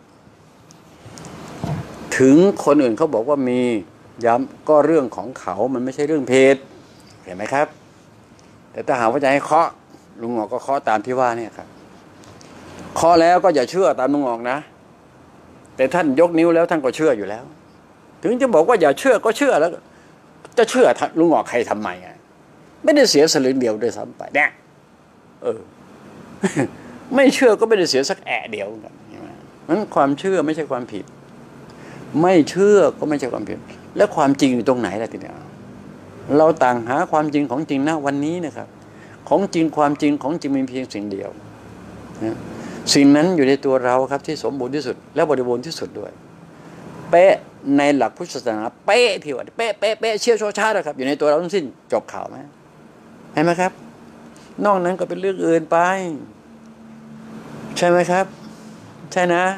Speaker 1: ถึงคนอื่นเขาบอกว่ามีย้ำก็เรื่องของเขามันไม่ใช่เรื่องเพศเห็นไหมครับแต่ถ้าหากว่าจะให้เคาะลุงหงอกก็เคาะตามที่ว่าเนี่ยครับเคาะแล้วก็อย่าเชื่อตามลุงหงอกนะแต่ท่านยกนิ้วแล้วท่านก็เชื่ออยู่แล้วถึงจะบอกว่าอย่าเชื่อก็เชื่อแล้วจะเชื่อลุงหงอกใครทำไมอ่ะไม่ได้เสียสลึงเดียวด้วยซ้ำไปเนี่ยเออ ไม่เชื่อก็ไม่ได้เสียสักแอะเดียวกันใช่ไหมนั้นความเชื่อไม่ใช่ความผิดไม่เชื่อก็ไม่ใช่ความผิดและความจริงอยู่ตรงไหนล่ะทีเนี้ยเราต่างหาความจริงของจริงนะวันนี้นะครับของจริงความจริงของจริงมีเพียงสิ่งเดียวนะสิ่งนั้นอยู่ในตัวเราครับที่สมบูรณ์ที่สุดและบริบูรณ์ที่สุดด้วยเป๊ะในหลักพุทธศาสนาเป๊ะที่ว่าเป๊ะเป๊ะเป๊ะเชี่ยวชาญนะครับอยู่ในตัวเราทั้งสิ้นจบข่าวไหมเห็นไหมครับนอกนั้นก็เป็นเรื่องอื่นไปใช่ไหมครับใช่นะ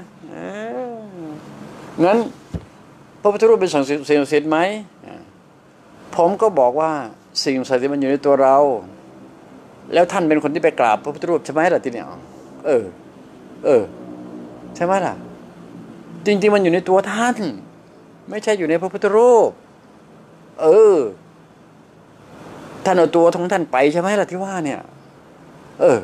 Speaker 1: งั้นพระพุทธรูปเป็นสิ่งศักดิ์สิทธิ์ไหมผมก็บอกว่าสิ่งศักดิ์สิทธิ์มันอยู่ในตัวเราแล้วท่านเป็นคนที่ไปกราบพระพุทธรูปใช่ไหมล่ะทีเนี้ยเออเออใช่ไหมล่ะจริงๆมันอยู่ในตัวท่านไม่ใช่อยู่ในพระพุทธรูปเออท่านเอาตัวของท่านไปใช่ไหมล่ะที่ว่าเนี่ยเออ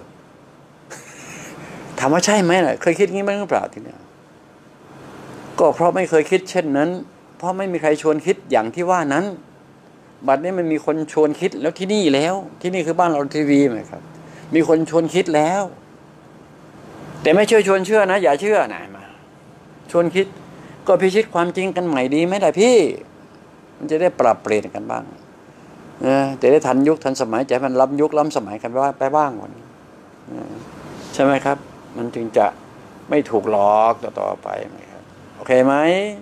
Speaker 1: ถามว่าใช่ไหมล่ะเคยคิดงี้ไหมหรือเปล่าทีเนี้ยก็เพราะไม่เคยคิดเช่นนั้นเพราะไม่มีใครชวนคิดอย่างที่ว่านั้นบัดนี้มันมีคนชวนคิดแล้วที่นี่แล้วที่นี่คือบ้านเราทีวีไหมครับมีคนชวนคิดแล้วแต่ไม่เชื่อชวนเชื่อนะอย่าเชื่อนะมาชวนคิดก็พิชิตความจริงกันใหม่ดีไหมล่ะพี่มันจะได้ปรับเปลี่ยนกันบ้างเออจะได้ทันยุคทันสมัยใจมันล้ำยุคล้ำสมัยกันว่าไปบ้างวันนี้ใช่ไหมครับมันจึงจะไม่ถูกหลอกต่อๆไปไหมครับโอเคไหม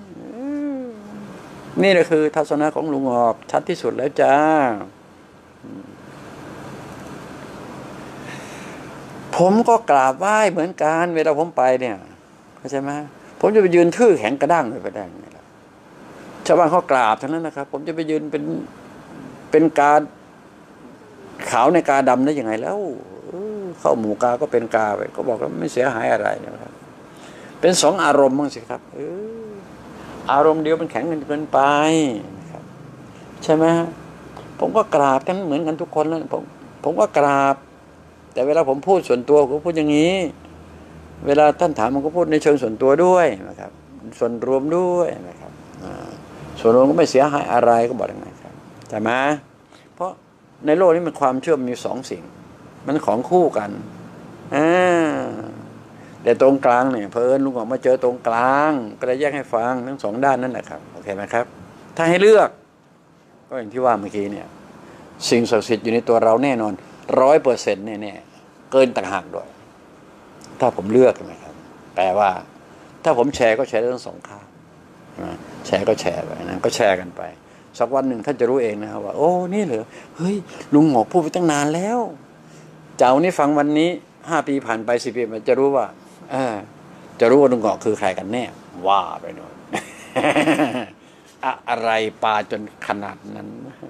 Speaker 1: นี่แหละคือทัศนะของลุงหงอกชัดที่สุดแล้วจ้าผมก็กราบไหว้เหมือนกันเวลาผมไปเนี่ยเข้าใจไหมผมจะไปยืนทื่อแข็งกระด้างเลยไปได้ไงล่ะชาวบ้านเขากราบทั้งนั้นนะครับผมจะไปยืนเป็นเป็นกาขาวในกาดำได้ยังไงแล้วเข้าหมู่กาก็เป็นกาไปก็บอกว่าไม่เสียหายอะไรนะครับเป็นสองอารมณ์มั้งสิครับเอออารมณ์เดียวมันแข็งเกินไปนะครับใช่ไหมผมก็กราบกันเหมือนกันทุกคนแล้วผมผมก็กราบแต่เวลาผมพูดส่วนตัวผมพูดอย่างนี้เวลาท่านถามมันก็พูดในเชิงส่วนตัวด้วยนะครับส่วนรวมด้วยนะครับส่วนรวมก็ไม่เสียหายอะไรก็บอกยังไงครับใช่ไหมเพราะในโลกนี้มันความเชื่อมมีสองสิ่งมันของคู่กันอ่าแต่ตรงกลางเนี่ยเพิ่นลุงออกมาเจอตรงกลางก็เลยแยกให้ฟังทั้งสองด้านนั่นแหละครับโอเคไหมครับถ้าให้เลือกก็อย่างที่ว่าเมื่อกี้เนี่ยสิ่งศักดิ์สิทธิ์อยู่ในตัวเราแน่นอนร้อยเปอร์เซ็นต์แน่ๆเกินต่างหากด้วยถ้าผมเลือกนะครับแปลว่าถ้าผมแชร์ก็แชร์ทั้งสองข้างแชร์ก็แชร์ไปนะก็แชร์กันไปสักวันหนึ่งท่านจะรู้เองนะครับว่าโอ้นี่เหรอเฮ้ยลุงหงอกพูดไปตั้งนานแล้วเจ้านี่ฟังวันนี้ห้าปีผ่านไปสิบปีมันจะรู้ว่าเออจะรู้ว่าลุงหงอกคือใครกันแน่ว่าไปหน่อย อะไรปาจนขนาดนั้น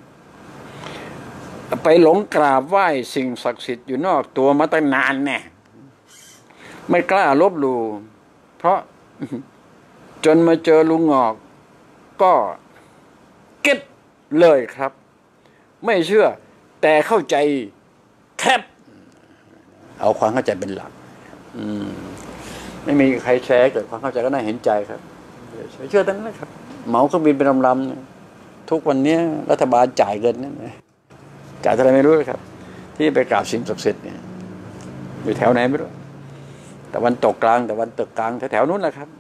Speaker 1: ไปหลงกราบไหว้สิ่งศักดิ์สิทธิ์อยู่นอกตัวมาตั้งนานแน่ไม่กล้าลบหลู่เพราะจนมาเจอลุงหงอกก็เก็ตเลยครับไม่เชื่อแต่เข้าใจแคบเอาความเข้าใจเป็นหลักอืมไม่มีใครแชร์เกิดความเข้าใจก็น่าเห็นใจครับเชื่อตั้งนั้นนะครับเหมาเครื่องบินเป็นลำๆทุกวันนี้รัฐบาลจ่ายเงินนั่นนะจ่ายอะไรไม่รู้เลยครับที่ไปกราบสิ่งศักดิ์สิทธิ์เนี่ยอยู่แถวไหนไม่รู้แต่วันตกกลางแต่วันตกกลางแถวๆนู้นแหละครับ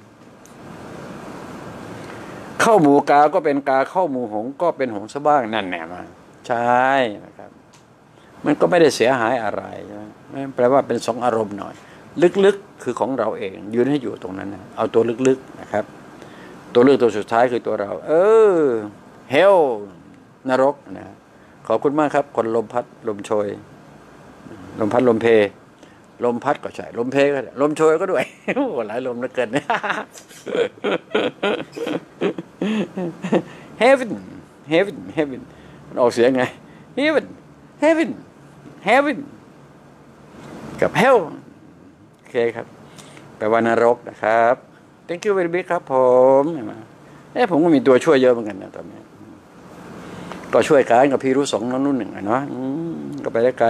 Speaker 1: เข้าหมู่กาก็เป็นกาเข้าหมู่หงก็เป็นหงซะบ้างนั่นแหละมาใช่นะครับมันก็ไม่ได้เสียหายอะไรใช่ไหมแปลว่าเป็นสองอารมณ์หน่อยลึกๆคือของเราเองยืนให้อยู่ตรงนั้นนะเอาตัวลึกๆนะครับตัวลึกตัวสุดท้ายคือตัวเราเออเฮลนรกนะขอบคุณมากครับคนลมพัดลมโชยลมพัดลมเพลมพัดก็ใช่ลมเพก็ได้ลมโชยก็ด้วยโอ้หลายลมเหลือเกิน heaven heaven heaven มันออกเสียงไง heaven heaven heaven กับ hell โอเคครับแปลว่านรกนะครับ thank you very much ครับผมเอ้ผมก็มีตัวช่วยเยอะเหมือนกันนะตอนนี้ก็ช่วยกันกับพี่รู้สองน้องนุ่นหนึ่งเนาะก็ไปด้วยกัน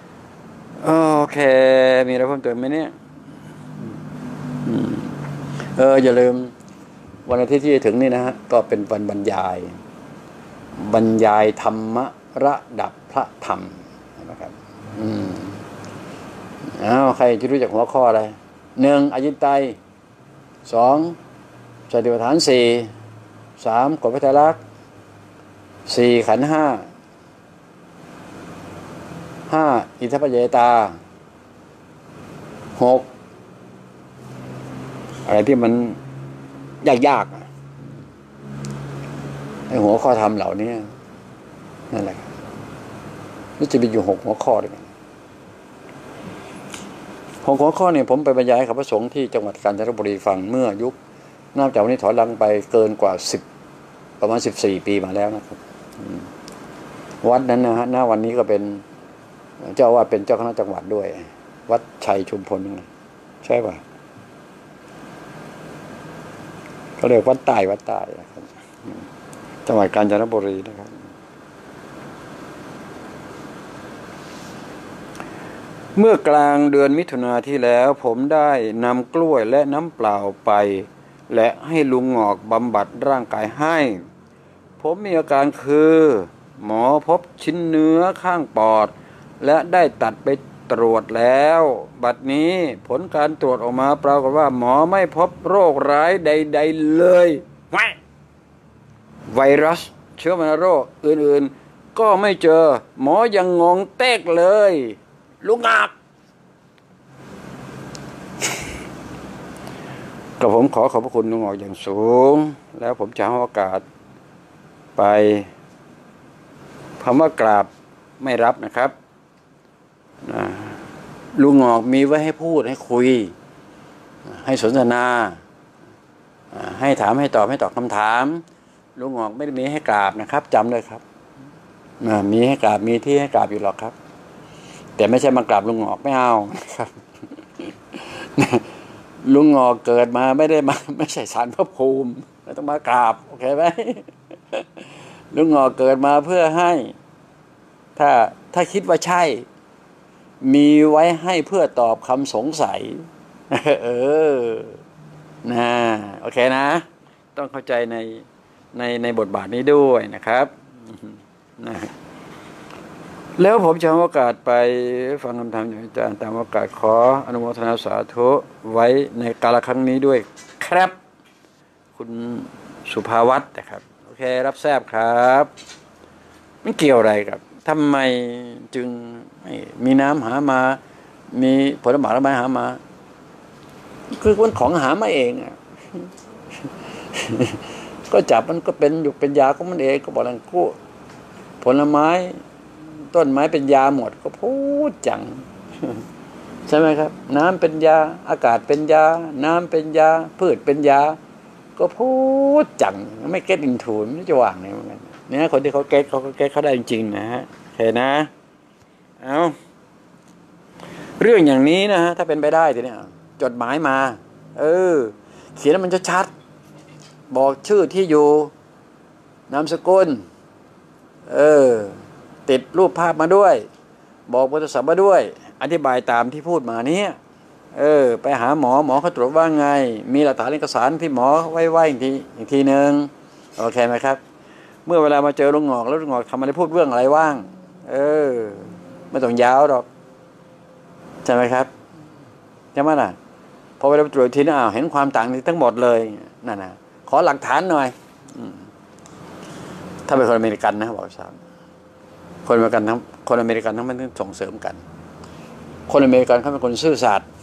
Speaker 1: โอเคมีอะไรเพิ่มเติมไหมเนี่ยเอออย่าลืมวันอาทิตย์ที่จะถึงนี่นะฮะก็เป็นวันบรรยายบรรยายธรรมะระดับพระธรรมนะครับอืมอ้าวใครจะรู้จักหัวข้ออะไรหนึ่งอจินไตยสองสติปัฏฐานสี่สามกฎพระไตรลักษณ์สี่ขันธ์ห้าห้าอิทธิปัจจยตาหกอะไรที่มันยากๆไอ้หัวข้อธรรมเหล่านี้นั่นแหละนี่จะมีอยู่หกหัวข้อด้วยกันหกหัวข้อเนี่ยผมไปบรรยายกับพระสงฆ์ที่จังหวัดกาญจนบุรีฟังเมื่อยุคนับจากวันนี้ถอยหลังไปเกินกว่าสิบประมาณสิบสี่ปีมาแล้วนะครับวัดนั้นนะฮะณวันนี้ก็เป็นเจ้าว่าเป็นเจ้าคณะจังหวัดด้วยวัดชัยชุมพลนี่ใช่ป่ะเขาเรียกวัดใต้วัดใต้นะครับจังหวัดกาญจนบุรีนะครับเมื่อกลางเดือนมิถุนาที่แล้วผมได้นำกล้วยและน้ำเปล่าไปและให้ลุงหงอกบำบัดร่างกายให้ผมมีอาการคือหมอพบชิ้นเนื้อข้างปอดและได้ตัดไปตรวจแล้วบัดนี้ผลการตรวจออกมาปรากฏว่าหมอไม่พบโรคร้ายใดๆเลยไวรัสเชื้อวัณโรคอื่นๆก็ไม่เจอหมอยังงงเต๊กเลยลุงอักก็ผมขอขอบพระคุณลุงออกอย่างสูงแล้วผมจะให้โอกาสไปคำว่ากราบไม่รับนะครับลุงออกมีไว้ให้พูดให้คุยให้สนทนาให้ถามให้ตอบให้ตอบคำถามลุงออกไม่ได้มีให้กราบนะครับจำเลยครับมีให้กราบมีที่ให้กราบอยู่หรอกครับแต่ไม่ใช่มากราบลุงออกไม่เอาครับลุงออกเกิดมาไม่ได้มาไม่ใช่สารพระภูมิไม่ต้องมากราบโอเคไหมลุงออกเกิดมาเพื่อให้ถ้าถ้าคิดว่าใช่มีไว้ให้เพื่อตอบคำสงสัยเออนะโอเคนะต้องเข้าใจในในในบทบาทนี้ด้วยนะครับนะแล้วผมจะให้โอกาสไปฟังคำถามจากอาจารย์ตามโอกาสขออนุโมทนาสาธุไว้ในกาลครั้งนี้ด้วยครับคุณสุภาวัฒน์นะครับโอเครับทราบครับมันเกี่ยวอะไรกับทำไมจึงไม่มีน้ำหามามีผลไม้ละไม้หามาคือคนของหามาเองอ่ะก็จับมันก็เป็นอยู่เป็นยาของมันเองก็บอกแล้วกู้ผลไม้ต้นไม้เป็นยาหมดก็พูดจังใช่ไหมครับน้ำเป็นยาอากาศเป็นยาน้ำเป็นยาพืชเป็นยาก็พูดจังไม่เก็ตอินทูนไม่จะว่างเนี่ยเหมือนกันเนี่ยคนที่เขาเก็ตเขาก็เก็ตเขาได้จริงๆนะฮะโอเคนะเอาเรื่องอย่างนี้นะฮะถ้าเป็นไปได้ทีนี้จดหมายมาเออเขียนแล้วมันจะชัดบอกชื่อที่อยู่นามสกุลเออติดรูปภาพมาด้วยบอกบริษัทมาด้วยอธิบายตามที่พูดมานี้เออไปหาหมอหมอเขาตรวจว่าไงมีหลักฐานเอกสารที่หมอไว้ไว้อีกทีอีกทีหนึ่งโอเคไหมครับเมื่อเวลามาเจอลุงหงอกแล้วลุงหงอกทำอะไรพูดเรื่องอะไรว่างเออไม่ต้องยาวหรอกใช่ไหมครับใช่ไหมล่ะพอเวลาไปตรวจทีนี้อ้าวเห็นความต่างนี้ทั้งหมดเลยนั่นนะขอหลักฐานหน่อยถ้าเป็นคนอเมริกันนะบอกสามคนอเมริกันทั้งคนอเมริกันทั้งมันต้องส่งเสริมกันคนอเมริกันเขาเป็นคนซื่อสัตย์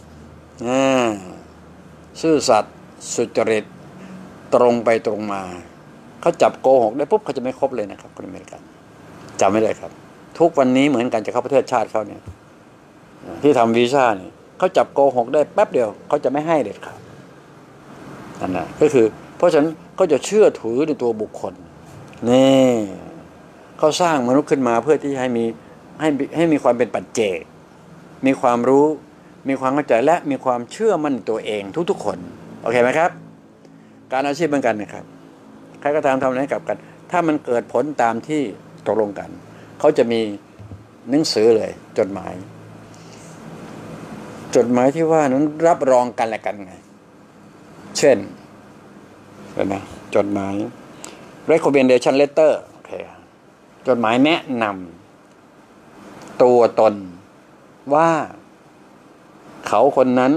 Speaker 1: ซื่อสัตย์สุจริตตรงไปตรงมาเขาจับโกหกได้ปุ๊บเขาจะไม่ครบเลยนะครับคนอเมริกันจำไม่ได้ครับทุกวันนี้เหมือนกันจะเข้าประเทศชาติเขาเนี่ยที่ทำวีซ่าเนี่ยเขาจับโกหกได้แป๊บเดียวเขาจะไม่ให้เด็ดขาดนั่นนะก็คือเพราะฉะนั้นก็จะเชื่อถือในตัวบุคคลนี่เขาสร้างมนุษย์ขึ้นมาเพื่อที่ให้มีให้ให้มีความเป็นปัจเจกมีความรู้มีความเข้าใจและมีความเชื่อมั่นตัวเองทุกๆคนโอเคไหมครับการอาชีพเหมือนกันนะครับใครก็ตามทำอะไรกับกันถ้ามันเกิดผลตามที่ตกลงกันเขาจะมีหนังสือเลยจดหมายจดหมายที่ว่านั้นรับรองกันและกันไงเช่นเห็นไหมจดหมาย recommendation letter โอเคจดหมายแนะนำตัวตนว่าเขาคนนั้น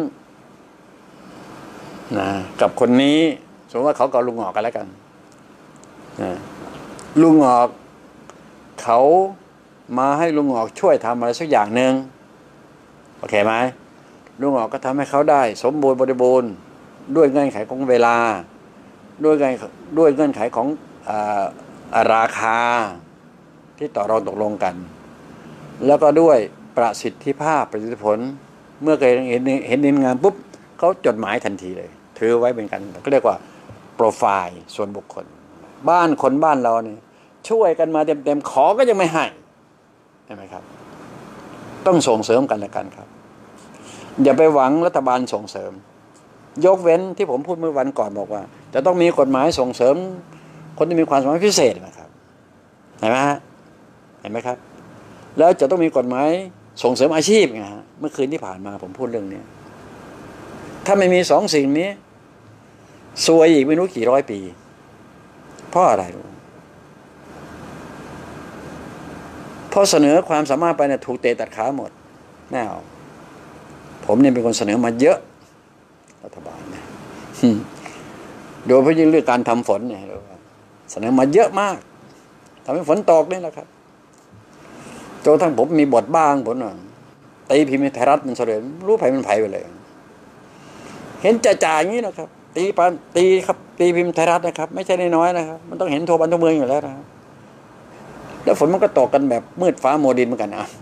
Speaker 1: นะกับคนนี้สมมติว่าเขากับลุงหงอกกันแล้วกันนะลุงหงอกเขามาให้ลุงหงอกช่วยทำอะไรสักอย่างหนึ่งโอเคไหมลุงหงอกก็ทำให้เขาได้สมบูรณ์บริบูรณ์ด้วยเงื่อนไขของเวลาด้วยเงื่อนด้วยเงื่อนไขของอ่าราคาที่ต่อรองตกลงกันแล้วก็ด้วยประสิทธิภาพประสิทธิผลเมื่อเคยเห็นเห็นในงานปุ๊บเขาจดหมายทันทีเลยถือไว้เป็นกันก็เรียกว่าโปรไฟล์ส่วนบุคคลบ้านคนบ้านเราเนี่ยช่วยกันมาเต็มๆขอก็ยังไม่ให้ใช่ไหมครับต้องส่งเสริมกันและกันครับอย่าไปหวังรัฐบาลส่งเสริมยกเว้นที่ผมพูดเมื่อวันก่อนบอกว่าจะต้องมีกฎหมายส่งเสริมคนที่มีความสามารถพิเศษนะครับเห็นไหมฮะเห็นไหมครับแล้วจะต้องมีกฎหมายส่งเสริมอาชีพไงฮะเมื่อคืนที่ผ่านมาผมพูดเรื่องนี้ถ้าไม่มีสองสิ่งนี้ซวยอีกไม่รู้กี่ร้อยปีเพราะอะไรเพราะเสนอความสามารถไปเนี่ยถูกเตะตัดขาหมดแน่เอาผมเนี่ยเป็นคนเสนอมาเยอะรัฐบาลเนี่ยโดยเฉพาะยิ่งเรื่องการทำฝนเนี่ยเสนอมาเยอะมากทำให้ฝนตกนี่แหละครับจนทั้งผมมีบทบ้างผลว่าตีพิมพ์ไทยรัฐมันเสนอรู้ไผ่มันไผ่ไปเลยเห็นจ่าๆอย่างนี้นะครับตีปันตีครับตีพิมพ์ไทยรัฐนะครับไม่ใช่น้อยๆนะครับมันต้องเห็นทั่วบ้านทั่วเมืองอยู่แล้วนะครับแล้วฝนมันก็ตกกันแบบมืดฟ้าโมดินเหมือนกันนะ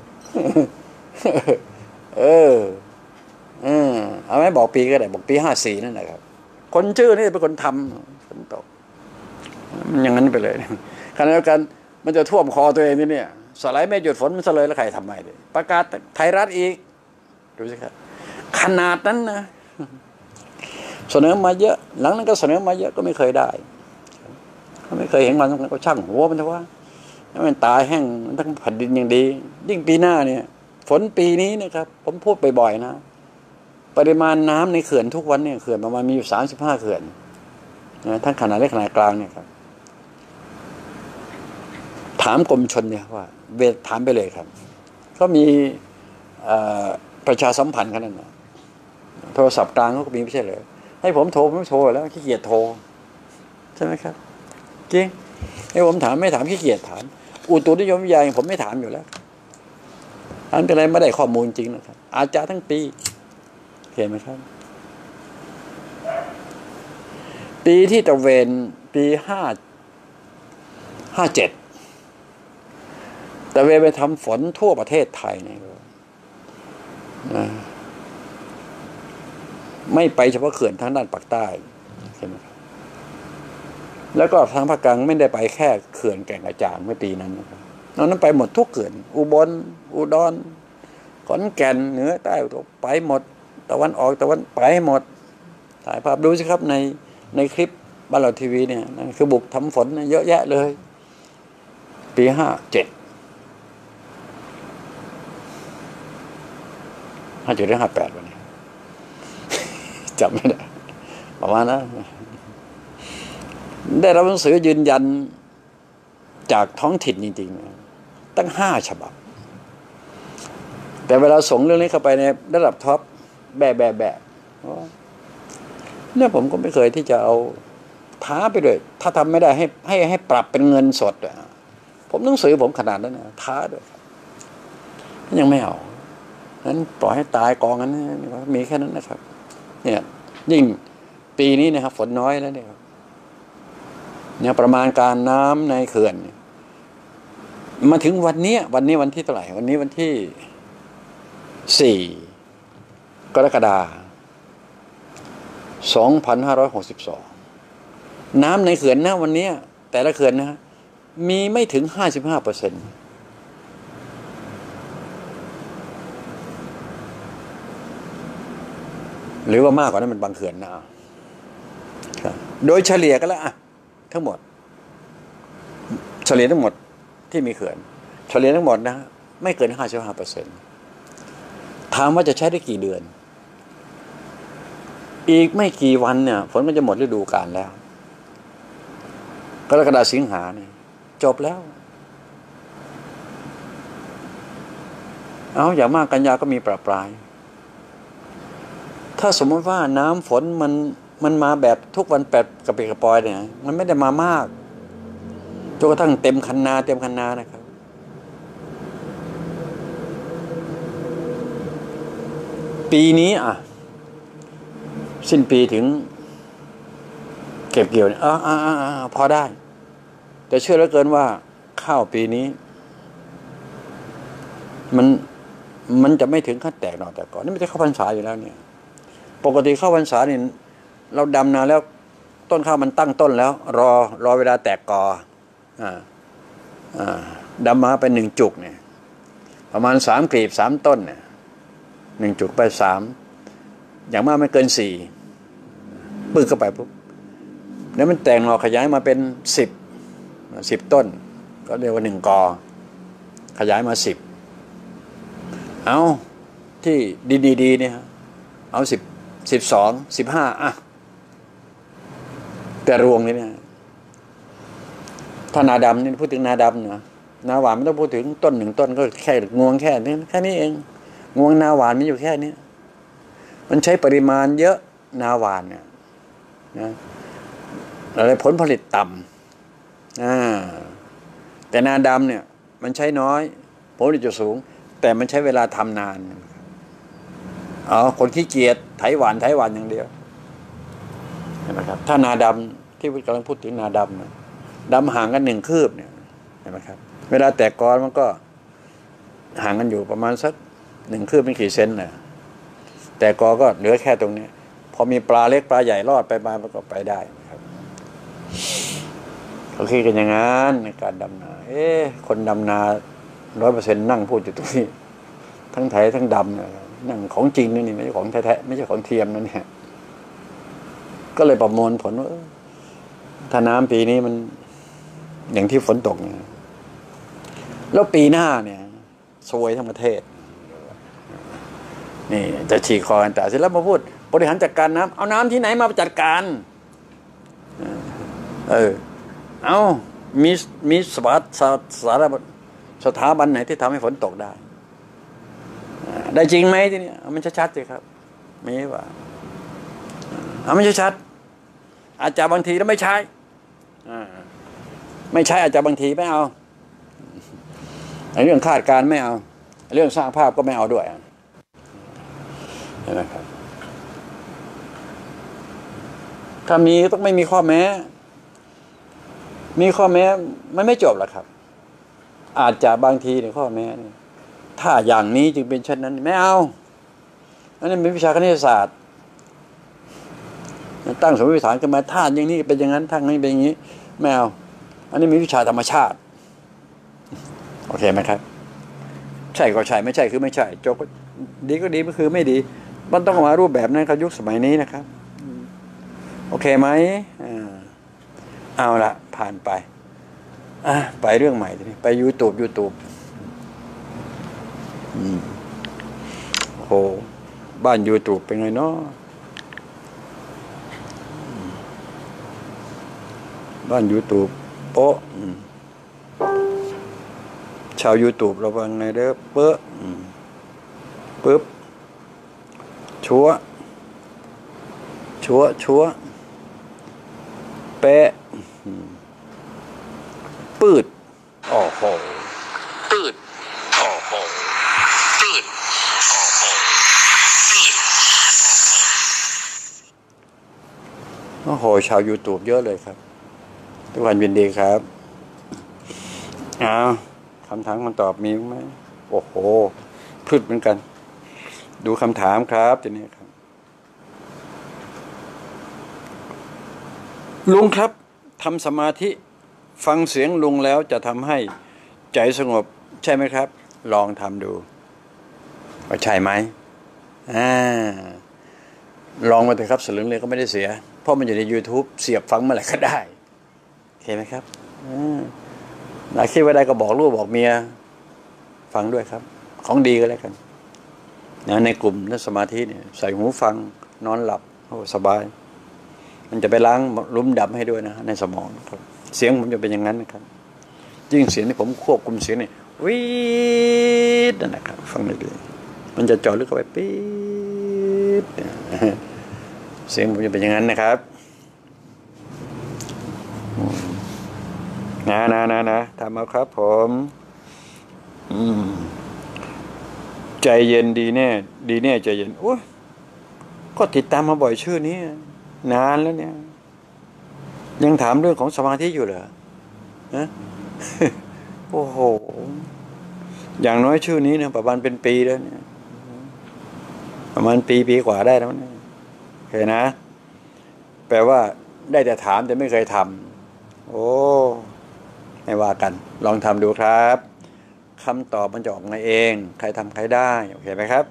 Speaker 1: เออเออเอาไหมบอกปีก็ได้บอกปีห้าสี่นั่นแหละครับคนชื่อนี่เป็นคนทำฝนตกมันอย่างนั้นไปเลยขณะเดียวกันมันจะท่วมคอตัวเองนี่เนี่ยสไลด์ไม่หยุดฝนมันซะเลยแล้วใครทำไมดิประกาศไทยรัฐอีกดูสิครับขนาดนั้นนะเสนอมาเยอะหลังนั้นก็เสนอมาเยอะก็ไม่เคยได้ก็ไม่เคยเห็นมันก็ช่างหัวมันเถอะว่ามันตายแห้งทั้งแผ่นดินอย่างดียิ่งปีหน้าเนี่ยฝนปีนี้นะครับผมพูดบ่อยๆนะปริมาณน้ำในเขื่อนทุกวันเนี่ยเขื่อนประมาณมีอยู่สามสิบห้าเขื่อนนะทั้งขนาดเล็กขนาดกลางเนี่ยครับถามกรมชลเนี่ยว่าเวทถามไปเลยครับก็มีประชาสัมพันธ์กันนั่นนะโทรศัพท์กลางเขาก็มีไม่ใช่เลยให้ผมโทรผมโทรแล้วขี้เกียจโทรใช่ไหมครับจริงให้ผมถามไม่ถามขี้เกียจถามอุตุนิยมวิทยาผมไม่ถามอยู่แล้วอันเป็นอะไรไม่ได้ข้อมูลจริงนะครับอาจารย์ทั้งปีเห็นไหมครับปีที่ตะเวนปีห้าห้าเจ็ดตะเวนไปทำฝนทั่วประเทศไทยเนี่ยนะไม่ไปเฉพาะเขื่อนทางด้านปากใต้ใช่ไหมครับแล้วก็ทางภาคกลางไม่ได้ไปแค่เขื่อนแก่งกระจานเมื่อปีนั้นนะครับนอกนั้นไปหมดทุกเขื่อนอุบลอุดรขอนแก่นเหนือใต้ไปหมดตะวันออกตะวันไปหมดถ่ายภาพดูสิครับในในคลิปบ้านเราทีวีเนี่ยนั่นคือบุกทำฝนเยอะแยะเลยปีห้าเจ็ดห้าเจ็ดหรือห้าแปดวันนี้จำไม่ได้ประมาณนั้นได้รับหนังสือยืนยันจากท้องถิ่นจริงๆตั้งห้าฉบับแต่เวลาส่งเรื่องนี้เข้าไปในระดับท็อปแบะแบะแบะเนี่ยผมก็ไม่เคยที่จะเอาท้าไปด้วยถ้าทำไม่ได้ให้ให้ให้ปรับเป็นเงินสดอ่ะผมหนังสือผมขนาดนั้นนะท้าด้วยยังไม่เอานั้นปล่อยให้ตายกองนั้นมีแค่นั้นนะครับเนี่ยยิ่งปีนี้นะครับฝนน้อยแล้วเนี่ยเนี่ยประมาณการน้ำในเขื่อนมาถึงวันนี้วันนี้วันที่เท่าไหร่วันนี้วันที่สี่กรกฎาคมสองพันห้าร้อยหกสิบสองน้ำในเขื่อนนะวันนี้แต่ละเขื่อนนะมีไม่ถึงห้าสิบห้าเปอร์เซ็นต์หรือว่ามากกว่านั้นมันบางเขื่อนนะโดยเฉลี่ยกันแล้วอะทั้งหมดเฉลี่ยทั้งหมดที่มีเขื่อนเฉลี่ยทั้งหมดนะไม่เกินห้าสิบห้าเปอร์เซ็นต์ถามว่าจะใช้ได้กี่เดือนอีกไม่กี่วันเนี่ยฝนก็จะหมดฤดูกาลแล้วกรกฎาสิงหาเนี่ยจบแล้วเอาอย่างมากกันยาก็มีประปรายถ้าสมมติว่าน้ำฝนมันมันมาแบบทุกวันแปดกระปิกระปอยเนี่ยมันไม่ได้มามากจนกระทั่งเต็มคันนาเต็มคันนานะครับปีนี้อ่ะสิ้นปีถึงเก็บเกี่ยวเนี่ยอ่าอ่าอ่าพอได้แต่เชื่อเหลือเกินว่าข้าวปีนี้มันมันจะไม่ถึงขั้นแตกหน่อแต่ก่อนนี่ไม่ใช่ข้าวพรรษาอยู่แล้วเนี่ยปกติข้าวพรรษาเนี่ยเราดำนาแล้วต้นข้าวมันตั้งต้นแล้วรอรอเวลาแตกกออ่าอ่าดำมาเป็นหนึ่งจุกเนี่ยประมาณสามกลีบสามต้นเนี่ยหนึ่งจุกไปสามอย่างมากไม่เกินสี่ปึ๊กเข้าไปปุ๊บแล้วมันแตกหน่อขยายมาเป็นสิบสิบต้นก็เรียกว่าหนึ่งกอขยายมาสิบเอาที่ดีๆเนี่ยเอาสิบสิบสองสิบห้าอ่ะแต่รวงนี่เนี่ยถ้านาดำนี่พูดถึงนาดำนะนาหวานไม่ต้องพูดถึงต้นหนึ่งต้นก็แค่งวงแค่นี้แค่นี้เองงวงนาหวานมีอยู่แค่นี้มันใช้ปริมาณเยอะนาหวานเนี่ยนะอะไรผลผลิตต่ำอ่าแต่นาดำเนี่ยมันใช้น้อยผลผลิตจะสูงแต่มันใช้เวลาทำนานอ๋อคนขี้เกียจไถหวานไถหวานอย่างเดียวเห็นไหมครับถ้านาดำที่กำลังพูดถึงนาดำนะดำห่างกันหนึ่งคืบเนี่ยเห็นไหมครับเวลาแตกกอมันก็ห่างกันอยู่ประมาณสักหนึ่งคืบไม่กี่เซนนะแต่กอก็เหลือแค่ตรงนี้พอมีปลาเล็กปลาใหญ่รอดไปมามันก็ไปได้ครับเขาคิดกันอย่างนั้นในการดำนาเอ๊ะคนดำนาร้อยเปอร์เซ็นต์นั่งพูดอยู่ตรงนี้ทั้งไถทั้งดำเนี่ยนั่งของจริงนี่ไม่ใช่ของแท้ๆไม่ใช่ของเทียมนั่นเนี่ยก็เลยประมวลผลว่าถ้าน้ำปีนี้มันอย่างที่ฝนตกเนี่ยแล้วปีหน้าเนี่ยซวยทั้งประเทศนี่จะฉีกคอกันแต่เสร็จแล้วมาพูดบริหารจัดการน้ำเอาน้ำที่ไหนมาจัดการเออเอามีมีสถาสารสถาบันไหนที่ทำให้ฝนตกได้ได้จริงไหมทีนี้มันชัดๆสิครับไม่ว่าเอาไม่ชัดๆอาจจะบางทีแล้วไม่ใช้ไม่ใช่อาจจะบางทีไม่เอาเรื่องคาดการไม่เอาเรื่องสร้างภาพก็ไม่เอาด้วยเห็นไหมครับถ้ามีต้องไม่มีข้อแม้มีข้อแม้มันไม่จบหรอกครับอาจจะบางทีในข้อแม้นี่ถ้าอย่างนี้จึงเป็นเช่นนั้นไม่เอาอันนี้เป็นวิชาคณิตศาสตร์ตั้งสมมติฐานขึ้นมาถ้าอย่างนี้เป็นอย่างนั้นถ้าอย่างนี้เป็นอย่างนี้ไม่เอาอันนี้มีวิชาธรรมชาติโอเคไหมครับใช่ก็ใช่ไม่ใช่คือไม่ใช่จบดีก็ดีไม่คือไม่ดีมันต้องมารูปแบบนั้นครับยุคสมัยนี้นะครับโอเคไหมอ่าเอาละผ่านไปอ่ะไปเรื่องใหม่ทีนี้ไป YouTube YouTube อืมโหบ้าน YouTube เป็นไงเนาะบ้าน YouTube โป๊ะชาว YouTube ระวังไงเด้อเป๊ะปึ๊บชัวชัวชัวเป๊ะปืดโอ้โหปืดโอ้โหปืดโอ้โหปืดโอ้โหชาว YouTube เยอะเลยครับทุกวันยินดีครับอ้าวคำถามคำตอบมีไหมโอ้โหพืชเหมือนกันดูคำถามครับทีนี้ครับลุงครับทำสมาธิฟังเสียงลุงแล้วจะทำให้ใจสงบใช่ไหมครับลองทำดูว่าใช่ไหมอ่าลองมาเถอะครับสลึงเลยก็ไม่ได้เสียเพราะมันอยู่ใน YouTube เสียบฟังเมื่อไหร่ก็ได้โอเคไหมครับอ่าถ้าคิดว่าได้ก็บอกลูกบอกเมียฟังด้วยครับของดีก็แล้วกันนะในกลุ่มนั่งสมาธิเนี่ยใส่หูฟังนอนหลับโอ้สบายมันจะไปล้างหลุมดำให้ด้วยนะในสมองครับเสียงผมจะเป็นอย่างนั้นนะครับยิ่งเสียงที่ผมควบคุมเสียงเนี่ยวีดนั่นนะครับฟังดีๆมันจะเจาะลึกเข้าไปปี๊ดเสียงผมจะเป็นอย่างนั้นนะครับนะนะนะนะทำเอาครับผมอืมใจเย็นดีแน่ดีแน่ใจเย็นโอ้ยก็ติดตามมาบ่อยชื่อนี้นานแล้วเนี่ยยังถามเรื่องของสมาธิอยู่เหรอฮะ โอ้โหอย่างน้อยชื่อนี้เนี่ยประมาณเป็นปีแล้วเนี่ยประมาณปีปีกว่าได้แล้วเนี่ยโอเคนะแปลว่าได้แต่ถามแต่ไม่เคยทำโอ้ไม่ว่ากันลองทำดูครับคำตอบมันจะออกมาเองใครทำใครได้โอเคไหมครับ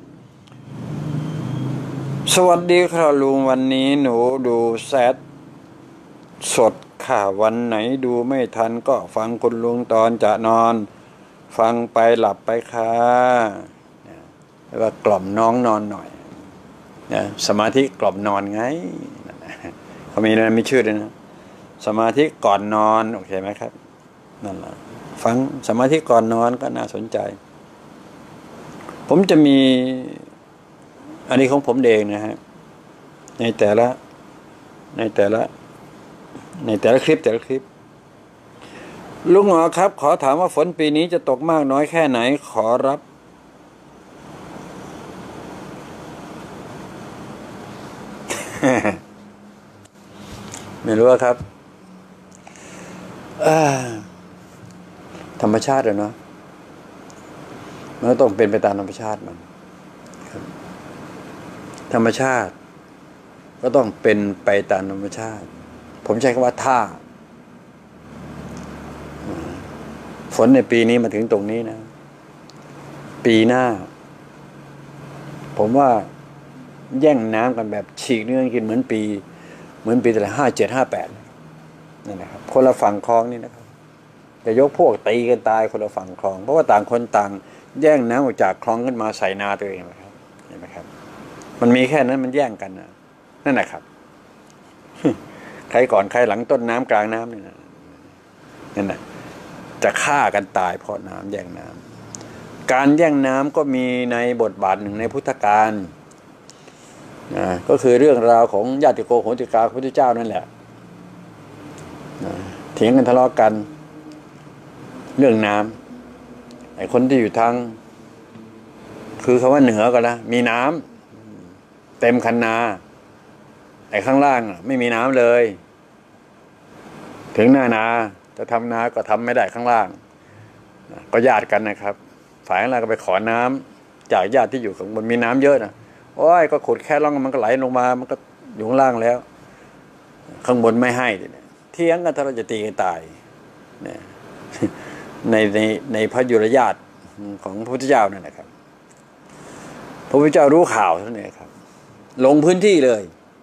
Speaker 1: สวัสดีครับลุงวันนี้หนูดูแซดสดค่ะวันไหนดูไม่ทันก็ฟังคุณลุงตอนจะนอนฟังไปหลับไปค่ะเรียกว่ากล่อมน้องนอนหน่อยนะสมาธิกล่อมนอนไงเขามีนะมีชื่อด้วยนะสมาธิก่อนนอนโอเคไหมครับนั่นแหละฟังสมาธิก่อนนอนก็น่าสนใจผมจะมีอันนี้ของผมเองนะฮะในแต่ละในแต่ละในแต่ละคลิปแต่ละคลิปลุงหมอครับขอถามว่าฝนปีนี้จะตกมากน้อยแค่ไหนขอรับไม่รู้ครับธรรมชาติอะเนาะมันต้องเป็นไปตามธรรมชาติมันธรรมชาติก็ต้องเป็นไปตามธรรมชาติผมใช้คำว่าถ้าฝนในปีนี้มาถึงตรงนี้นะปีหน้าผมว่าแย่งน้ำกันแบบฉีกเนื้อกินเหมือนปีเหมือนปีแต่ห้าเจ็ดห้าแปดนั่นนะครับคนละฝั่งคลองนี่นะครับจะยกพวกตีกันตายคนละฝั่งคลองเพราะว่าต่างคนต่างแย่งน้ำออกจากคลองขึ้นมาใส่นาตัวเองนะครับเห็นไหมครับมันมีแค่นั้นมันแย่งกันนะนั่นแหละครับใครก่อนใครหลังต้นน้ำกลางน้ำนี่นะนั่นแหละจะฆ่ากันตายเพราะน้ำแย่งน้ำการแย่งน้ำก็มีในบทบาทหนึ่งในพุทธกาลนะก็คือเรื่องราวของญาติโกโหติกาพระพุทธเจ้านั่นแหละนะเถียงกันทะเลาะกันเรื่องน้ำไอ้คนที่อยู่ทางคือคำว่าเหนือก็แล้วมีน้ำเต็มคันนาไอ้ข้างล่างไม่มีน้ำเลยถึงหน้านาจะทำนาก็ทำไม่ได้ข้างล่างก็ญาติกันนะครับฝ่ายข้างล่างก็ไปขอน้ำจากญาติที่อยู่ข้างบนมีน้ำเยอะนะโอ้ยก็ขุดแค่ร่องมันก็ไหลลงมามันก็อยู่ข้างล่างแล้วข้างบนไม่ให้เที่ยงกันถ้าเราจะตีกันตายในในในพระยุรญาติของพระพุทธเจ้านั่นนะครับพระพุทธเจ้ารู้ข่าวเท่านั้นครับลงพื้นที่เลย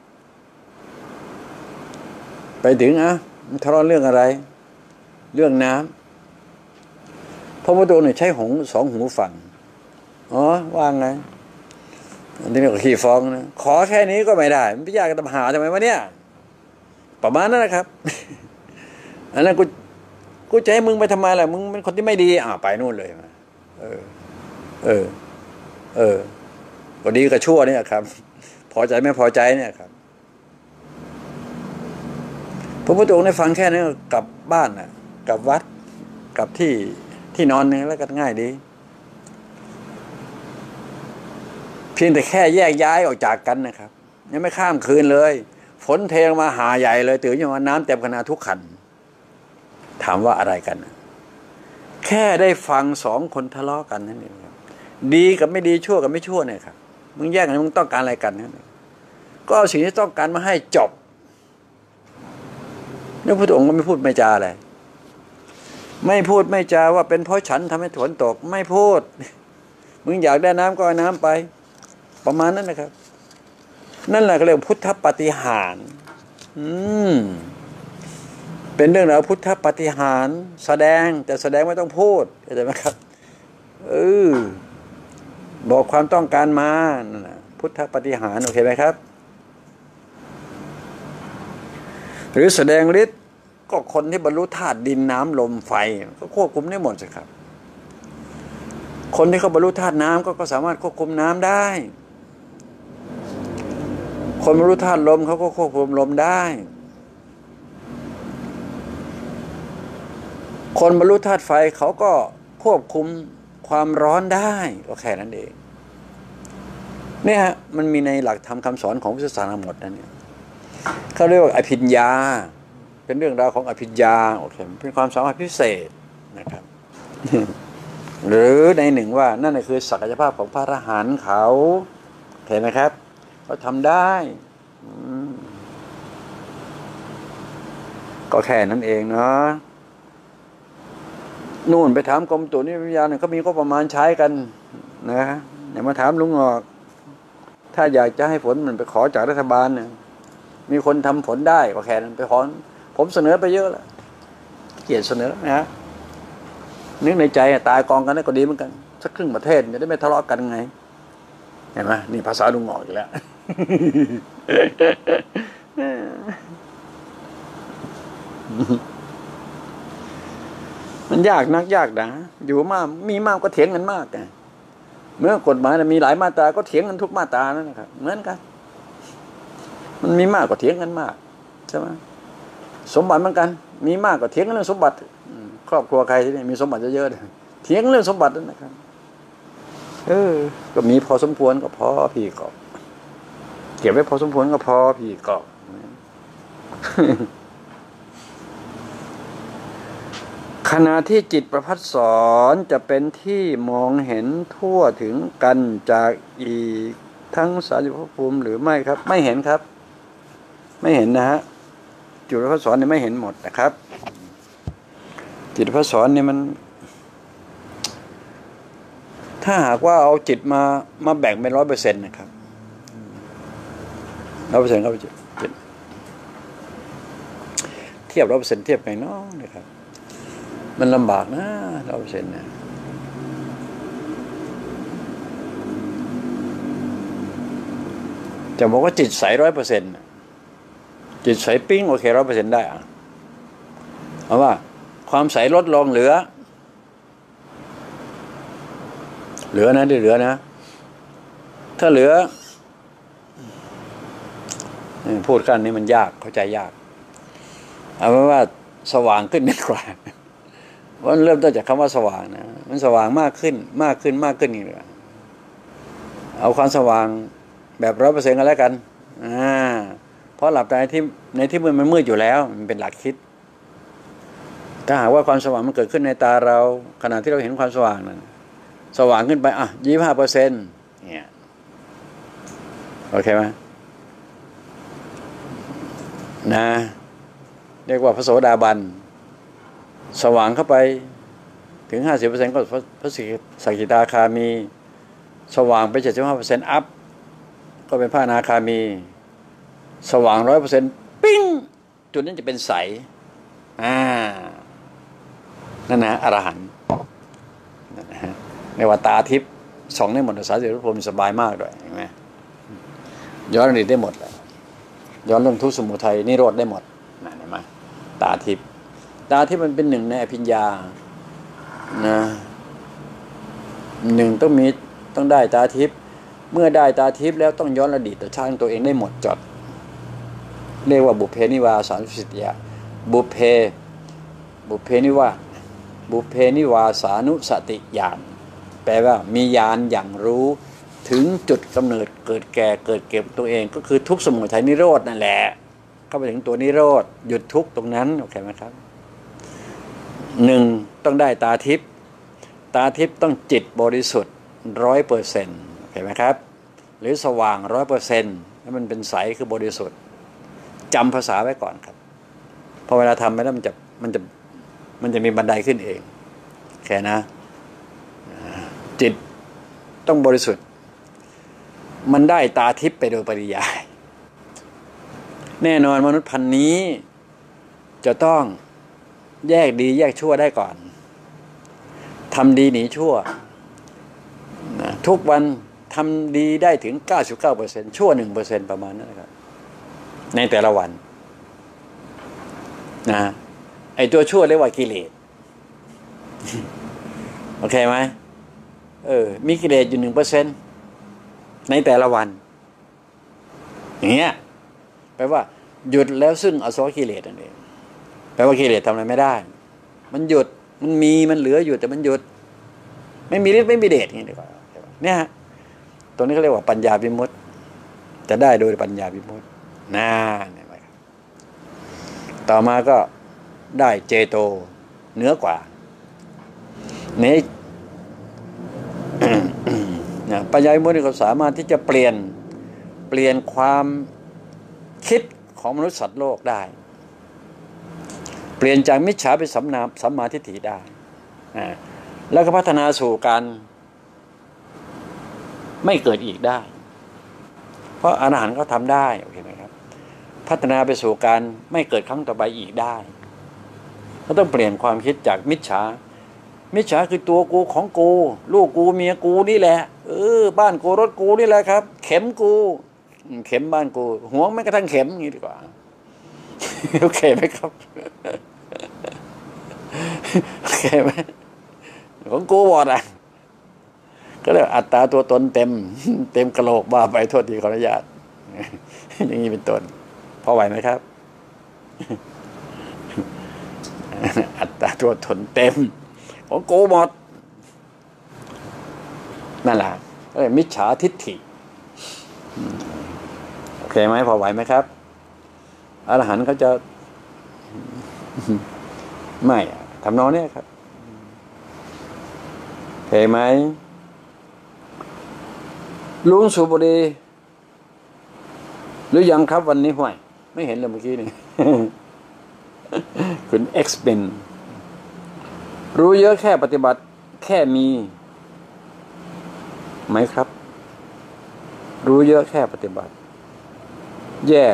Speaker 1: ไปถึงอ่ะทะเลาะเรื่องอะไรเรื่องน้ำพระพุทธองค์เนี่ยใช้หงสองหูฟังอ๋อว่าไงอันนี้ก็ขี้ฟ้องนะขอแค่นี้ก็ไม่ได้มันพิจารณาตำหาทำไมวะเนี่ยประมาณนั้นนะครับอันนั้นกูกูจะให้มึงไปทำไมล่ะมึงเป็นคนที่ไม่ดีอ่าไปนู่นเลยมาเออเออเออก็ดีกับชั่วเนี่ยครับพอใจไม่พอใจเนี่ยครับพระพุทธองค์ได้ฟังแค่นี้กลับบ้านน่ะกลับวัดกลับที่ที่นอนนี่แล้วก็ง่ายดีเพียงแต่แค่แยกย้ายออกจากกันนะครับยังไม่ข้ามคืนเลยฝนเทลงมาหาใหญ่เลยตื่นขึ้นมาน้ำเต็มคณะทุกขันถามว่าอะไรกันแค่ได้ฟังสองคนทะเลาะกันนั่นเองครับดีกับไม่ดีชั่วกับไม่ชั่วเนี่ยครับมึงแยกกันมึงต้องการอะไรกันนั่นเองก็เอาสิ่งที่ต้องการมาให้จบแล้วพระองค์ก็ไม่พูดไม่จาอะไรไม่พูดไม่จาว่าเป็นเพราะฉันทำให้ฝนตกไม่พูดมึงอยากได้น้ำก็เอาน้ำไปประมาณนั้นนะครับนั่นแหละเขาเรียกพุทธปาฏิหาริย์อืมเป็นเรื่องราวพุทธปาฏิหาริย์แสดงแต่แสดงไม่ต้องพูดเข้าใจไหมครับเออบอกความต้องการมานั่นแหละพุทธปาฏิหาริย์โอเคไหมครับหรือแสดงฤทธิ์ก็คนที่บรรลุธาตุดินน้ำลมไฟก็ควบคุมได้หมดสิครับคนที่เขาบรรลุธาตุน้ำก็ก็สามารถควบคุมน้ำได้คนบรรลุธาตุลมเขาก็ควบคุมลมได้คนบรรลุธาตุไฟเขาก็ควบคุมความร้อนได้ก็แค่นั้นเองเนี่ยฮะมันมีในหลักธรรมคำสอนของพุทธศาสนาหมดนั่นเนี่ยเขาเรียกว่าอภิญญาเป็นเรื่องราวของอภิญญาโอเคเป็นความสามารถพิเศษนะครับ หรือในหนึ่งว่านั่นคือศักยภาพของพระอรหันต์เขาเห็นไหมครับเขาทำได้ก็แค่นั้นเองเนาะนู่นไปถามกรมอุตุนิยมวิทยาเนี่ยเขามีก็ประมาณใช้กันนะอย่ามาถามลุงหงอกถ้าอยากจะให้ฝนมันไปขอจากรัฐบาลเนี่ยมีคนทำฝนได้ก็แค่นั้นไปขอผมเสนอไปเยอะแล้วเกลียดเสนอนะฮะนึกในใจตายกองกันได้ก็ดีเหมือนกันสักครึ่งประเทศจะได้ไม่ทะเลาะกันไงเห็นไหมนี่ภาษาลุงหงอกอีกแล้ว มันยากนักยากนะอยู่มากมีมากก็เถียงกันมากไงเมื่อกฎหมายมีหลายมาตราก็เถียงกันทุกมาตรานั่นนะครับเหมือนกันมันมีมากก็เถียงกันมากใช่ไหมสมบัติเหมือนกันมีมากก็เถียงกันเรื่องสมบัติครอบครัวใครที่นี่มีสมบัติเยอะๆเถียงเรื่องสมบัตินั่นนะครับเออก็มีพอสมควรก็พอพี่ก็เก็บไว้พอสมควรก็พอพี่ก็ขณะที่จิตประภัสสรจะเป็นที่มองเห็นทั่วถึงกันจากอีกทั้งสารีภพภูมิหรือไม่ครับไม่เห็นครับไม่เห็นนะฮะจิตประภัสสรเนี่ยไม่เห็นหมดนะครับจิตประภัสสรเนี่ยมันถ้าหากว่าเอาจิตมามาแบ่งเป็นร้อยเปอร์เซ็นต์นะครับร้อยเปอร์เซ็นต์ครับจิตเทียบร้อยเปอร์เซ็นต์เทียบไงเนาะนะครับมันลำบากนะร้อยเปอร์เซ็นต์นะจะบอกว่าจิตใสร้อยเปอร์เซ็นต์จิตใสปิ้งโอเคร้อยเปอร์เซ็นต์ได้อะเอาว่าความใสลดลงเหลือเหลือนะที่เหลือนะถ้าเหลือพูดกันนี้มันยากเข้าใจยากเอาเป็นว่าสว่างขึ้นนิดกว่าวันเริ่มต้นจากคำว่าสว่างนะมันสว่างมากขึ้นมากขึ้นมากขึ้นนี่เลยเอาความสว่างแบบร้อยเปอร์เซ็นต์กันแล้วกันอ่าเพราะหลับในที่ในที่มืดมันมืดอยู่แล้วมันเป็นหลักคิดถ้าหากว่าความสว่างมันเกิดขึ้นในตาเราขณะที่เราเห็นความสว่างนั้นสว่างขึ้นไปอ่ะยี่สิบห้าเปอร์เซ็นต์เนี่ยโอเคไหมนะเรียกว่าพระโสดาบันสว่างเข้าไปถึง ห้าสิบเปอร์เซ็นต์ ก็พระสกิทาคามีสว่างไป เจ็ดสิบห้าเปอร์เซ็นต์ อัพก็เป็นพระอนาคามีสว่าง หนึ่งร้อยเปอร์เซ็นต์ ปิ้งจุดนั้นจะเป็นใสอ่านั่นนะอรหันต์นั่นนะฮะในว่าตาทิพย์สองในหมดสาสิบรูปพรหมสบายมากด้วยเห็นไหมย้อนอดีตได้หมดเลยย้อนเรื่องทุกข์สมุทัยนิโรธได้หมดนั่นเห็นไหมตาทิพย์ตาที่มันเป็นหนึ่งในอภิญญานะหนึ่งต้องมีต้องได้ตาทิพย์เมื่อได้ตาทิพย์แล้วต้องย้อนอดีตชาติตัวเองได้หมดจดเรียกว่าบุพเพนิวาสานุสติญาณบุพเพบุพเพนิวาบุพเพนิวาสานุสติญาณแปลว่ามีญาณอย่างรู้ถึงจุดกำเนิดเกิดแก่เกิดเก็บตัวเองก็คือทุกข์สมุทัยนิโรธนั่นแหละเข้าไปถึงตัวนิโรธหยุดทุกข์ตรงนั้นโอเคไหมครับหนึ่งต้องได้ตาทิพย์ตาทิพย์ต้องจิตบริสุทธิ์ร้อยเปอร์เซ็นต์โอเคไหมครับหรือสว่างร้อยเปอร์เซ็นต์ให้มันเป็นใสคือบริสุทธิ์จำภาษาไว้ก่อนครับพอเวลาทำไปแล้วมันจะมันจะมันจะมีบันไดขึ้นเองแค่นะจิตต้องบริสุทธิ์มันได้ตาทิพย์ไปโดยปริยายแน่นอนมนุษย์พันธุ์นี้จะต้องแยกดีแยกชั่วได้ก่อนทำดีหนีชั่วนะทุกวันทำดีได้ถึง เก้าสิบเก้าเปอร์เซ็นต์ ชั่ว หนึ่งเปอร์เซ็นต์ ประมาณนั้นนะครับในแต่ละวันนะไอตัวชั่วเรียกว่ากิเลสโอเคไหมเออมีกิเลสอยู่หนึ่งเปอร์เซ็นต์ในแต่ละวันอย่างเงี้ยแปลว่าหยุดแล้วซึ่งอสวกิเลสนั่นเองแปลว่ากิเลสทำอะไรไม่ได้มันหยุดมันมีมันเหลืออยู่แต่มันหยุดไม่มีฤทธิ์ไม่มีเดชอย่างนี้ดีกว่าเนี่ยตรงนี้เขาเรียกว่าปัญญาวิมุตติจะได้โดยปัญญาวิมุตติน่าเนี่ยครับต่อมาก็ได้เจโตเหนือกว่าเนี่ยปัญญาวิมุตติก็สามารถที่จะเปลี่ยนเปลี่ยนความคิดของมนุษย์สัตว์โลกได้เปลี่ยนจากมิจฉาเป็นสัมมาสัมมาทิฏฐิได้แล้วก็พัฒนาสู่การไม่เกิดอีกได้เพราะอรหันต์ก็ทำได้โอเคไหมครับพัฒนาไปสู่การไม่เกิดครั้งต่อไปอีกได้ก็ต้องเปลี่ยนความคิดจากมิจฉามิจฉาคือตัวกูของกูลูกกูเมียกูนี่แหละเออบ้านกูรถกูนี่แหละครับเข็มกูเข็มบ้านกูห่วงแม้กระทั่งเข็มอย่างนี้ดีกว่าโอเคไหมครับโอเคไหมของกูหมดอ่ะก็เลยอัตตาตัวตนเต็มเต็มกระโหลกบ้าไปโทษทีขออนุญาตอย่างนี้เป็นต้นพอไหวไหมครับอัตตาตัวตนเต็มของกูหมดนั่นแหละก็เลยมิจฉาทิฏฐิโอเคไหมพอไหวไหมครับอรหันต์เขาจะไม่ทำนองนี้ครับโอเคไหมลุงสูบบุหรี่หรือยังครับวันนี้ห่วยไม่เห็นเลยเมื่อกี้นี่ คุณเอ็กซ์เป็นรู้เยอะแค่ปฏิบัติแค่มีไหมครับรู้เยอะแค่ปฏิบัติแย่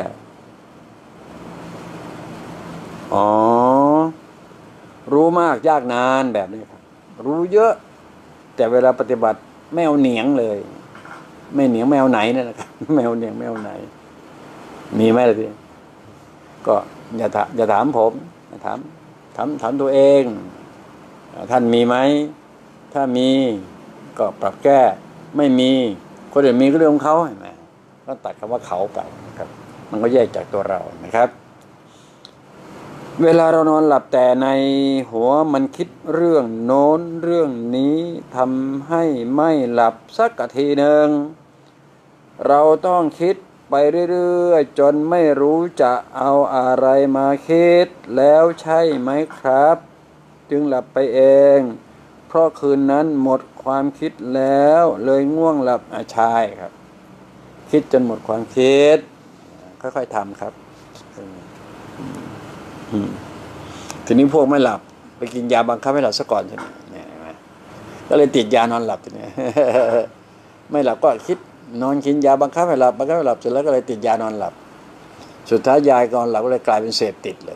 Speaker 1: อ๋อรู้มากยากนานแบบนี้ครับรู้เยอะแต่เวลาปฏิบัติไม่เอาเหนียงเลยไม่เหนียงไม่เอาไหนนั่นแหละครับไม่เอาเหนียงไม่เอาไหนมีไหมล่ะพี่ก็อย่าถามอย่าถามผมถามถามถามตัวเองท่านมีไหมถ้ามีก็ปรับแก้ไม่มีคนอื่นมีก็เรื่องของเขาเห็นไหมก็ตัดคำว่าเขาไปนะครับมันก็แยกจากตัวเรานะครับเวลาเรานอนหลับแต่ในหัวมันคิดเรื่องโน้นเรื่องนี้ทำให้ไม่หลับสักทีหนึ่งเราต้องคิดไปเรื่อยๆจนไม่รู้จะเอาอะไรมาคิดแล้วใช่ไหมครับจึงหลับไปเองเพราะคืนนั้นหมดความคิดแล้วเลยง่วงหลับอาชายครับคิดจนหมดความคิดค่อยๆทำครับทีนี้พวกไม่หลับไปกินยาบังคับให้หลับซะก่อนใช่ไหมเนี่ยก็เลยติดยานอนหลับทีนี้ไม่หลับก็คิดนอนกินยาบังคับให้หลับบังคับให้หลับเสร็จแล้วก็เลยติดยานอนหลับสุดท้ายยายก่อนหลับก็เลยกลายเป็นเสพติดเลย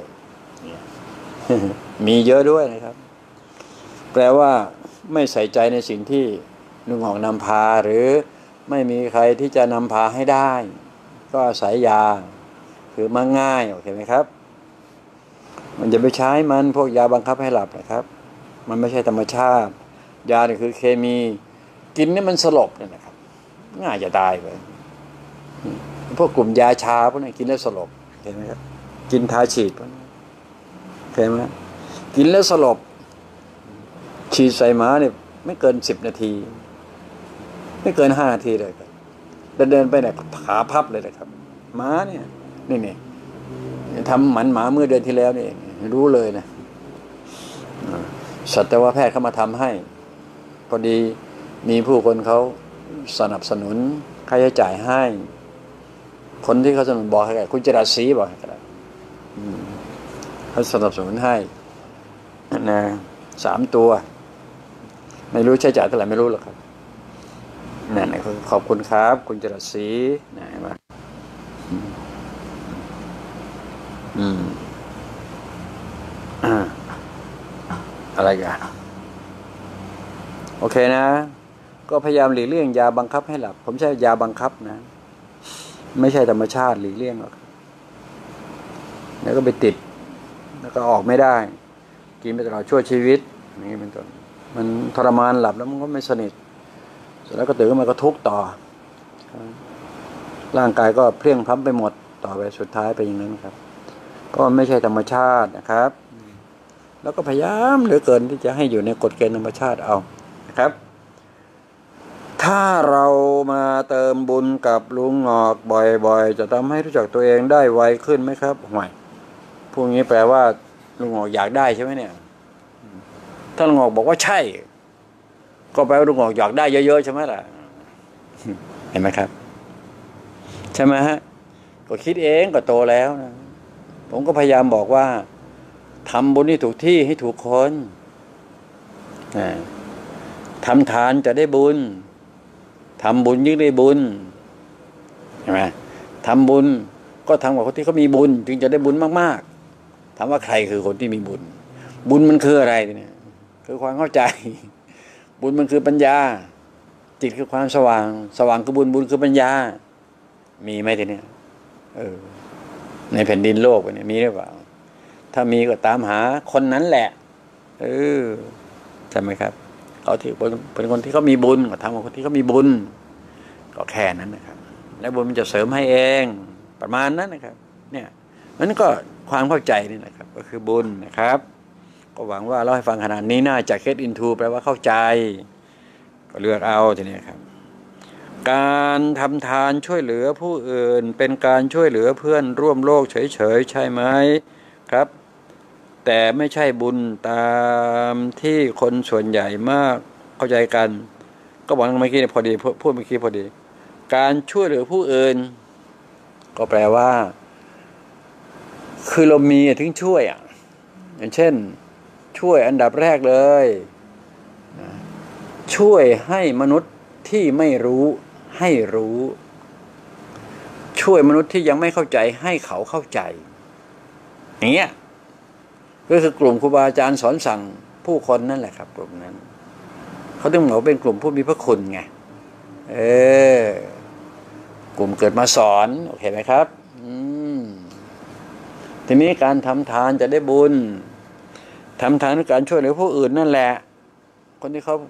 Speaker 1: มีเยอะด้วยนะครับแปลว่าไม่ใส่ใจในสิ่งที่นุ่งห่มนำพาหรือไม่มีใครที่จะนำพาให้ได้ก็อาศัยยาคือมาง่ายโอเคไหมครับมันจะไปใช้มันพวกยาบังคับให้หลับนะครับมันไม่ใช่ธรรมชาติยาเนี่ยคือเคมีกินนี่มันสลบเนี่ยนะครับง่ายจะตายไปพวกกลุ่มยาชาพวกนี้กินแล้วสลบเห็นไหมครับกินทาฉีดพวกนี้เห็นไหมกินแล้วสลบฉีดใส่หมาเนี่ยไม่เกินสิบนาทีไม่เกินห้านาทีเลยครับเดินเดินไปเนี่ยขาพับเลยนะครับหมาเนี่ยนี่นี่ทำหมันหมาเมื่อเดือนที่แล้วนี่เองรู้เลยนะสัตวแพทย์เข้ามาทำให้พอดีมีผู้คนเขาสนับสนุนค่าใช้จ่ายให้คนที่เขาสนับสนุนบอกให้คุณจรัสศรีบอกให้กันเขาสนับสนุนให้นะสามตัวไม่รู้ใช้จ่ายเท่าไหร่ไม่รู้หรอกครับนั่นขอบคุณครับคุณจรัสศรีนะมาอืมอะไรกันโอเคนะก็พยายามหลีกเลี่ยงยาบังคับให้หลับผมใช้ยาบังคับนะไม่ใช่ธรรมชาติหลีกเลี่ยงหรอกแล้วก็ไปติดไปแล้วก็ออกไม่ได้กินไปตลอดชั่วชีวิตอย่างนี้เป็นต้นมันทรมานหลับแล้วมันก็ไม่สนิทเสร็จแล้วก็ตื่นขึ้นมาก็ทุกข์ต่อร่างกายก็เพลียงพล้ำไปหมดต่อไปสุดท้ายไปอย่างนั้นครับก็ไม่ใช่ธรรมชาตินะครับแล้วก็พยายามเหลือเกินที่จะให้อยู่ในกฎเกณฑ์ธรรมชาติเอานะครับถ้าเรามาเติมบุญกับลุงหงอกบ่อยๆจะทำให้รู้จักตัวเองได้ไวขึ้นไหมครับห่วยพวกนี้แปลว่าลุงหงอกอยากได้ใช่ไหมเนี่ยถ้าลุงหงอกบอกว่าใช่ก็แปลว่าลุงหงอกอยากได้เยอะๆใช่ไหมล่ะเห็นไหมครับใช่ไหมฮะก็คิดเองก็โตแล้วนะผมก็พยายามบอกว่าทำบุญให้ถูกที่ให้ถูกคนทำทานจะได้บุญทำบุญยิ่งได้บุญใช่ไหมทำบุญก็ทำกับคนที่เขามีบุญจึงจะได้บุญมากๆถามว่าใครคือคนที่มีบุญบุญมันคืออะไรเนี่ยคือความเข้าใจบุญมันคือปัญญาจิตคือความสว่างสว่างคือบุญบุญคือปัญญามีไหมทีเนี้ยเออในแผ่นดินโลกเนี่ยมีหรือเปล่าถ้ามีก็ตามหาคนนั้นแหละเออใช่ไหมครับเขาที่เป็นคนที่เขามีบุญก็ทำกับคนที่เขามีบุญก็แค่นั้นนะครับแล้วบุญมันจะเสริมให้เองประมาณนั้นนะครับเนี่ยนั้นก็ความเข้าใจนี่นะครับก็คือบุญนะครับก็หวังว่าเล่าให้ฟังขนาดนี้น่าจะ get into แปลว่าเข้าใจก็เลือกเอาทีนี้ครับการทำทานช่วยเหลือผู้อื่นเป็นการช่วยเหลือเพื่อนร่วมโลกเฉยๆใช่ไหมครับแต่ไม่ใช่บุญตามที่คนส่วนใหญ่มากเข้าใจกันก็บอกเมื่อกี้พอดีพูดเมื่อกี้พอดีการช่วยเหลือผู้อื่นก็แปลว่าคือเรามีถึงช่วยอ่ะอย่างเช่นช่วยอันดับแรกเลยช่วยให้มนุษย์ที่ไม่รู้ให้รู้ช่วยมนุษย์ที่ยังไม่เข้าใจให้เขาเข้าใจอย่างเงี้ยก็คือกลุ่มครูบาอาจารย์สอนสั่งผู้คนนั่นแหละครับกลุ่มนั้นเขาต้องบอกเป็นกลุ่มผู้มีพระคุณไงเออกลุ่มเกิดมาสอนโอเคไหมครับอืมทีนี้การทำทานจะได้บุญทำทานคือการช่วยเหลือผู้อื่นนั่นแหละคนที่เขา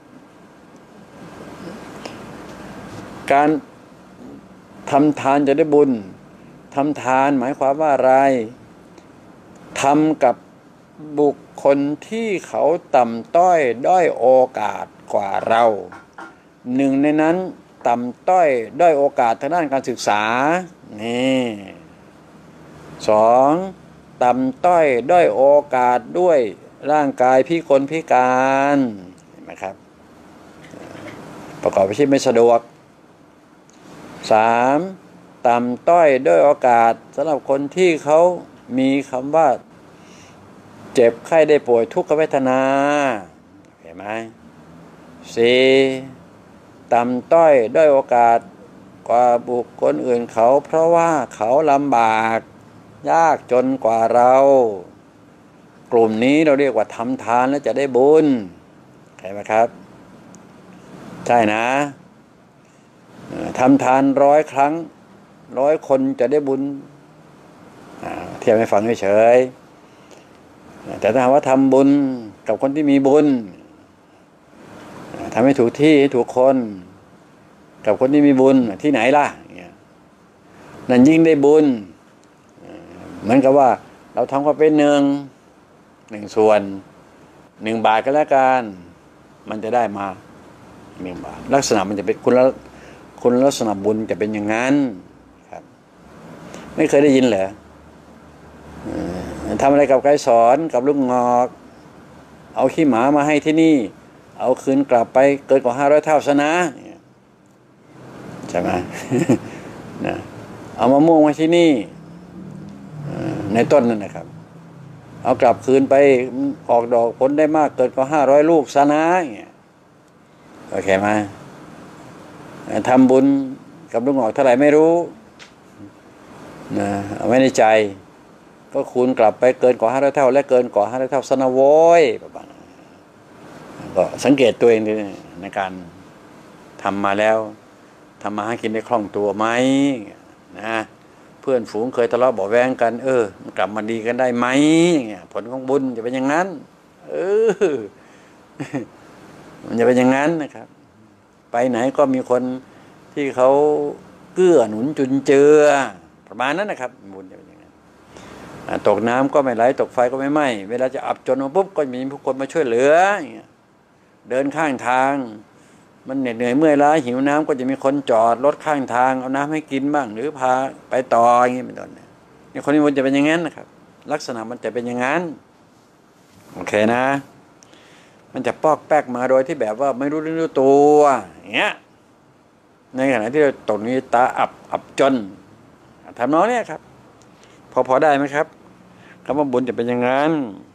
Speaker 1: การทำทานจะได้บุญทำทานหมายความว่าอะไรทำกับบุคคลที่เขาต่ำต้อยด้อยโอกาสกว่าเราหนึ่งในนั้นต่ำต้อยด้อยโอกาสทางด้านการศึกษานี่สองต่ำต้อยด้อยโอกาสด้วยร่างกายพิกลพิการเห็นไหมครับประกอบอาชีพไม่สะดวกสามต่ำต้อยด้วยโอกาสสำหรับคนที่เขามีคำว่าเจ็บไข้ได้ป่วยทุกขเวทนาเห็นไหมสี่ต่ำต้อยด้วยโอกาสกว่าบุคคลอื่นเขาเพราะว่าเขาลำบากยากจนกว่าเรากลุ่มนี้เราเรียกว่าทำทานแล้วจะได้บุญเห็นไหมครับใช่นะทำทานร้อยครั้งร้อยคนจะได้บุญเทียบให้ฟังเฉยๆแต่ถ้าว่าทำบุญกับคนที่มีบุญทำให้ถูกที่ให้ถูกคนกับคนที่มีบุญที่ไหนล่ะนั่นยิ่งได้บุญเหมือนกับว่าเราทำก็เป็นหนึ่งหนึ่งส่วนหนึ่งบาทก็แล้วกันมันจะได้มาหนึ่งบาทลักษณะมันจะเป็นคุณละคุณลักษณะบุญจะเป็นอย่างนั้นครับไม่เคยได้ยินเหรอทำอะไรกับไกรสอนกับลูกงอกเอาขี้หมามาให้ที่นี่เอาคืนกลับไปเกินกว่าห้าร้อยเท่าซะนะใช่ไหม นะเอามะม่วงมาที่นี่ในต้นนั่นนะครับเอากลับคืนไปออกดอกผลได้มากเกินกว่าห้าร้อยลูกซะนะโอเคไหมทำบุญกับลูกหงอกเท่าไหร่ไม่รู้นะเอาไว้ในใจก็คูณกลับไปเกินกว่าห้าร้อยเท่าและเกินกว่าห้าร้อยเท่าสนะโว้ยประมาณนั้นก็สังเกตตัวเองในการทำมาแล้วทำมาให้กินได้คล่องตัวไหมนะเพื่อนฝูงเคยทะเลาะเบาะแว้งกันเออกลับมาดีกันได้ไหมอย่างเงี้ยผลของบุญจะเป็นอย่างนั้นเออมันจะเป็นอย่างนั้นนะครับไปไหนก็มีคนที่เขาเกื้อหนุนจุนเจือประมาณนั้นนะครับบุญจะเป็นอย่างนั้นตกน้ำก็ไม่ไหลตกไฟก็ไม่ไหม้เวลาจะอับจนมาปุ๊บก็มีผู้คนมาช่วยเหลืออย่างเงี้ยเดินข้างทางมันเหนื่อยเมื่อยล้าหิวน้ำก็จะมีคนจอดรถข้างทางเอาน้ำให้กินบ้างหรือพาไปต่ออย่างเงี้ยเป็นต้นเนี่ยคนนี้มันจะเป็นอย่างนั้นนะครับลักษณะมันจะเป็นอย่างนั้นโอเคนะมันจะปอกแป๊กมาโดยที่แบบว่าไม่รู้เรื่องรู้ตัวอย่างเงี้ยในขณะที่เราตกนี้ตาอับอับจนทำน้องเนี่ยครับพอพอได้ไหมครับคำว่าบุญจะเป็นอย่างนั้น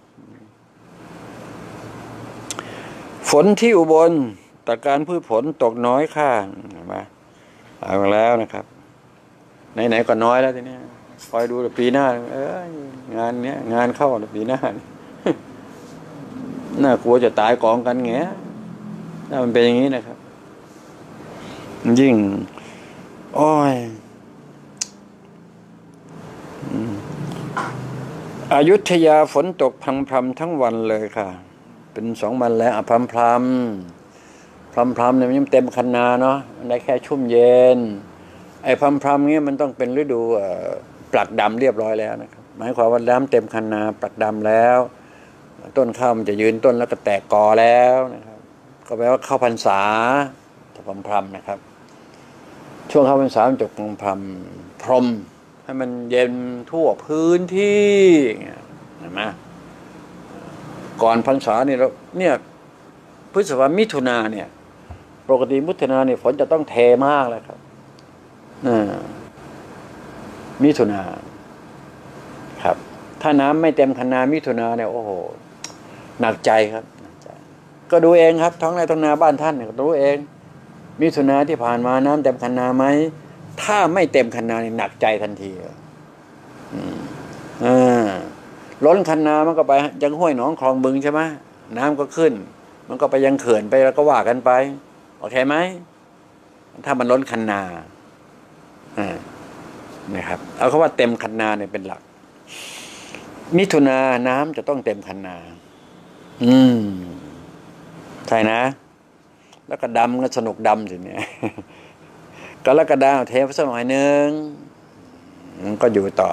Speaker 1: ฝนที่อุบลแต่การพืชผลตกน้อยค่ามาเอาแล้วนะครับไหนๆก็น้อยแล้วทีนี้คอยดูปีหน้าเอองานเนี้ยงานเข้าปีหน้าน่ากลัวจะตายกองกันเงี้ยถ้ามันเป็นอย่างนี้นะครับยิ่งโอ้ยอยุธยาฝนตกพรำๆทั้งวันเลยค่ะเป็นสองวันแล้วพรำพรำพรำพรำเนี่ยมันยังเต็มคันนาเนาะมันได้แค่ชุ่มเย็นไอ้พรำพรำเงี้ยมันต้องเป็นฤดูปลักดำเรียบร้อยแล้วนะครับหมายความว่าน้ำเต็มคันนาปลักดำแล้วต้นข้าวมันจะยืนต้นแล้วก็แตกกอแล้วนะครับก็แปลว่าเข้าพรรษาจะพรำพรำนะครับช่วงเข้าพรรษามันจบพรำพรำพรมให้มันเย็นทั่วพื้นที่เห็นไหมก่อนพรรษาเนี่ยเราเนี่ยพฤษภามิถุนาเนี่ยปกติมิถุนาเนี่ยฝนจะต้องเทมากเลยครับมิถุนาครับถ้าน้ำไม่เต็มคันนามิถุนาเนี่ยโอ้โหหนักใจครับก็ดูเองครับท้องไร่ท้องนาบ้านท่านเนี่ยก็รู้เองมิถุนาที่ผ่านมาน้ำเต็มคันนาไหมถ้าไม่เต็มคันนาเนี่ยหนักใจทันทีอืมอ่าล้นคันนามันก็ไปยังห้วยหนองคลองบึงใช่ไหมน้ำก็ขึ้นมันก็ไปยังเขื่อนไปแล้วก็ว่ากันไปโอเคไหมถ้ามันล้นคันนาอ่านะครับเอาคำว่าเต็มคันนาเนี่ยเป็นหลักมิถุนาน้ำจะต้องเต็มคันนาอืมใช่นะแล้วก็ดำก็สนุกดำสิเนี่ยกรกฎาคมเทสักหน่อยนึงมันก็อยู่ต่อ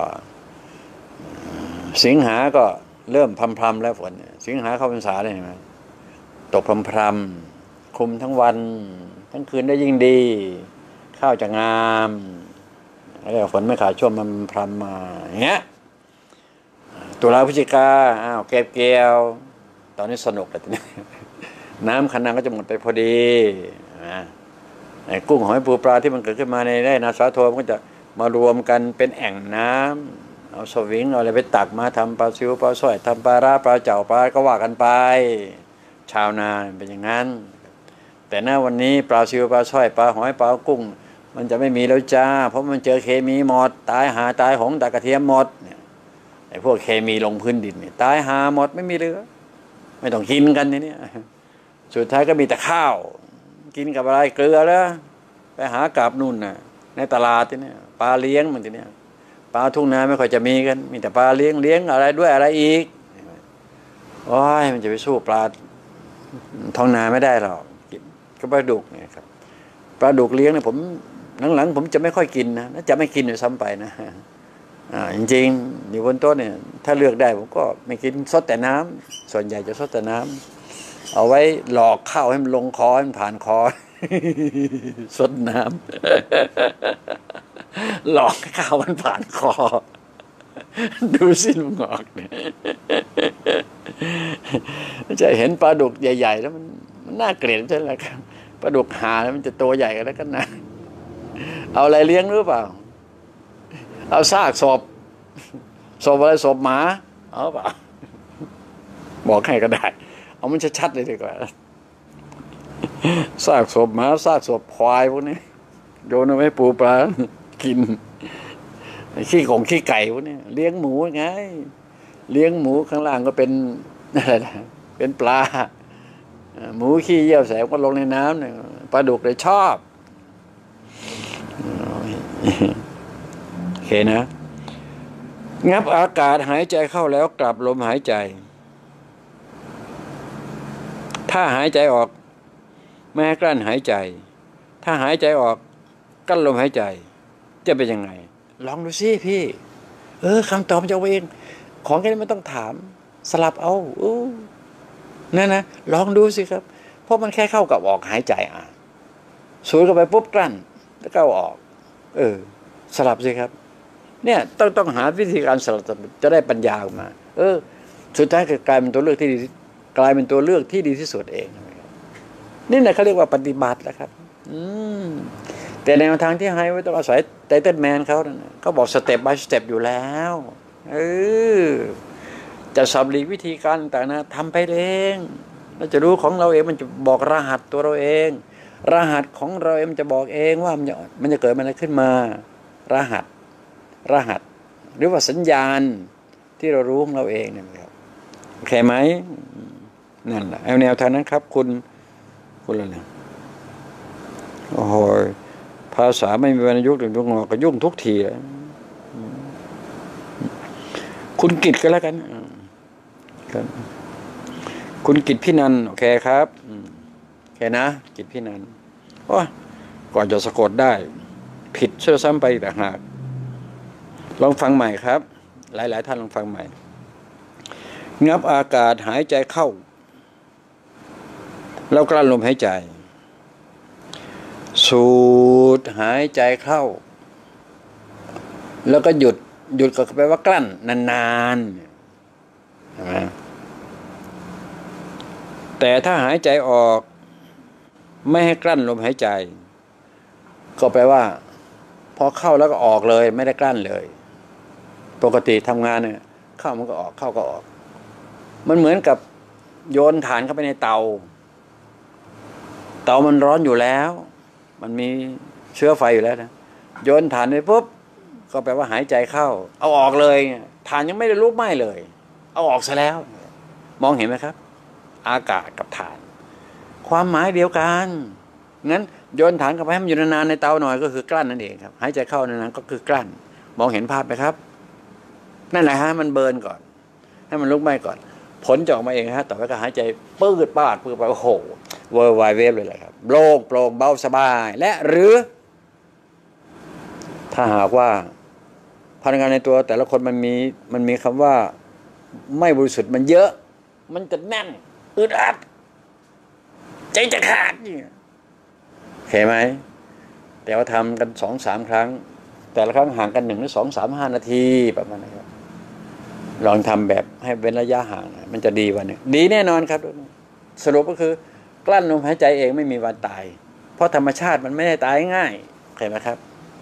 Speaker 1: สิงหาก็เริ่มพรำๆแล้วฝนสิงหาเข้าพรรษาเลยใช่ไหมตกพรำๆคลุมทั้งวันทั้งคืนได้ยิ่งดีข้าวจะงามแล้วฝนไม่ขาดช่วงมันพรำมาอย่างเงี้ยตุลาพฤศจิกาอ้าวเก็บเกี่ยวตอนนี้สนุกเลยทีนี้น้ำคันนาก็จะหมดไปพอดีนะไอ้กุ้งหอยปูปลาที่มันเกิดขึ้นมาในไร่นาสาโทมันก็จะมารวมกันเป็นแอ่งน้ำเอาสวิงเอาอะไรไปตักมาทำปลาซิวปลาสร้อยทำปลาราปลาเจ่าปลาก็ว่ากันไปชาวนาเป็นอย่างนั้นแต่หน้าวันนี้ปลาซิวปลาสร้อยปลาหอยปลากุ้งมันจะไม่มีแล้วจ้าเพราะมันเจอเคมีหมดตายหาตายหงตายกระเทียมหมดเนี่ยไอ้พวกเคมีลงพื้นดินเนี่ยตายหาหมดไม่มีเหลือไม่ต้องกินกันทีนี้สุดท้ายก็มีแต่ข้าวกินกับอะไรเกลือแล้วไปหากาบนุ่นน่ะในตลาดทีนี้ปลาเลี้ยงมันทีนี้ปลาทุ่งนาไม่ค่อยจะมีกันมีแต่ปลาเลี้ยงเลี้ยงอะไรด้วยอะไรอีกโอ้ยมันจะไปสู้ปลาท้องนาไม่ได้หรอกก็ปลาดุกเนี่ยครับปลาดุกเลี้ยงเนี่ยผมหลังๆผมจะไม่ค่อยกินนะจะไม่กินเลยซ้ำไปนะอ่าจริงๆอยู่บนโต๊ะเนี่ยถ้าเลือกได้ผมก็ไม่กินซดแต่น้ำส่วนใหญ่จะซดแต่น้ำเอาไว้หลอกข้าวให้มันลงคอให้มันผ่านคอซดน้ำหลอกข้าวมันผ่านคอดูสิลุงออกเนี่ยจะเห็นปลาดุกใหญ่ๆแล้วมันมันน่าเกลียดใช่ไหมครับปลาดุกหาแล้วมันจะตัวใหญ่กันแล้วกันนะเอาอะไรเลี้ยงหรือเปล่าเอาซากศพศพอะไรศพหมาเอาเปล่าบอกให้ก็ได้เอามันชัดๆเลยดีกว่าซากศพหมาซากศพควายพวกนี้โยนเอาไว้ปูปลากินขี้ของขี้ไก่พวกนี้เลี้ยงหมูไงเลี้ยงหมูข้างล่างก็เป็นอะไรนะเป็นปลาหมูขี้เยี่ยวแสบก็ลงในน้ำเนี่ยปลาดุกเลยชอบเคนะงับอากาศหายใจเข้าแล้วกลับลมหายใจถ้าหายใจออกไม่ให้กลั้นหายใจถ้าหายใจออกกลั้นลมหายใจจะเป็นยังไงลองดูสิพี่เออคำตอบจะเอาเองของแค่นี้ไม่ต้องถามสลับเอาอู้นั่นนะลองดูสิครับเพราะมันแค่เข้ากับออกหายใจอ่ะสูดเข้าไปปุ๊บกลั้นแล้วก็ออกเออสลับสิครับเนี่ยต้องต้องหาวิธีการสลับจะได้ปัญญาออกมาเออสุดท้ายก็กลายเป็นตัวเลือกที่ดีกลายเป็นตัวเลือกที่ดีที่สุดเองนี่แหละเขาเรียกว่าปฏิบัตินะครับอืมแต่แนวทางที่ให้ไว้ต้องอาศัยไตเติ้ลแมนเขาเขาบอกสเต็ปบายสเต็ปอยู่แล้วเออจะสับหลีกวิธีการต่างๆนะทำไปเองเราจะรู้ของเราเองมันจะบอกรหัสตัวเราเองรหัสของเราเองมันจะบอกเองว่ามันจะมันจะเกิดอะไรขึ้นมารหัสรหัสหรือว่าสัญญาณที่เรารู้ของเราเองเนี่ยครับโอเคไหมนั่นแหละเอาแนวทางนั้นครับคุณคุณอะไรโอ้โหภาษาไม่มีวรรณยุกต์หรือยุกงอก็ยุ่งทุกทีเลยคุณกิตก็แล้วกันครับคุณกิตพี่นันโอเคครับโอเคนะกิตพี่นันโอ้ก่อนจะสะกดได้ผิดเชื่อซ้ำไปต่างหากลองฟังใหม่ครับหลายๆท่านลองฟังใหม่งับอากาศหายใจเข้าแล้วกลั้นลมหายใจสูดหายใจเข้าแล้วก็หยุดหยุดก็แปลว่ากลั้นนานๆใช่ไหมแต่ถ้าหายใจออกไม่ให้กลั้นลมหายใจก็แปลว่าพอเข้าแล้วก็ออกเลยไม่ได้กลั้นเลยปกติทำงานเนี่ยเข้ามันก็ออกเข้าก็ออกมันเหมือนกับโยนถ่านเข้าไปในเตาเตามันร้อนอยู่แล้วมันมีเชื้อไฟอยู่แล้วนะโยนถ่านไปปุ๊บก็แปลว่าหายใจเข้าเอาออกเลยถ่านยังไม่ได้ลุกไหม้เลยเอาออกซะแล้วมองเห็นไหมครับอากาศกับถ่านความหมายเดียวกันงั้นโยนถ่านเข้าไปให้มันอยู่นานๆในเตาหน่อยก็คือกลั้นนั่นเองครับหายใจเข้านานๆก็คือกลั้นมองเห็นภาพไหมครับนั่นแหละฮะมันเบิร์นก่อนให้มันลุกไหม้ก่อนผลจะออกมาเองฮะต่อไปก็หายใจปืดปาดปืดไปโอ้โหเวอร์ไวเวฟเลยแหละครับโล่งโปร่งเบาสบายและหรือถ้าหากว่าพลังงานในตัวแต่ละคนมันมีมันมีคำว่าไม่บริสุทธิ์มันเยอะมันจะแน่นอึดอัดใจจะขาดนี่เห็นไหมแต่ว่าทำกันสองสามครั้งแต่ละครั้งห่างกันหนึ่งหรือสองสามห้านาทีประมาณนี้ครับลองทำแบบให้เป็นระยะห่างมันจะดีวันนึงดีแน่นอนครับสรุปก็คือกลั้นลมหายใจเองไม่มีวันตายเพราะธรรมชาติมันไม่ได้ตายง่ายเห็นไหมครับ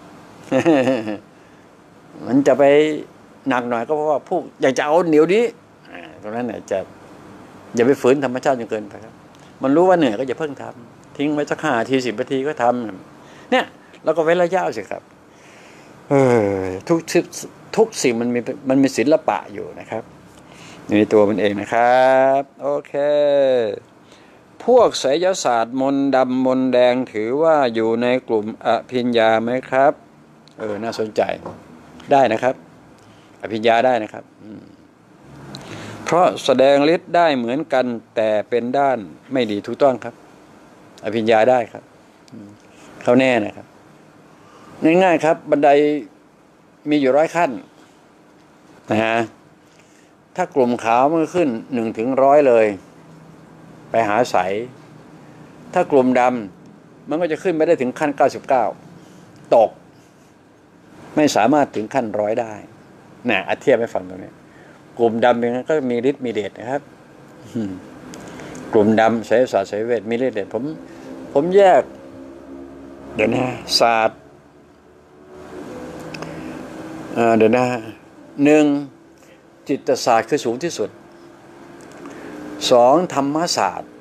Speaker 1: มันจะไปหนักหน่อยก็เพราะว่าผู้อยากจะเอาเหนียวนี้ตรงนั้นเนี่ยจะอย่าไปฝืนธรรมชาติจนเกินไปครับมันรู้ว่าเหนื่อยก็อย่าเพิ่งทำทิ้งไว้สักห้านาทีสิบนาทีก็ทำเนี่ยแล้วก็เว้นระยะสิครับเออทุกทุกสิ่งมันมีมันมีศิลปะอยู่นะครับในตัวมันเองนะครับโอเคพวกไสยศาสตร์มนต์ดำมนต์แดงถือว่าอยู่ในกลุ่มอภิญญาไหมครับเออน่าสนใจได้นะครับอภิญญาได้นะครับเพราะแสดงฤทธิ์ได้เหมือนกันแต่เป็นด้านไม่ดีถูกต้องครับอภิญญาได้ครับเขาแน่นะครับง่ายๆครับบันไดมีอยู่ร้อยขั้นนะฮะถ้ากลุ่มขาวมันขึ้นหนึ่งถึงร้อยเลยไปหาใสถ้ากลุ่มดำมันก็จะขึ้นไปได้ถึงขั้นเก้าสิบเก้าตกไม่สามารถถึงขั้นร้อยได้นะอธิเทียบให้ฟังตรงนี้กลุ่มดำเองก็มีฤทธิ์มีเดชนะครับกลุ่มดำไสยศาสตร์ไสยเวทมีฤทธิ์เดชผมผมแยกเดี๋ยวนะศาสตร์เดี๋ยวนะหนึ่งจิตศาสตร์คือสูงที่สุดสองธรรมศาสตร์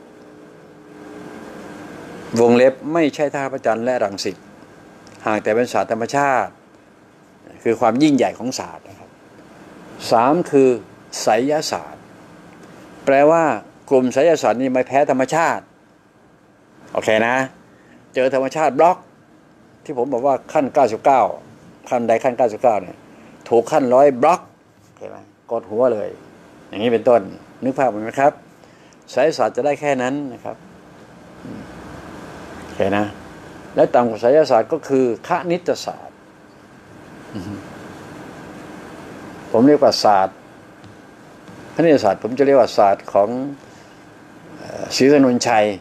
Speaker 1: วงเล็บไม่ใช่ท่าพระจันทร์และรังสิตหากแต่เป็นศาสตร์ธรรมชาติคือความยิ่งใหญ่ของศาสตร์นะครับสามคือไสยศาสตร์แปลว่ากลุ่มไสยศาสตร์นี่ไม่แพ้ธรรมชาติโอเคนะเจอธรรมชาติบล็อกที่ผมบอกว่าขั้นเก้าสิบเก้าขั้นใดขั้นเก้าสิบเก้าเนี่ยถูกขั้นร้อยบล็อกเห็นไหมกดหัวเลยอย่างนี้เป็นต้นนึกภาพไหมครับไสยศาสตร์จะได้แค่นั้นนะครับโอเคนะและต่ำกว่าไสยศาสตร์ก็คือคณิตศาสตร์ผมเรียกว่าศาสตร์คณิตศาสตร์ผมจะเรียกว่าศาสตร์ของศรีถนนชัย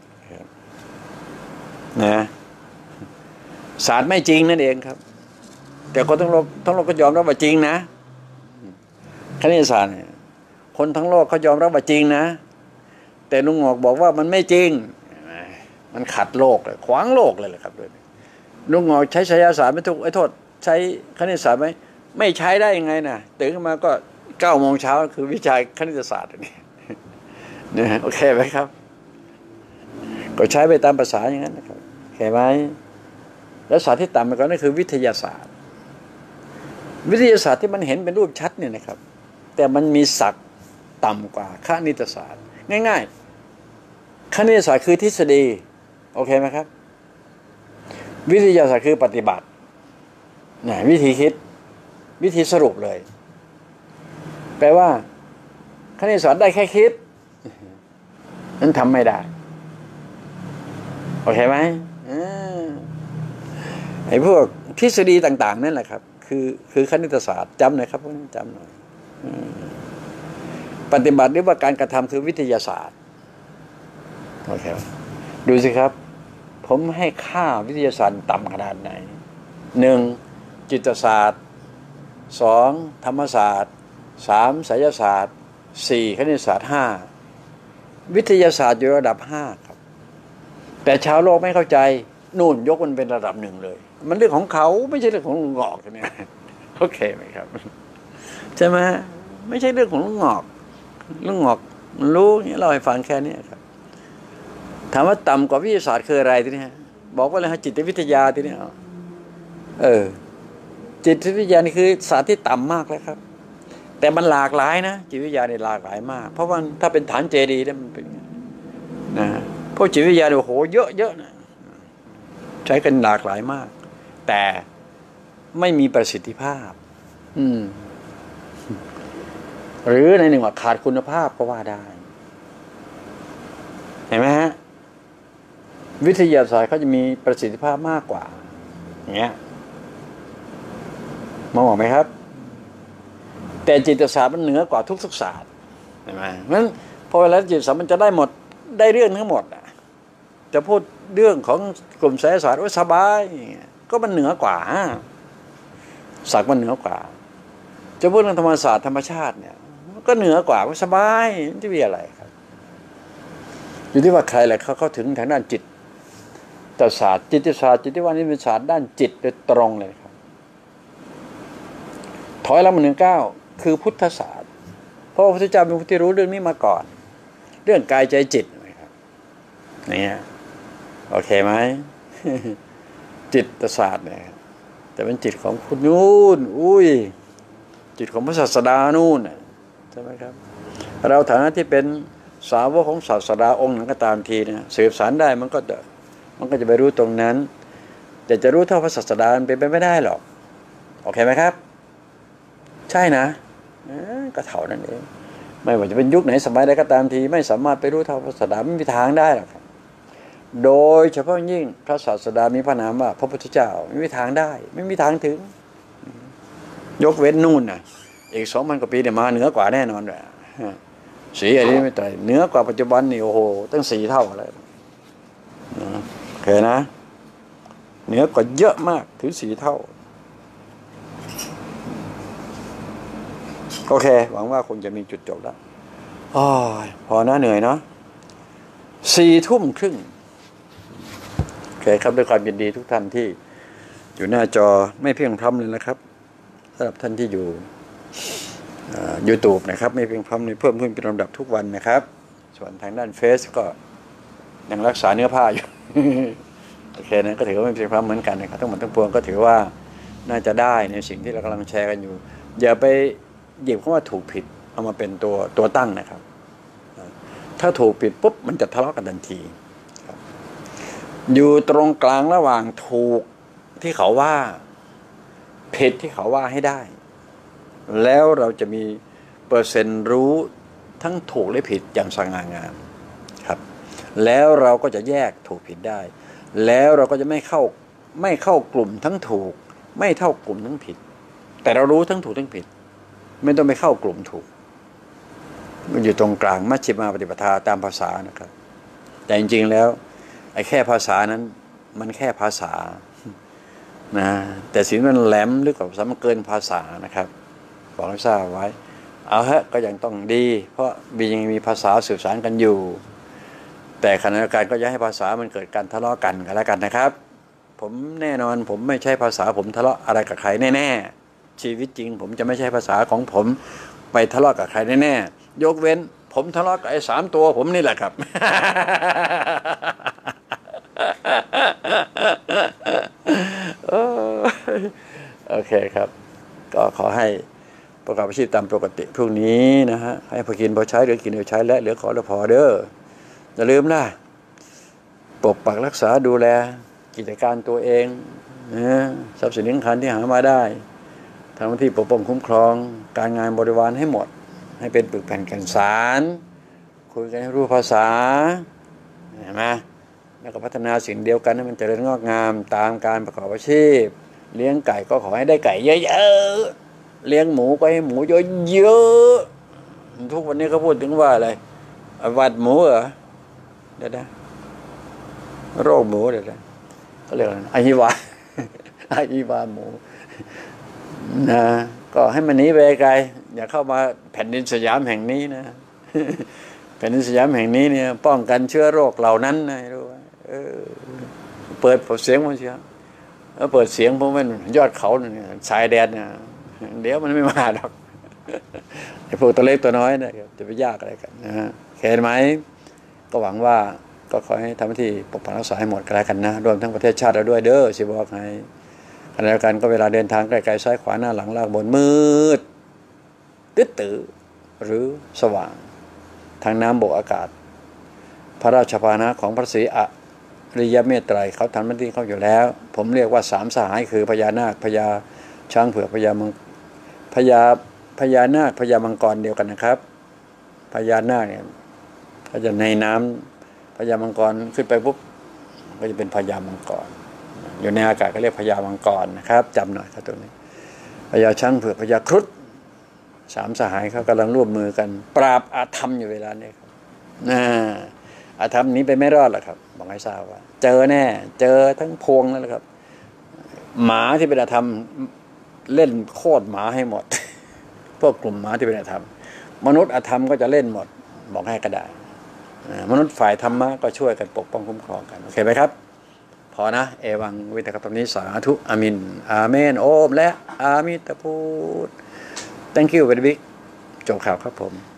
Speaker 1: นะศาสตร์ไม่จริงนั่นเองครับแต่คนทั้งโลกทั้งโลกก็ยอมรับว่าจริงนะคณิตศาสตร์เนี่ยคนทั้งโลกเขายอมรับว่าจริงนะแต่ลุงหงอกบอกว่ามันไม่จริงมันขัดโลกเลยขวางโลกเลยเลยครับด้วยลุงหงอกใช้ไสยศาสตร์ไม่ถูกไอ้โทษใช้คณิตศาสตร์ไหมไม่ใช้ได้ยังไงนะตื่นขึ้นมาก็เก้าโมงเช้าคือวิชาคณิตศาสตร์นี่นะโอเคไหมครับก็ใช้ไปตามภาษาอย่างนั้นนะครับโอเคไหมแล้วศาสตร์ที่ต่ำไปกว่านั้นคือวิทยาศาสตร์วิทยาศาสตร์ที่มันเห็นเป็นรูปชัดเนี่ยนะครับแต่มันมีศักดิ์ต่ำกว่าคณิตศาสตร์ง่ายๆคณิตศาสตร์คือทฤษฎีโอเคไหมครับวิทยาศาสตร์คือปฏิบัตินะวิธีคิดวิธีสรุปเลยแปลว่าคณิตศาสตร์ได้แค่คิดนั้นทำไม่ได้โอเคไหมไอ้พวกทฤษฎีต่างๆนั่นแหละครับคือคือคณิตศาสตร์จำหน่อยครับพวกนี้จำหน่อยปฏิบัติหรือว่าการกระทำคือวิทยาศาสตร์โอเคดูสิครับผมให้ค่าวิทยาศาสตร์ต่ำขนาดไหนหนึ่งจิตศาสตร์สองธรรมศาสตร์สามไสยศาสตร์สี่คณิตศาสตร์ห้าวิทยาศาสตร์อยู่ระดับห้าครับแต่ชาวโลกไม่เข้าใจนู่นยกมันเป็นระดับหนึ่งเลยมันเรื่องของเขาไม่ใช่เรื่องของลุงหงอกใช่ไหมโอเคไหมครับใช่ไหมไม่ใช่เรื่องของลุงหงอกลุงหงอกมันรู้เนี่ยเราให้ฟังแค่นี้ครับถามว่าต่ำกว่าวิทยาศาสตร์คืออะไรทีนี้บอกว่าอะไรฮะจิตวิทยาทีนี้เออจิตวิทยานี่คือศาสตร์ที่ต่ำมากแล้วครับแต่มันหลากหลายนะจิตวิทยาเนี่ยหลากหลายมากเพราะว่าถ้าเป็นฐานเจดีย์เนี่ยมันเป็นนะพวกจิตวิทยาเนี่ยโอ้โหเยอะเยอะนะใช้กันหลากหลายมากแต่ไม่มีประสิทธิภาพอืมหรือในหนึ่งว่าขาดคุณภาพก็ว่าได้เห็นไหมฮะวิทยาศาสตร์เขาจะมีประสิทธิภาพมากกว่าอย่างเงี้ยมองออกไหมครับแต่จิตศาสตร์มันเหนือกว่าทุกศาสตร์เห็นไหมงั้นพอเวลาจิตศาสตร์มันจะได้หมดได้เรื่องทั้งหมดอ่ะจะพูดเรื่องของกลุ่มไสยศาสตร์ว่าสบายก็มันเหนือกว่าศักดิ์มันเหนือกว่าจะพูดเรื่องธรรมศาสตร์ธรรมชาติเนี่ยก็เหนือกว่าก็สบายจะมีอะไรครับอยู่ที่ว่าใครแหละเขาเข้าถึงทางด้านจิตแต่ศาสตร์จิตศาสตร์จิตวิทยานี่เป็นศาสตร์ด้านจิตโดยตรงเลยครับถอยแล้วมาหนึ่งเก้าคือพุทธศาสตร์เพราะพระพุทธเจ้าเป็นผู้ที่รู้เรื่องนี้มาก่อนเรื่องกายใจจิตนะครับนี่โอเคไหมจิตศาสตร์เนี่ยแต่เป็นจิตของพุทธนู่นอุ้ยจิตของพระศาสดานู่นใช่ไหมครับเราฐานะที่เป็นสาวกของศาสดาองค์นั้นก็ตามทีเนี่ยสืบสารได้มันก็จะมันก็จะไปรู้ตรงนั้นแต่จะรู้เท่าพระศาสดาเป็นไปไม่ได้หรอกโอเคไหมครับใช่นะก็เท่านั้นเองไม่ว่าจะเป็นยุคไหนสมัยใดก็ตามทีไม่สามารถไปรู้เท่าพระศาสดาไม่มีทางได้หรอกครับโดยเฉพาะยิ่งพระศาสดามีพระนามว่าพระพุทธเจ้าไม่มีทางได้ไม่มีทางถึงยกเว้นนู่นนะอีกสองพันกว่าปีเนี่ยมาเหนือกว่าแน่นอนเลยสีอันนี้ไม่ต่เหนือกว่าปัจจุบันนี่โอ้โหตั้งสี่เท่าเลยโอเคนะเหนือกว่าเยอะมากถึงสี่เท่าโอเคหวังว่าคงจะมีจุดจบแล้วอ๋อพอนะเหนื่อยเนาะสี่ทุ่มครึ่งโอเคครับด้วยความยินดีทุกท่านที่อยู่หน้าจอไม่เพียงพร้ำเลยนะครับสำหรับท่านที่อยู่ยูทูบนะครับไม่เพียงพร้ำในเพิ่มขึ้นเป็นลำดับทุกวันนะครับส่วนทางด้านเฟซก็ยังรักษาเนื้อผ้าอยู่ โอเคนั้นก็ถือว่าไม่เพียงพร้ำเหมือนกันนะครับทั้งหมดทั้งปวงก็ถือว่าน่าจะได้ในสิ่งที่เรากำลังแชร์กันอยู่อย่าไปหยิบคำว่าถูกผิดเอามาเป็นตัวตัวตั้งนะครับถ้าถูกผิดปุ๊บมันจะทะเลาะกันทันทีอยู่ตรงกลางระหว่างถูกที่เขาว่าผิดที่เขาว่าให้ได้แล้วเราจะมีเปอร์เซ็นต์รู้ทั้งถูกและผิดอย่างสง่างามครับแล้วเราก็จะแยกถูกผิดได้แล้วเราก็จะไม่เข้าไม่เข้ากลุ่มทั้งถูกไม่เท่ากลุ่มทั้งผิดแต่เรารู้ทั้งถูกทั้งผิดไม่ต้องไปเข้ากลุ่มถูกมันอยู่ตรงกลางมัชฌิมาปฏิปทาตามภาษานะครับแต่จริงๆแล้วไอ้แค่ภาษานั้นมันแค่ภาษานะแต่สิ่งมันแหลมลึกกว่าสำเกินภาษานะครับบอกให้ทราบไว้เอาฮะก็ยังต้องดีเพราะมียังมีภาษาสื่อสารกันอยู่แต่ขณะเดียวกันก็อย่าให้ภาษามันเกิดการทะเลาะกันกันแล้วกันนะครับผมแน่นอนผมไม่ใช่ภาษาผมทะเลาะอะไรกับใครแน่ๆชีวิตจริงผมจะไม่ใช่ภาษาของผมไปทะเลาะกับใครแน่ๆยกเว้นผมทะเลาะกับไอ้สามตัวผมนี่แหละครับโอเคครับก็ขอให้ประกอบอาชีพตามปกติพรุ่งนี้นะฮะให้พอกินพอใช้เหลือกินเหลือใช้และเหลือขอเหลือพอเด้ออย่าลืมนะปกปักรักษาดูแลกิจการตัวเองนะทรัพย์สินสินค้าที่หามาได้ทำหน้าที่ปกป้องคุ้มครองการงานบริวารให้หมดให้เป็นปึกแผ่นแก่นสารคุยกันให้รู้ภาษาเห็นไหมแล้วก็พัฒนาสิ่งเดียวกันให้มันเจริญงอกงามตามการประกอบอาชีพเลี้ยงไก่ก็ขอให้ได้ไก่เยอะๆเลี้ยงหมูก็ให้หมูเยอะๆทุกวันนี้เขาพูดถึงว่าอะไรวัดหมูเหรอเดี๋ยวนะโรคหมูเดี๋ยวนะเขาเรียกอะไรอหิวาอหิวาหมูนะก็ให้มันหนีไปไกลอย่าเข้ามาแผ่นดินสยามแห่งนี้นะแผ่นดินสยามแห่งนี้เนี่ยป้องกันเชื้อโรคเหล่านั้นนะรู้ไหมเออเปิดเสียงมันเชียวแล้วเปิดเสียงเพราะมันยอดเขาเนี่ยชายแดนเนี่ยเดี๋ยวมันไม่มาหรอกไอ้พวกตัวเล็กตัวน้อยเนี่ยจะไปยากอะไรกันนะฮะเห็นไหมก็หวังว่าก็ขอให้ทำหน้าที่ปกปักรักษาให้หมดกันแล้วกันนะรวมทั้งประเทศชาติเราด้วยเด้อสิบอกให้ขณะเดียวกันก็เวลาเดินทางไกลๆซ้ายขวาหน้าหลังล่างบนมืดตึ๊ดตื้อหรือสว่างทางน้ำบกอากาศพระราชพาหนะของพระศรีอริยเมตไตรเขาทำหน้าที่เขาอยู่แล้วผมเรียกว่าสามสหายคือพญานาคพญาช้างเผือกพญามังพญาพญานาคพญามังกรเดียวกันนะครับพญานาคเนี่ยก็จะในน้ำพญามังกรขึ้นไปปุ๊บก็จะเป็นพญามังกรอยู่ในอากาศก็เรียกพญามังกรนะครับจำหน่อยครับตรงนี้พญาช้างเผือกพญาครุฑสามสหายเขากำลังร่วมมือกันปราบอาธรรมอยู่เวลานี้ครับนะอาธรรมนี้ไปไม่รอดหรอกครับบอกให้ทราบว่าเจอแน่เจอทั้งพวงนั่นแหละครับหมาที่เป็นอาธรรมเล่นโคตรหมาให้หมดพวกกลุ่มหมาที่เป็นอาธรรมมนุษย์อาธรรมก็จะเล่นหมดบอกให้ก็ได้มนุษย์ฝ่ายธรรมะก็ช่วยกันปกป้องคุ้มครองกันโอเคไหมครับพอนะเอวังวิทยาคำนี้สาธุอามินอาเมนโอมและอามิตาพุทธ thank you very big จบข่าวครับผม